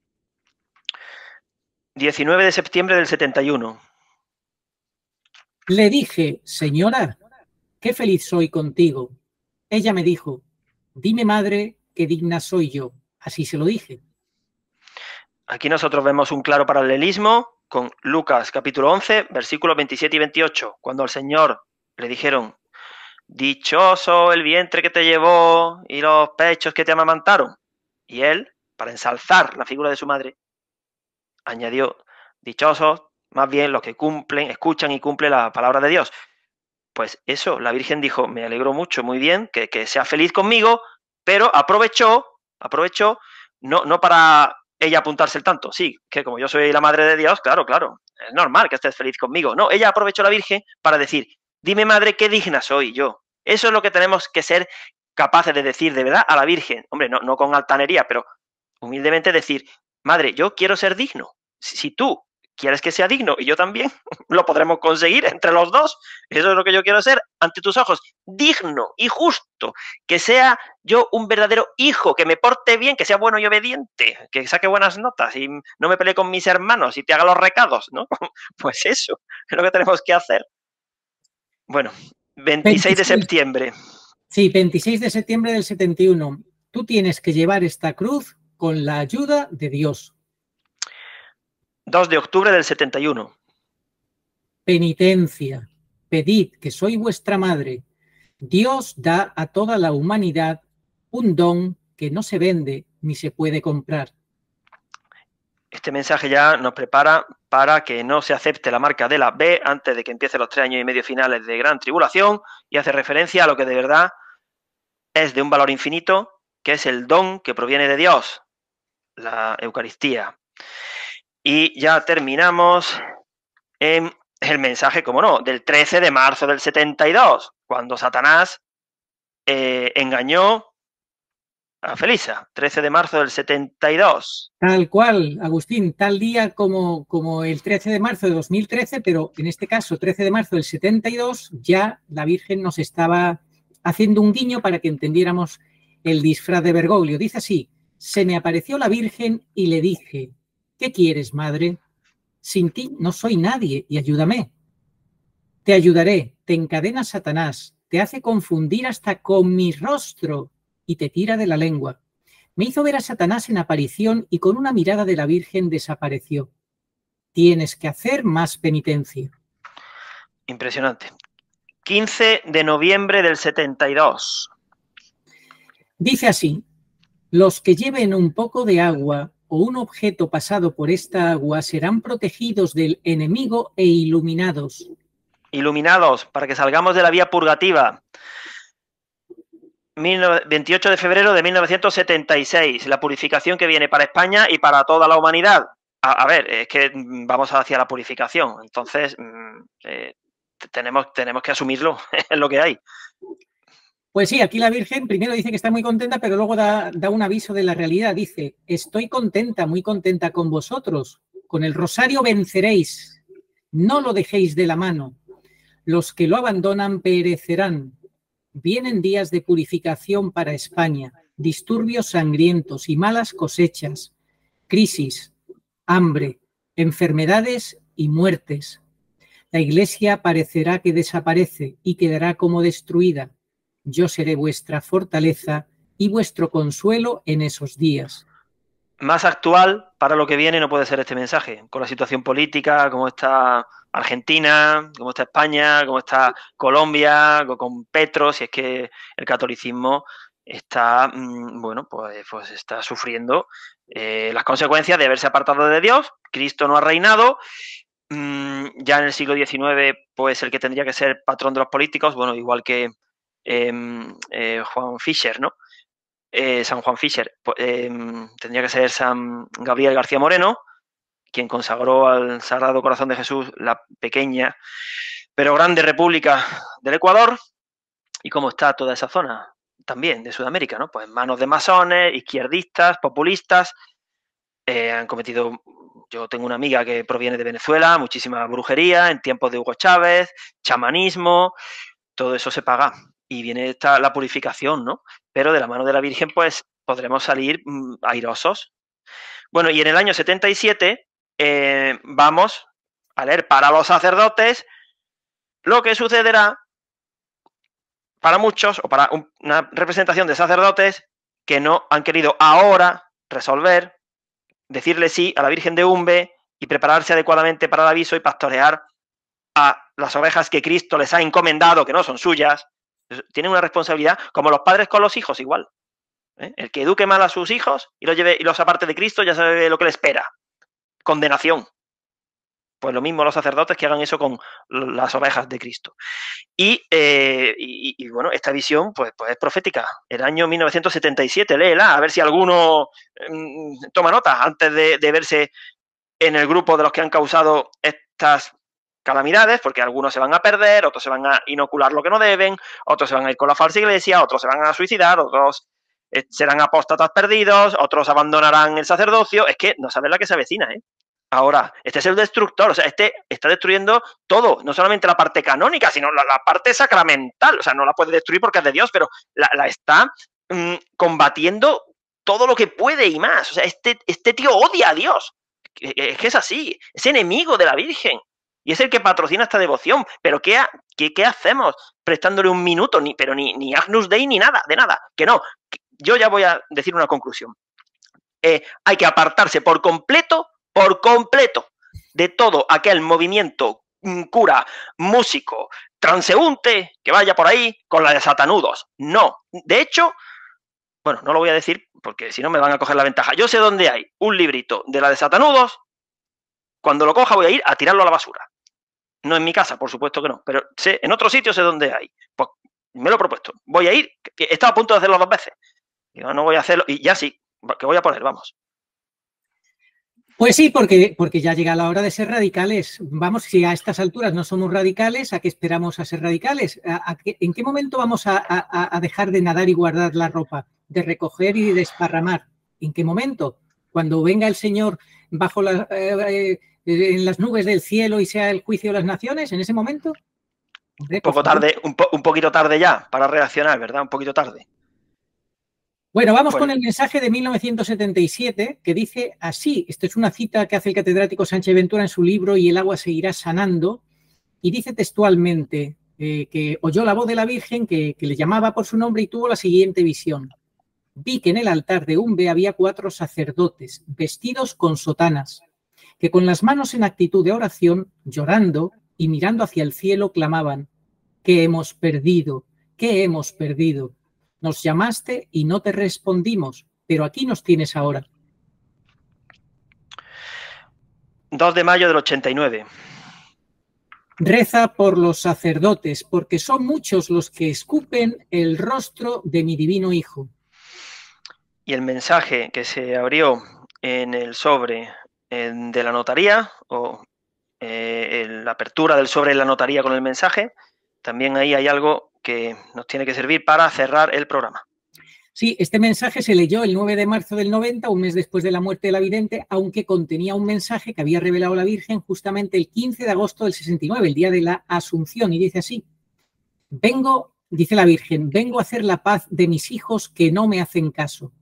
19 de septiembre del 71. Le dije, señora, qué feliz soy contigo. Ella me dijo, dime, madre, qué digna soy yo. Así se lo dije. Aquí nosotros vemos un claro paralelismo con Lucas capítulo 11, versículos 27 y 28, cuando al Señor le dijeron, dichoso el vientre que te llevó y los pechos que te amamantaron. Y él, para ensalzar la figura de su madre, añadió, dichosos más bien los que escuchan y cumplen la palabra de Dios. Pues eso, la Virgen dijo, me alegro mucho, muy bien, que sea feliz conmigo, pero aprovechó, no para ella apuntarse el tanto, sí, que como yo soy la madre de Dios, claro, es normal que estés feliz conmigo. No, ella aprovechó la Virgen para decir, dime, madre, qué digna soy yo. Eso es lo que tenemos que ser capaces de decir de verdad a la Virgen. Hombre, no con altanería, pero humildemente decir, madre, yo quiero ser digno. Si tú quieres que sea digno y yo también, lo podremos conseguir entre los dos. Eso es lo que yo quiero ser ante tus ojos, digno y justo, que sea yo un verdadero hijo, que me porte bien, que sea bueno y obediente, que saque buenas notas y no me pelee con mis hermanos y te haga los recados, ¿no? Pues eso es lo que tenemos que hacer. Bueno, 26 de septiembre. Sí, 26 de septiembre del 71. Tú tienes que llevar esta cruz con la ayuda de Dios. 2 de octubre del 71. Penitencia. Pedid que soy vuestra madre. Dios da a toda la humanidad un don que no se vende ni se puede comprar. Este mensaje ya nos prepara para que no se acepte la marca de la B antes de que empiece los 3 años y medio finales de gran tribulación, y hace referencia a lo que de verdad es de un valor infinito, que es el don que proviene de Dios, la Eucaristía. Y ya terminamos en el mensaje, como no, del 13 de marzo del 72, cuando Satanás engañó a Felisa, 13 de marzo del 72. Tal cual, Agustín, tal día como el 13 de marzo de 2013, pero en este caso 13 de marzo del 72, ya la Virgen nos estaba haciendo un guiño para que entendiéramos el disfraz de Bergoglio. Dice así: se me apareció la Virgen y le dije, ¿qué quieres, madre? Sin ti no soy nadie y ayúdame. Te ayudaré, te encadena Satanás, te hace confundir hasta con mi rostro y te tira de la lengua. Me hizo ver a Satanás en aparición y con una mirada de la Virgen desapareció. Tienes que hacer más penitencia. Impresionante. 15 de noviembre del 72. Dice así: los que lleven un poco de agua o un objeto pasado por esta agua serán protegidos del enemigo e iluminados. Iluminados, para que salgamos de la vía purgativa. 28 de febrero de 1976, la purificación que viene para España y para toda la humanidad. A ver, es que vamos hacia la purificación, entonces tenemos que asumirlo, es lo que hay. Pues sí, aquí la Virgen primero dice que está muy contenta, pero luego da un aviso de la realidad. Dice, estoy contenta, muy contenta con vosotros. Con el rosario venceréis. No lo dejéis de la mano. Los que lo abandonan perecerán. Vienen días de purificación para España, disturbios sangrientos y malas cosechas, crisis, hambre, enfermedades y muertes. La Iglesia parecerá que desaparece y quedará como destruida. Yo seré vuestra fortaleza y vuestro consuelo en esos días. Más actual para lo que viene no puede ser este mensaje, con la situación política, cómo está Argentina, cómo está España, cómo está Colombia, con Petro, si es que el catolicismo está, bueno, pues está sufriendo las consecuencias de haberse apartado de Dios. Cristo no ha reinado. Ya en el siglo XIX, pues el que tendría que ser patrón de los políticos, bueno, igual que Juan Fischer, ¿no? San Juan Fischer, tendría que ser San Gabriel García Moreno, quien consagró al Sagrado Corazón de Jesús la pequeña pero grande República del Ecuador. ¿Y cómo está toda esa zona también de Sudamérica, ¿no? Pues en manos de masones, izquierdistas, populistas. Han cometido, yo tengo una amiga que proviene de Venezuela, muchísima brujería en tiempos de Hugo Chávez, chamanismo, todo eso se paga. Y viene la purificación, ¿no? Pero de la mano de la Virgen, pues podremos salir airosos. Bueno, y en el año 77 vamos a leer para los sacerdotes lo que sucederá para muchos, o para una representación de sacerdotes que no han querido ahora resolver, decirle sí a la Virgen de Umbe y prepararse adecuadamente para el aviso y pastorear a las ovejas que Cristo les ha encomendado, que no son suyas. Tienen una responsabilidad, como los padres con los hijos, igual. El que eduque mal a sus hijos y los lleve y los aparte de Cristo ya sabe lo que le espera. Condenación. Pues lo mismo los sacerdotes que hagan eso con las ovejas de Cristo. Y bueno, esta visión pues es profética. El año 1977, léela, a ver si alguno toma nota antes de verse en el grupo de los que han causado estas calamidades, porque algunos se van a perder, otros se van a inocular lo que no deben, otros se van a ir con la falsa iglesia, otros se van a suicidar, otros serán apóstatas perdidos, otros abandonarán el sacerdocio. Es que no sabes la que se avecina, ¿eh? Ahora, este es el destructor, o sea, este está destruyendo todo, no solamente la parte canónica, sino la parte sacramental. O sea, no la puede destruir porque es de Dios, pero la está combatiendo todo lo que puede y más. O sea, este tío odia a Dios. Es que es así, es enemigo de la Virgen. Y es el que patrocina esta devoción. Pero ¿qué hacemos prestándole un minuto? Pero ni Agnus Dei ni nada, de nada. Que no. Yo ya voy a decir una conclusión. Hay que apartarse por completo de todo aquel movimiento cura, músico, transeúnte que vaya por ahí con la de satanudos. No. De hecho, bueno, no lo voy a decir porque si no me van a coger la ventaja. Yo sé dónde hay un librito de la de satanudos. Cuando lo coja voy a ir a tirarlo a la basura. No en mi casa, por supuesto que no, pero en otro sitio sé dónde hay. Pues me lo he propuesto. Voy a ir, he estado a punto de hacerlo 2 veces. Digo, no voy a hacerlo, y ya sí, que voy a poner, vamos. Pues sí, porque ya llega la hora de ser radicales. Vamos, si a estas alturas no somos radicales, ¿a qué esperamos a ser radicales? ¿En qué momento vamos a dejar de nadar y guardar la ropa? De recoger y desparramar. ¿En qué momento? Cuando venga el Señor bajo en las nubes del cielo y sea el juicio de las naciones, ¿en ese momento? Hombre, Un poco tarde, un poquito tarde ya para reaccionar, ¿verdad? Un poquito tarde. Bueno, vamos con el mensaje de 1977 que dice así, esto es una cita que hace el catedrático Sánchez Ventura en su libro Y el agua seguirá sanando, y dice textualmente que oyó la voz de la Virgen que le llamaba por su nombre y tuvo la siguiente visión. Vi que en el altar de Umbe había 4 sacerdotes vestidos con sotanas, que con las manos en actitud de oración, llorando y mirando hacia el cielo, clamaban: ¿qué hemos perdido? ¿Qué hemos perdido? Nos llamaste y no te respondimos, pero aquí nos tienes ahora. 2 de mayo del 89. Reza por los sacerdotes, porque son muchos los que escupen el rostro de mi divino Hijo. Y el mensaje que se abrió en el sobre de la notaría, o la apertura del sobre de la notaría con el mensaje, también ahí hay algo que nos tiene que servir para cerrar el programa. Sí, este mensaje se leyó el 9 de marzo del 90, un mes después de la muerte de la vidente, aunque contenía un mensaje que había revelado la Virgen justamente el 15 de agosto del 69, el día de la Asunción, y dice así: vengo, dice la Virgen, vengo a hacer la paz de mis hijos que no me hacen caso.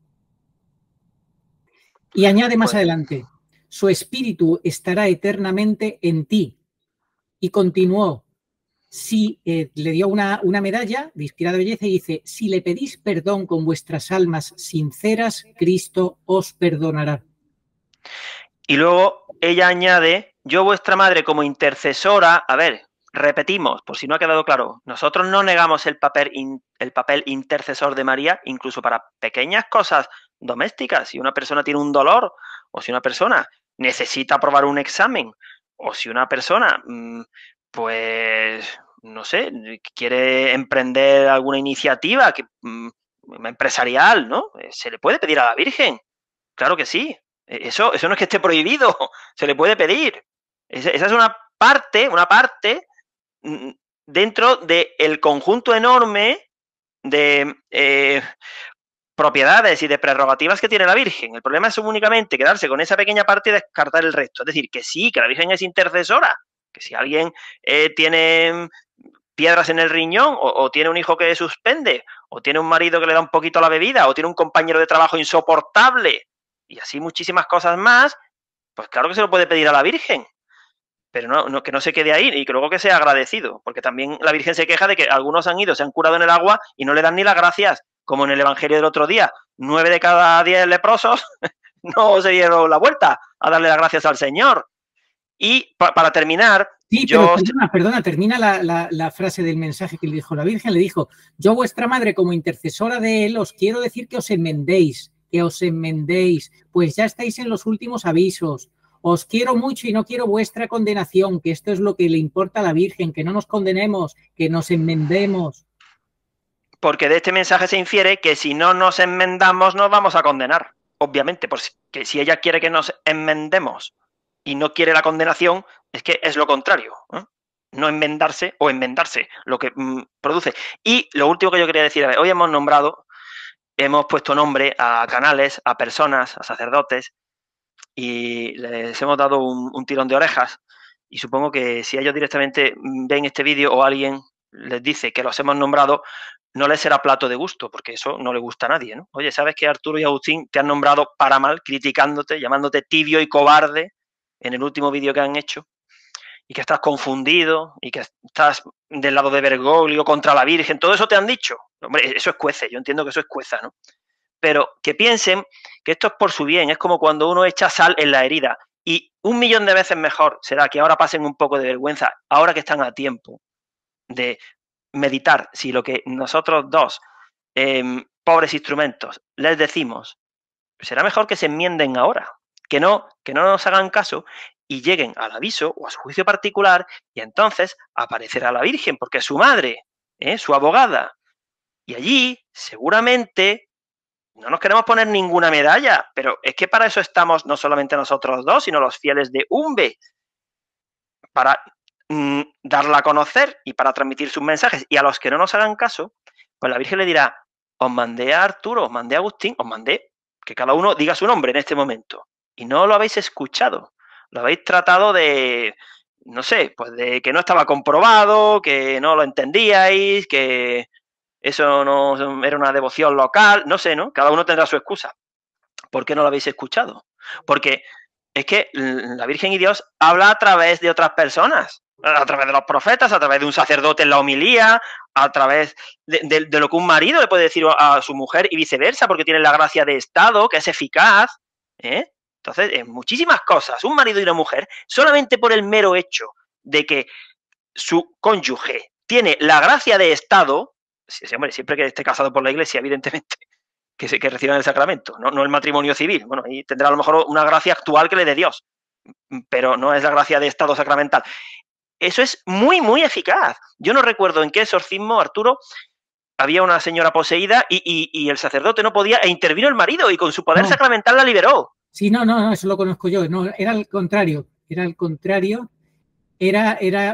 Y añade más adelante: su espíritu estará eternamente en ti. Y continuó, le dio una medalla de inspirada belleza y dice: si le pedís perdón con vuestras almas sinceras, Cristo os perdonará. Y luego ella añade: yo, vuestra madre, como intercesora, a ver, repetimos, por si no ha quedado claro, nosotros no negamos el papel intercesor de María, incluso para pequeñas cosas domésticas. Si una persona tiene un dolor, o si una persona necesita aprobar un examen, o si una persona, pues, no sé, quiere emprender alguna iniciativa empresarial, ¿no? Se le puede pedir a la Virgen, claro que sí. Eso no es que esté prohibido, se le puede pedir. Esa es una parte dentro del conjunto enorme de propiedades y de prerrogativas que tiene la Virgen. El problema es únicamente quedarse con esa pequeña parte y descartar el resto. Es decir, que sí, que la Virgen es intercesora, que si alguien tiene piedras en el riñón, o tiene un hijo que suspende, o tiene un marido que le da un poquito a la bebida, o tiene un compañero de trabajo insoportable, y así muchísimas cosas más, pues claro que se lo puede pedir a la Virgen, pero no, que no se quede ahí y que luego que sea agradecido, porque también la Virgen se queja de que algunos han ido, se han curado en el agua y no le dan ni las gracias, como en el Evangelio del otro día, 9 de cada 10 leprosos no se dieron la vuelta a darle las gracias al Señor. Y para terminar... Sí, pero perdona, termina la frase del mensaje que le dijo la Virgen. Le dijo: yo, vuestra madre, como intercesora de él, os quiero decir que os enmendéis, pues ya estáis en los últimos avisos. Os quiero mucho y no quiero vuestra condenación, que esto es lo que le importa a la Virgen, que no nos condenemos, que nos enmendemos. Porque de este mensaje se infiere que si no nos enmendamos nos vamos a condenar, obviamente, porque si ella quiere que nos enmendemos y no quiere la condenación, es que es lo contrario, ¿eh? No enmendarse o enmendarse, lo que produce. Y lo último que yo quería decir, a ver, hoy hemos puesto nombre a canales, a personas, a sacerdotes, y les hemos dado un tirón de orejas, y supongo que si ellos directamente ven este vídeo o alguien les dice que los hemos nombrado, no les será plato de gusto, porque eso no le gusta a nadie, ¿no? Oye, ¿sabes que Arturo y Agustín te han nombrado para mal, criticándote, llamándote tibio y cobarde en el último vídeo que han hecho? Y que estás confundido, y que estás del lado de Bergoglio contra la Virgen, todo eso te han dicho. Hombre, eso es cuece, yo entiendo que eso es cueza, ¿no? Pero que piensen que esto es por su bien, es como cuando uno echa sal en la herida. Y 1.000.000 de veces mejor será que ahora pasen un poco de vergüenza, ahora que están a tiempo de meditar si lo que nosotros dos, pobres instrumentos, les decimos, será mejor que se enmienden ahora, que no nos hagan caso y lleguen al aviso o a su juicio particular, y entonces aparecerá la Virgen, porque es su madre, su abogada. Y allí, seguramente, no nos queremos poner ninguna medalla, pero es que para eso estamos no solamente nosotros dos, sino los fieles de Umbe, para darla a conocer y para transmitir sus mensajes. Y a los que no nos hagan caso, pues la Virgen le dirá, os mandé a Arturo, os mandé a Agustín, os mandé, que cada uno diga su nombre en este momento. Y no lo habéis escuchado, lo habéis tratado de, no sé, pues de que no estaba comprobado, que no lo entendíais, que eso no era una devoción local, no sé, ¿no? Cada uno tendrá su excusa. ¿Por qué no lo habéis escuchado? Porque es que la Virgen y Dios habla a través de otras personas, a través de los profetas, a través de un sacerdote en la homilía, a través de lo que un marido le puede decir a su mujer y viceversa, porque tiene la gracia de Estado, que es eficaz, ¿eh? Entonces, en muchísimas cosas, un marido y una mujer, solamente por el mero hecho de que su cónyuge tiene la gracia de Estado, hombre, siempre que esté casado por la Iglesia, evidentemente, que reciban el sacramento, no el matrimonio civil. Bueno, ahí tendrá a lo mejor una gracia actual que le dé Dios, pero no es la gracia de Estado sacramental. Eso es muy, muy eficaz. Yo no recuerdo en qué exorcismo, Arturo, había una señora poseída y el sacerdote no podía, e intervino el marido y con su poder sacramental la liberó. Sí, no, eso lo conozco yo. No, era al contrario. Era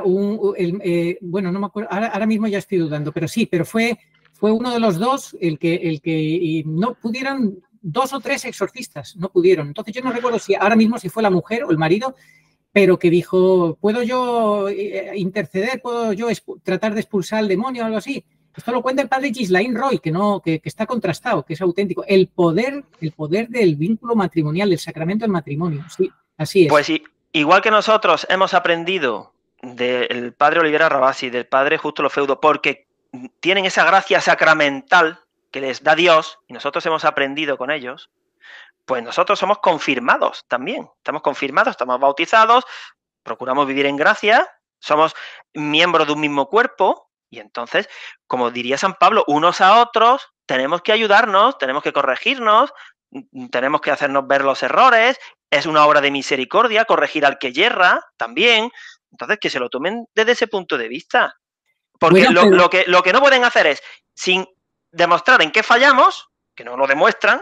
bueno, no me acuerdo, ahora mismo ya estoy dudando, pero sí, pero fue uno de los dos el que no pudieron, 2 o 3 exorcistas no pudieron. Entonces yo no recuerdo si ahora mismo si fue la mujer o el marido, pero que dijo, ¿puedo yo interceder? ¿Puedo yo tratar de expulsar al demonio o algo así? Esto lo cuenta el padre Ghislain Roy, que está contrastado, que es auténtico. El poder del vínculo matrimonial, del sacramento del matrimonio. Sí, así es. Pues sí, igual que nosotros hemos aprendido del padre Olivera Rabasi, del padre Justo Lo Feudo, porque tienen esa gracia sacramental que les da Dios y nosotros hemos aprendido con ellos, pues nosotros somos confirmados también. Estamos confirmados, estamos bautizados, procuramos vivir en gracia, somos miembros de un mismo cuerpo y entonces, como diría San Pablo, unos a otros tenemos que ayudarnos, tenemos que corregirnos, tenemos que hacernos ver los errores, es una obra de misericordia, corregir al que yerra también. Entonces, que se lo tomen desde ese punto de vista. Porque bueno, lo que no pueden hacer es, sin demostrar en qué fallamos, que no lo demuestran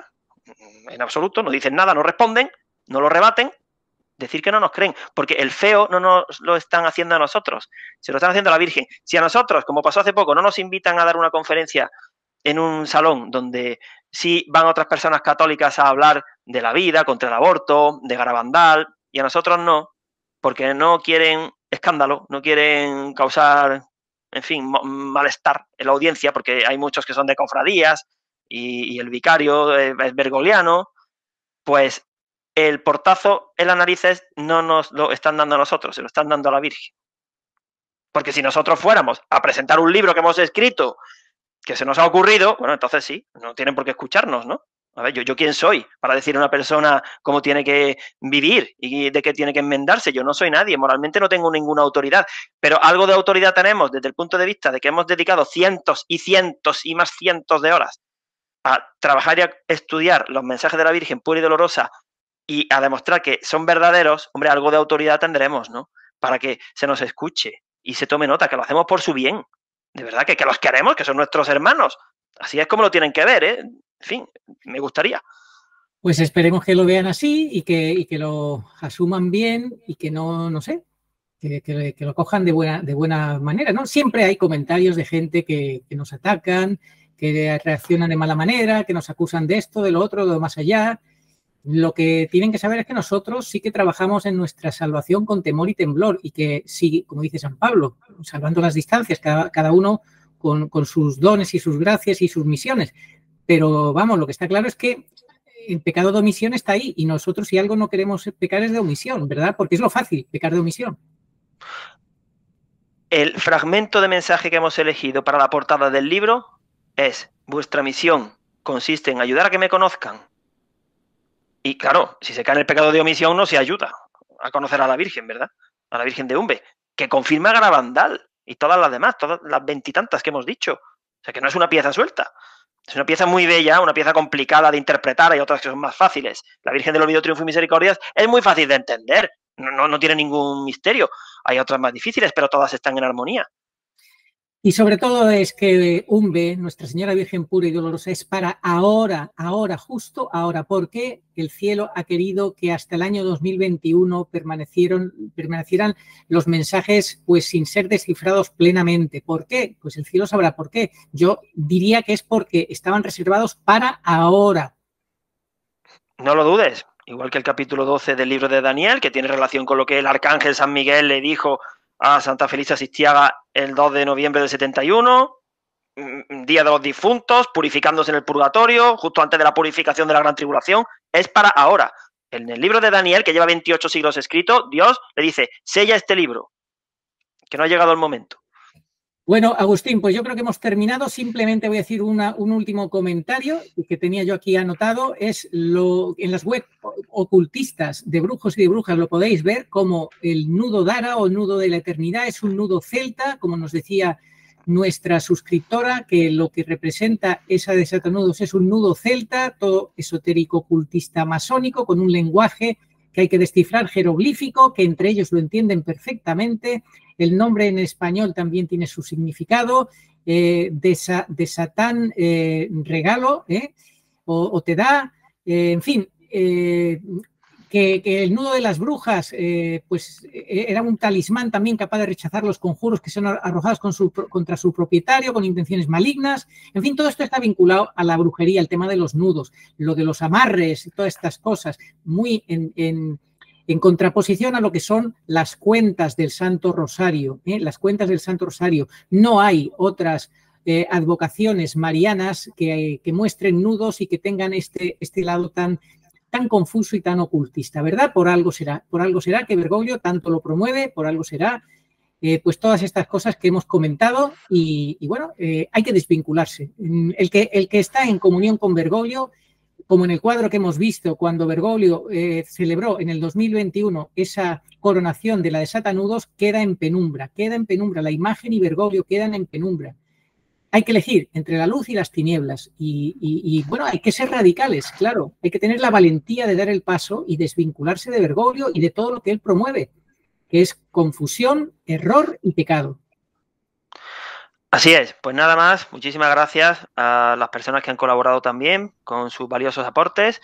en absoluto, no dicen nada, no responden, no lo rebaten, decir que no nos creen, porque el feo no nos lo están haciendo a nosotros, se lo están haciendo a la Virgen. Si a nosotros, como pasó hace poco, no nos invitan a dar una conferencia en un salón donde sí van otras personas católicas a hablar de la vida, contra el aborto, de Garabandal, y a nosotros no, porque no quieren escándalo, no quieren causar, en fin, malestar en la audiencia, porque hay muchos que son de cofradías y el vicario es bergoliano, pues el portazo en las narices no nos lo están dando a nosotros, se lo están dando a la Virgen. Porque si nosotros fuéramos a presentar un libro que hemos escrito, que se nos ha ocurrido, bueno, entonces sí, no tienen por qué escucharnos, ¿no? A ver, ¿yo quién soy para decir a una persona cómo tiene que vivir y de qué tiene que enmendarse? Yo no soy nadie, moralmente no tengo ninguna autoridad, pero algo de autoridad tenemos desde el punto de vista de que hemos dedicado cientos y cientos y más cientos de horas a trabajar y a estudiar los mensajes de la Virgen pura y dolorosa y a demostrar que son verdaderos. Hombre, algo de autoridad tendremos, ¿no? Para que se nos escuche y se tome nota, que lo hacemos por su bien. De verdad, que los queremos, que son nuestros hermanos. Así es como lo tienen que ver, ¿eh? En fin, me gustaría. Pues esperemos que lo vean así y que lo asuman bien y que no sé, que lo cojan de buena manera, ¿no? Siempre hay comentarios de gente que nos atacan, que reaccionan de mala manera, que nos acusan de esto, de lo otro, de lo más allá. Lo que tienen que saber es que nosotros sí que trabajamos en nuestra salvación con temor y temblor y que sí, como dice San Pablo, salvando las distancias, cada uno con sus dones y sus gracias y sus misiones. Pero vamos, lo que está claro es que el pecado de omisión está ahí y nosotros si algo no queremos pecar es de omisión, ¿verdad? Porque es lo fácil, pecar de omisión. El fragmento de mensaje que hemos elegido para la portada del libro es: vuestra misión consiste en ayudar a que me conozcan. Y claro, si se cae en el pecado de omisión no se ayuda a conocer a la Virgen, ¿verdad? A la Virgen de Umbe, que confirma a Garabandal y todas las demás, todas las 20 y tantas que hemos dicho. O sea, que no es una pieza suelta. Es una pieza muy bella, una pieza complicada de interpretar, hay otras que son más fáciles. La Virgen del Olvido, Triunfo y Misericordias es muy fácil de entender, no tiene ningún misterio. Hay otras más difíciles, pero todas están en armonía. Y sobre todo es que Umbe, Nuestra Señora Virgen Pura y Dolorosa, es para ahora, justo ahora, porque el cielo ha querido que hasta el año 2021 permanecieran los mensajes pues sin ser descifrados plenamente. ¿Por qué? Pues el cielo sabrá por qué. Yo diría que es porque estaban reservados para ahora. No lo dudes, igual que el capítulo 12 del libro de Daniel, que tiene relación con lo que el arcángel San Miguel le dijo a Santa Felisa Sistiaga el 2 de noviembre del 71, Día de los Difuntos, purificándose en el purgatorio, justo antes de la purificación de la gran tribulación, es para ahora. En el libro de Daniel, que lleva 28 siglos escrito, Dios le dice, sella este libro, que no ha llegado el momento. Bueno, Agustín, pues yo creo que hemos terminado. Simplemente voy a decir un último comentario que tenía yo aquí anotado. Es en las web ocultistas de brujos y de brujas lo podéis ver como el nudo Dara o nudo de la eternidad es un nudo celta, como nos decía nuestra suscriptora, que lo que representa esa desatanudos es un nudo celta, todo esotérico ocultista masónico, con un lenguaje que hay que descifrar jeroglífico, que entre ellos lo entienden perfectamente. El nombre en español también tiene su significado, de Satán regalo, o te da, en fin, que el nudo de las brujas pues era un talismán también capaz de rechazar los conjuros que son arrojados contra su propietario con intenciones malignas. En fin, todo esto está vinculado a la brujería, el tema de los nudos, lo de los amarres y todas estas cosas, muy en contraposición a lo que son las cuentas del Santo Rosario. Las cuentas del Santo Rosario. No hay otras advocaciones marianas que muestren nudos y que tengan este lado tan confuso y tan ocultista, ¿verdad? Por algo será que Bergoglio tanto lo promueve, por algo será, pues todas estas cosas que hemos comentado y bueno, hay que desvincularse. El que está en comunión con Bergoglio, como en el cuadro que hemos visto cuando Bergoglio celebró en el 2021 esa coronación de la de Satanudos, queda en penumbra, la imagen y Bergoglio quedan en penumbra. Hay que elegir entre la luz y las tinieblas y bueno, hay que ser radicales, claro. Hay que tener la valentía de dar el paso y desvincularse de Bergoglio y de todo lo que él promueve, que es confusión, error y pecado. Así es, pues nada más, muchísimas gracias a las personas que han colaborado también con sus valiosos aportes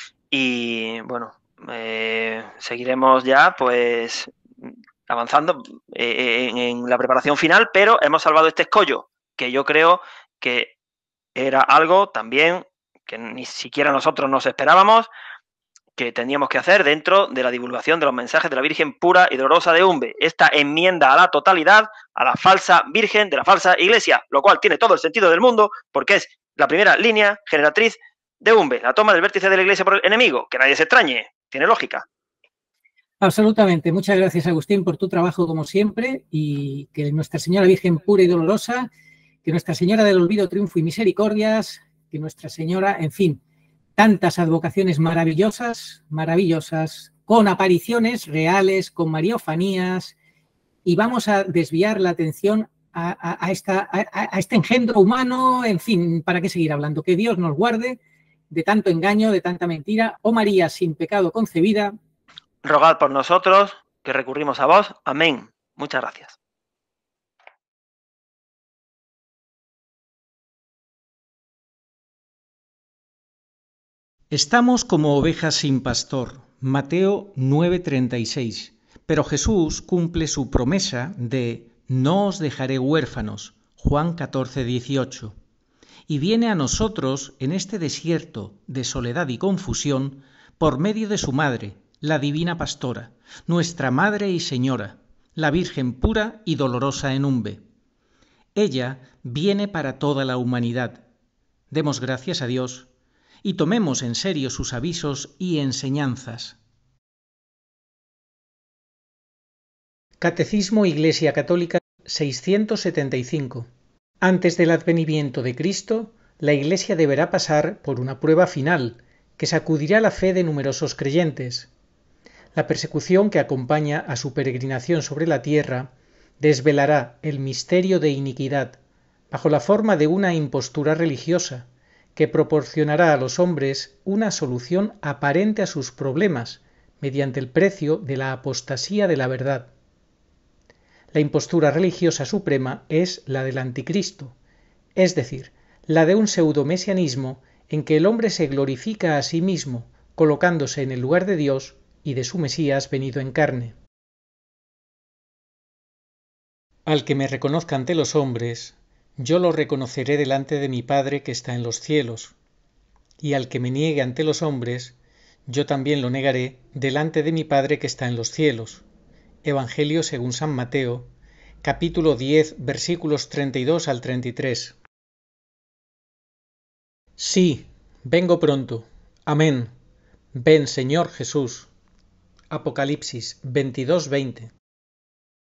y bueno, seguiremos ya pues avanzando en la preparación final, pero hemos salvado este escollo, que yo creo que era algo también que ni siquiera nosotros nos esperábamos, que teníamos que hacer dentro de la divulgación de los mensajes de la Virgen Pura y Dolorosa de Umbe, esta enmienda a la totalidad a la falsa Virgen de la falsa Iglesia, lo cual tiene todo el sentido del mundo porque es la primera línea generatriz de Umbe, la toma del vértice de la Iglesia por el enemigo, que nadie se extrañe, tiene lógica. Absolutamente. Muchas gracias, Agustín, por tu trabajo como siempre y que Nuestra Señora Virgen Pura y Dolorosa, que Nuestra Señora del Olvido, Triunfo y Misericordias, que Nuestra Señora, en fin, tantas advocaciones maravillosas, con apariciones reales, con mariofanías, y vamos a desviar la atención a este engendro humano, en fin, ¿para qué seguir hablando? Que Dios nos guarde de tanto engaño, de tanta mentira. Oh María, sin pecado concebida. Rogad por nosotros, que recurrimos a vos. Amén. Muchas gracias. Estamos como ovejas sin pastor, Mateo 9:36, pero Jesús cumple su promesa de no os dejaré huérfanos, Juan 14:18, y viene a nosotros en este desierto de soledad y confusión por medio de su madre, la divina pastora, nuestra Madre y Señora, la Virgen Pura y Dolorosa en Umbe. Ella viene para toda la humanidad. Demos gracias a Dios y tomemos en serio sus avisos y enseñanzas. Catecismo Iglesia Católica 675. Antes del advenimiento de Cristo, la Iglesia deberá pasar por una prueba final que sacudirá la fe de numerosos creyentes. La persecución que acompaña a su peregrinación sobre la tierra desvelará el misterio de iniquidad bajo la forma de una impostura religiosa que proporcionará a los hombres una solución aparente a sus problemas mediante el precio de la apostasía de la verdad. La impostura religiosa suprema es la del anticristo, es decir, la de un pseudomesianismo en que el hombre se glorifica a sí mismo, colocándose en el lugar de Dios y de su Mesías venido en carne. Al que me reconozca ante los hombres, yo lo reconoceré delante de mi Padre que está en los cielos, y al que me niegue ante los hombres, yo también lo negaré delante de mi Padre que está en los cielos. Evangelio según San Mateo, capítulo 10, versículos 32 al 33. Sí, vengo pronto. Amén. Ven, Señor Jesús. Apocalipsis 22:20.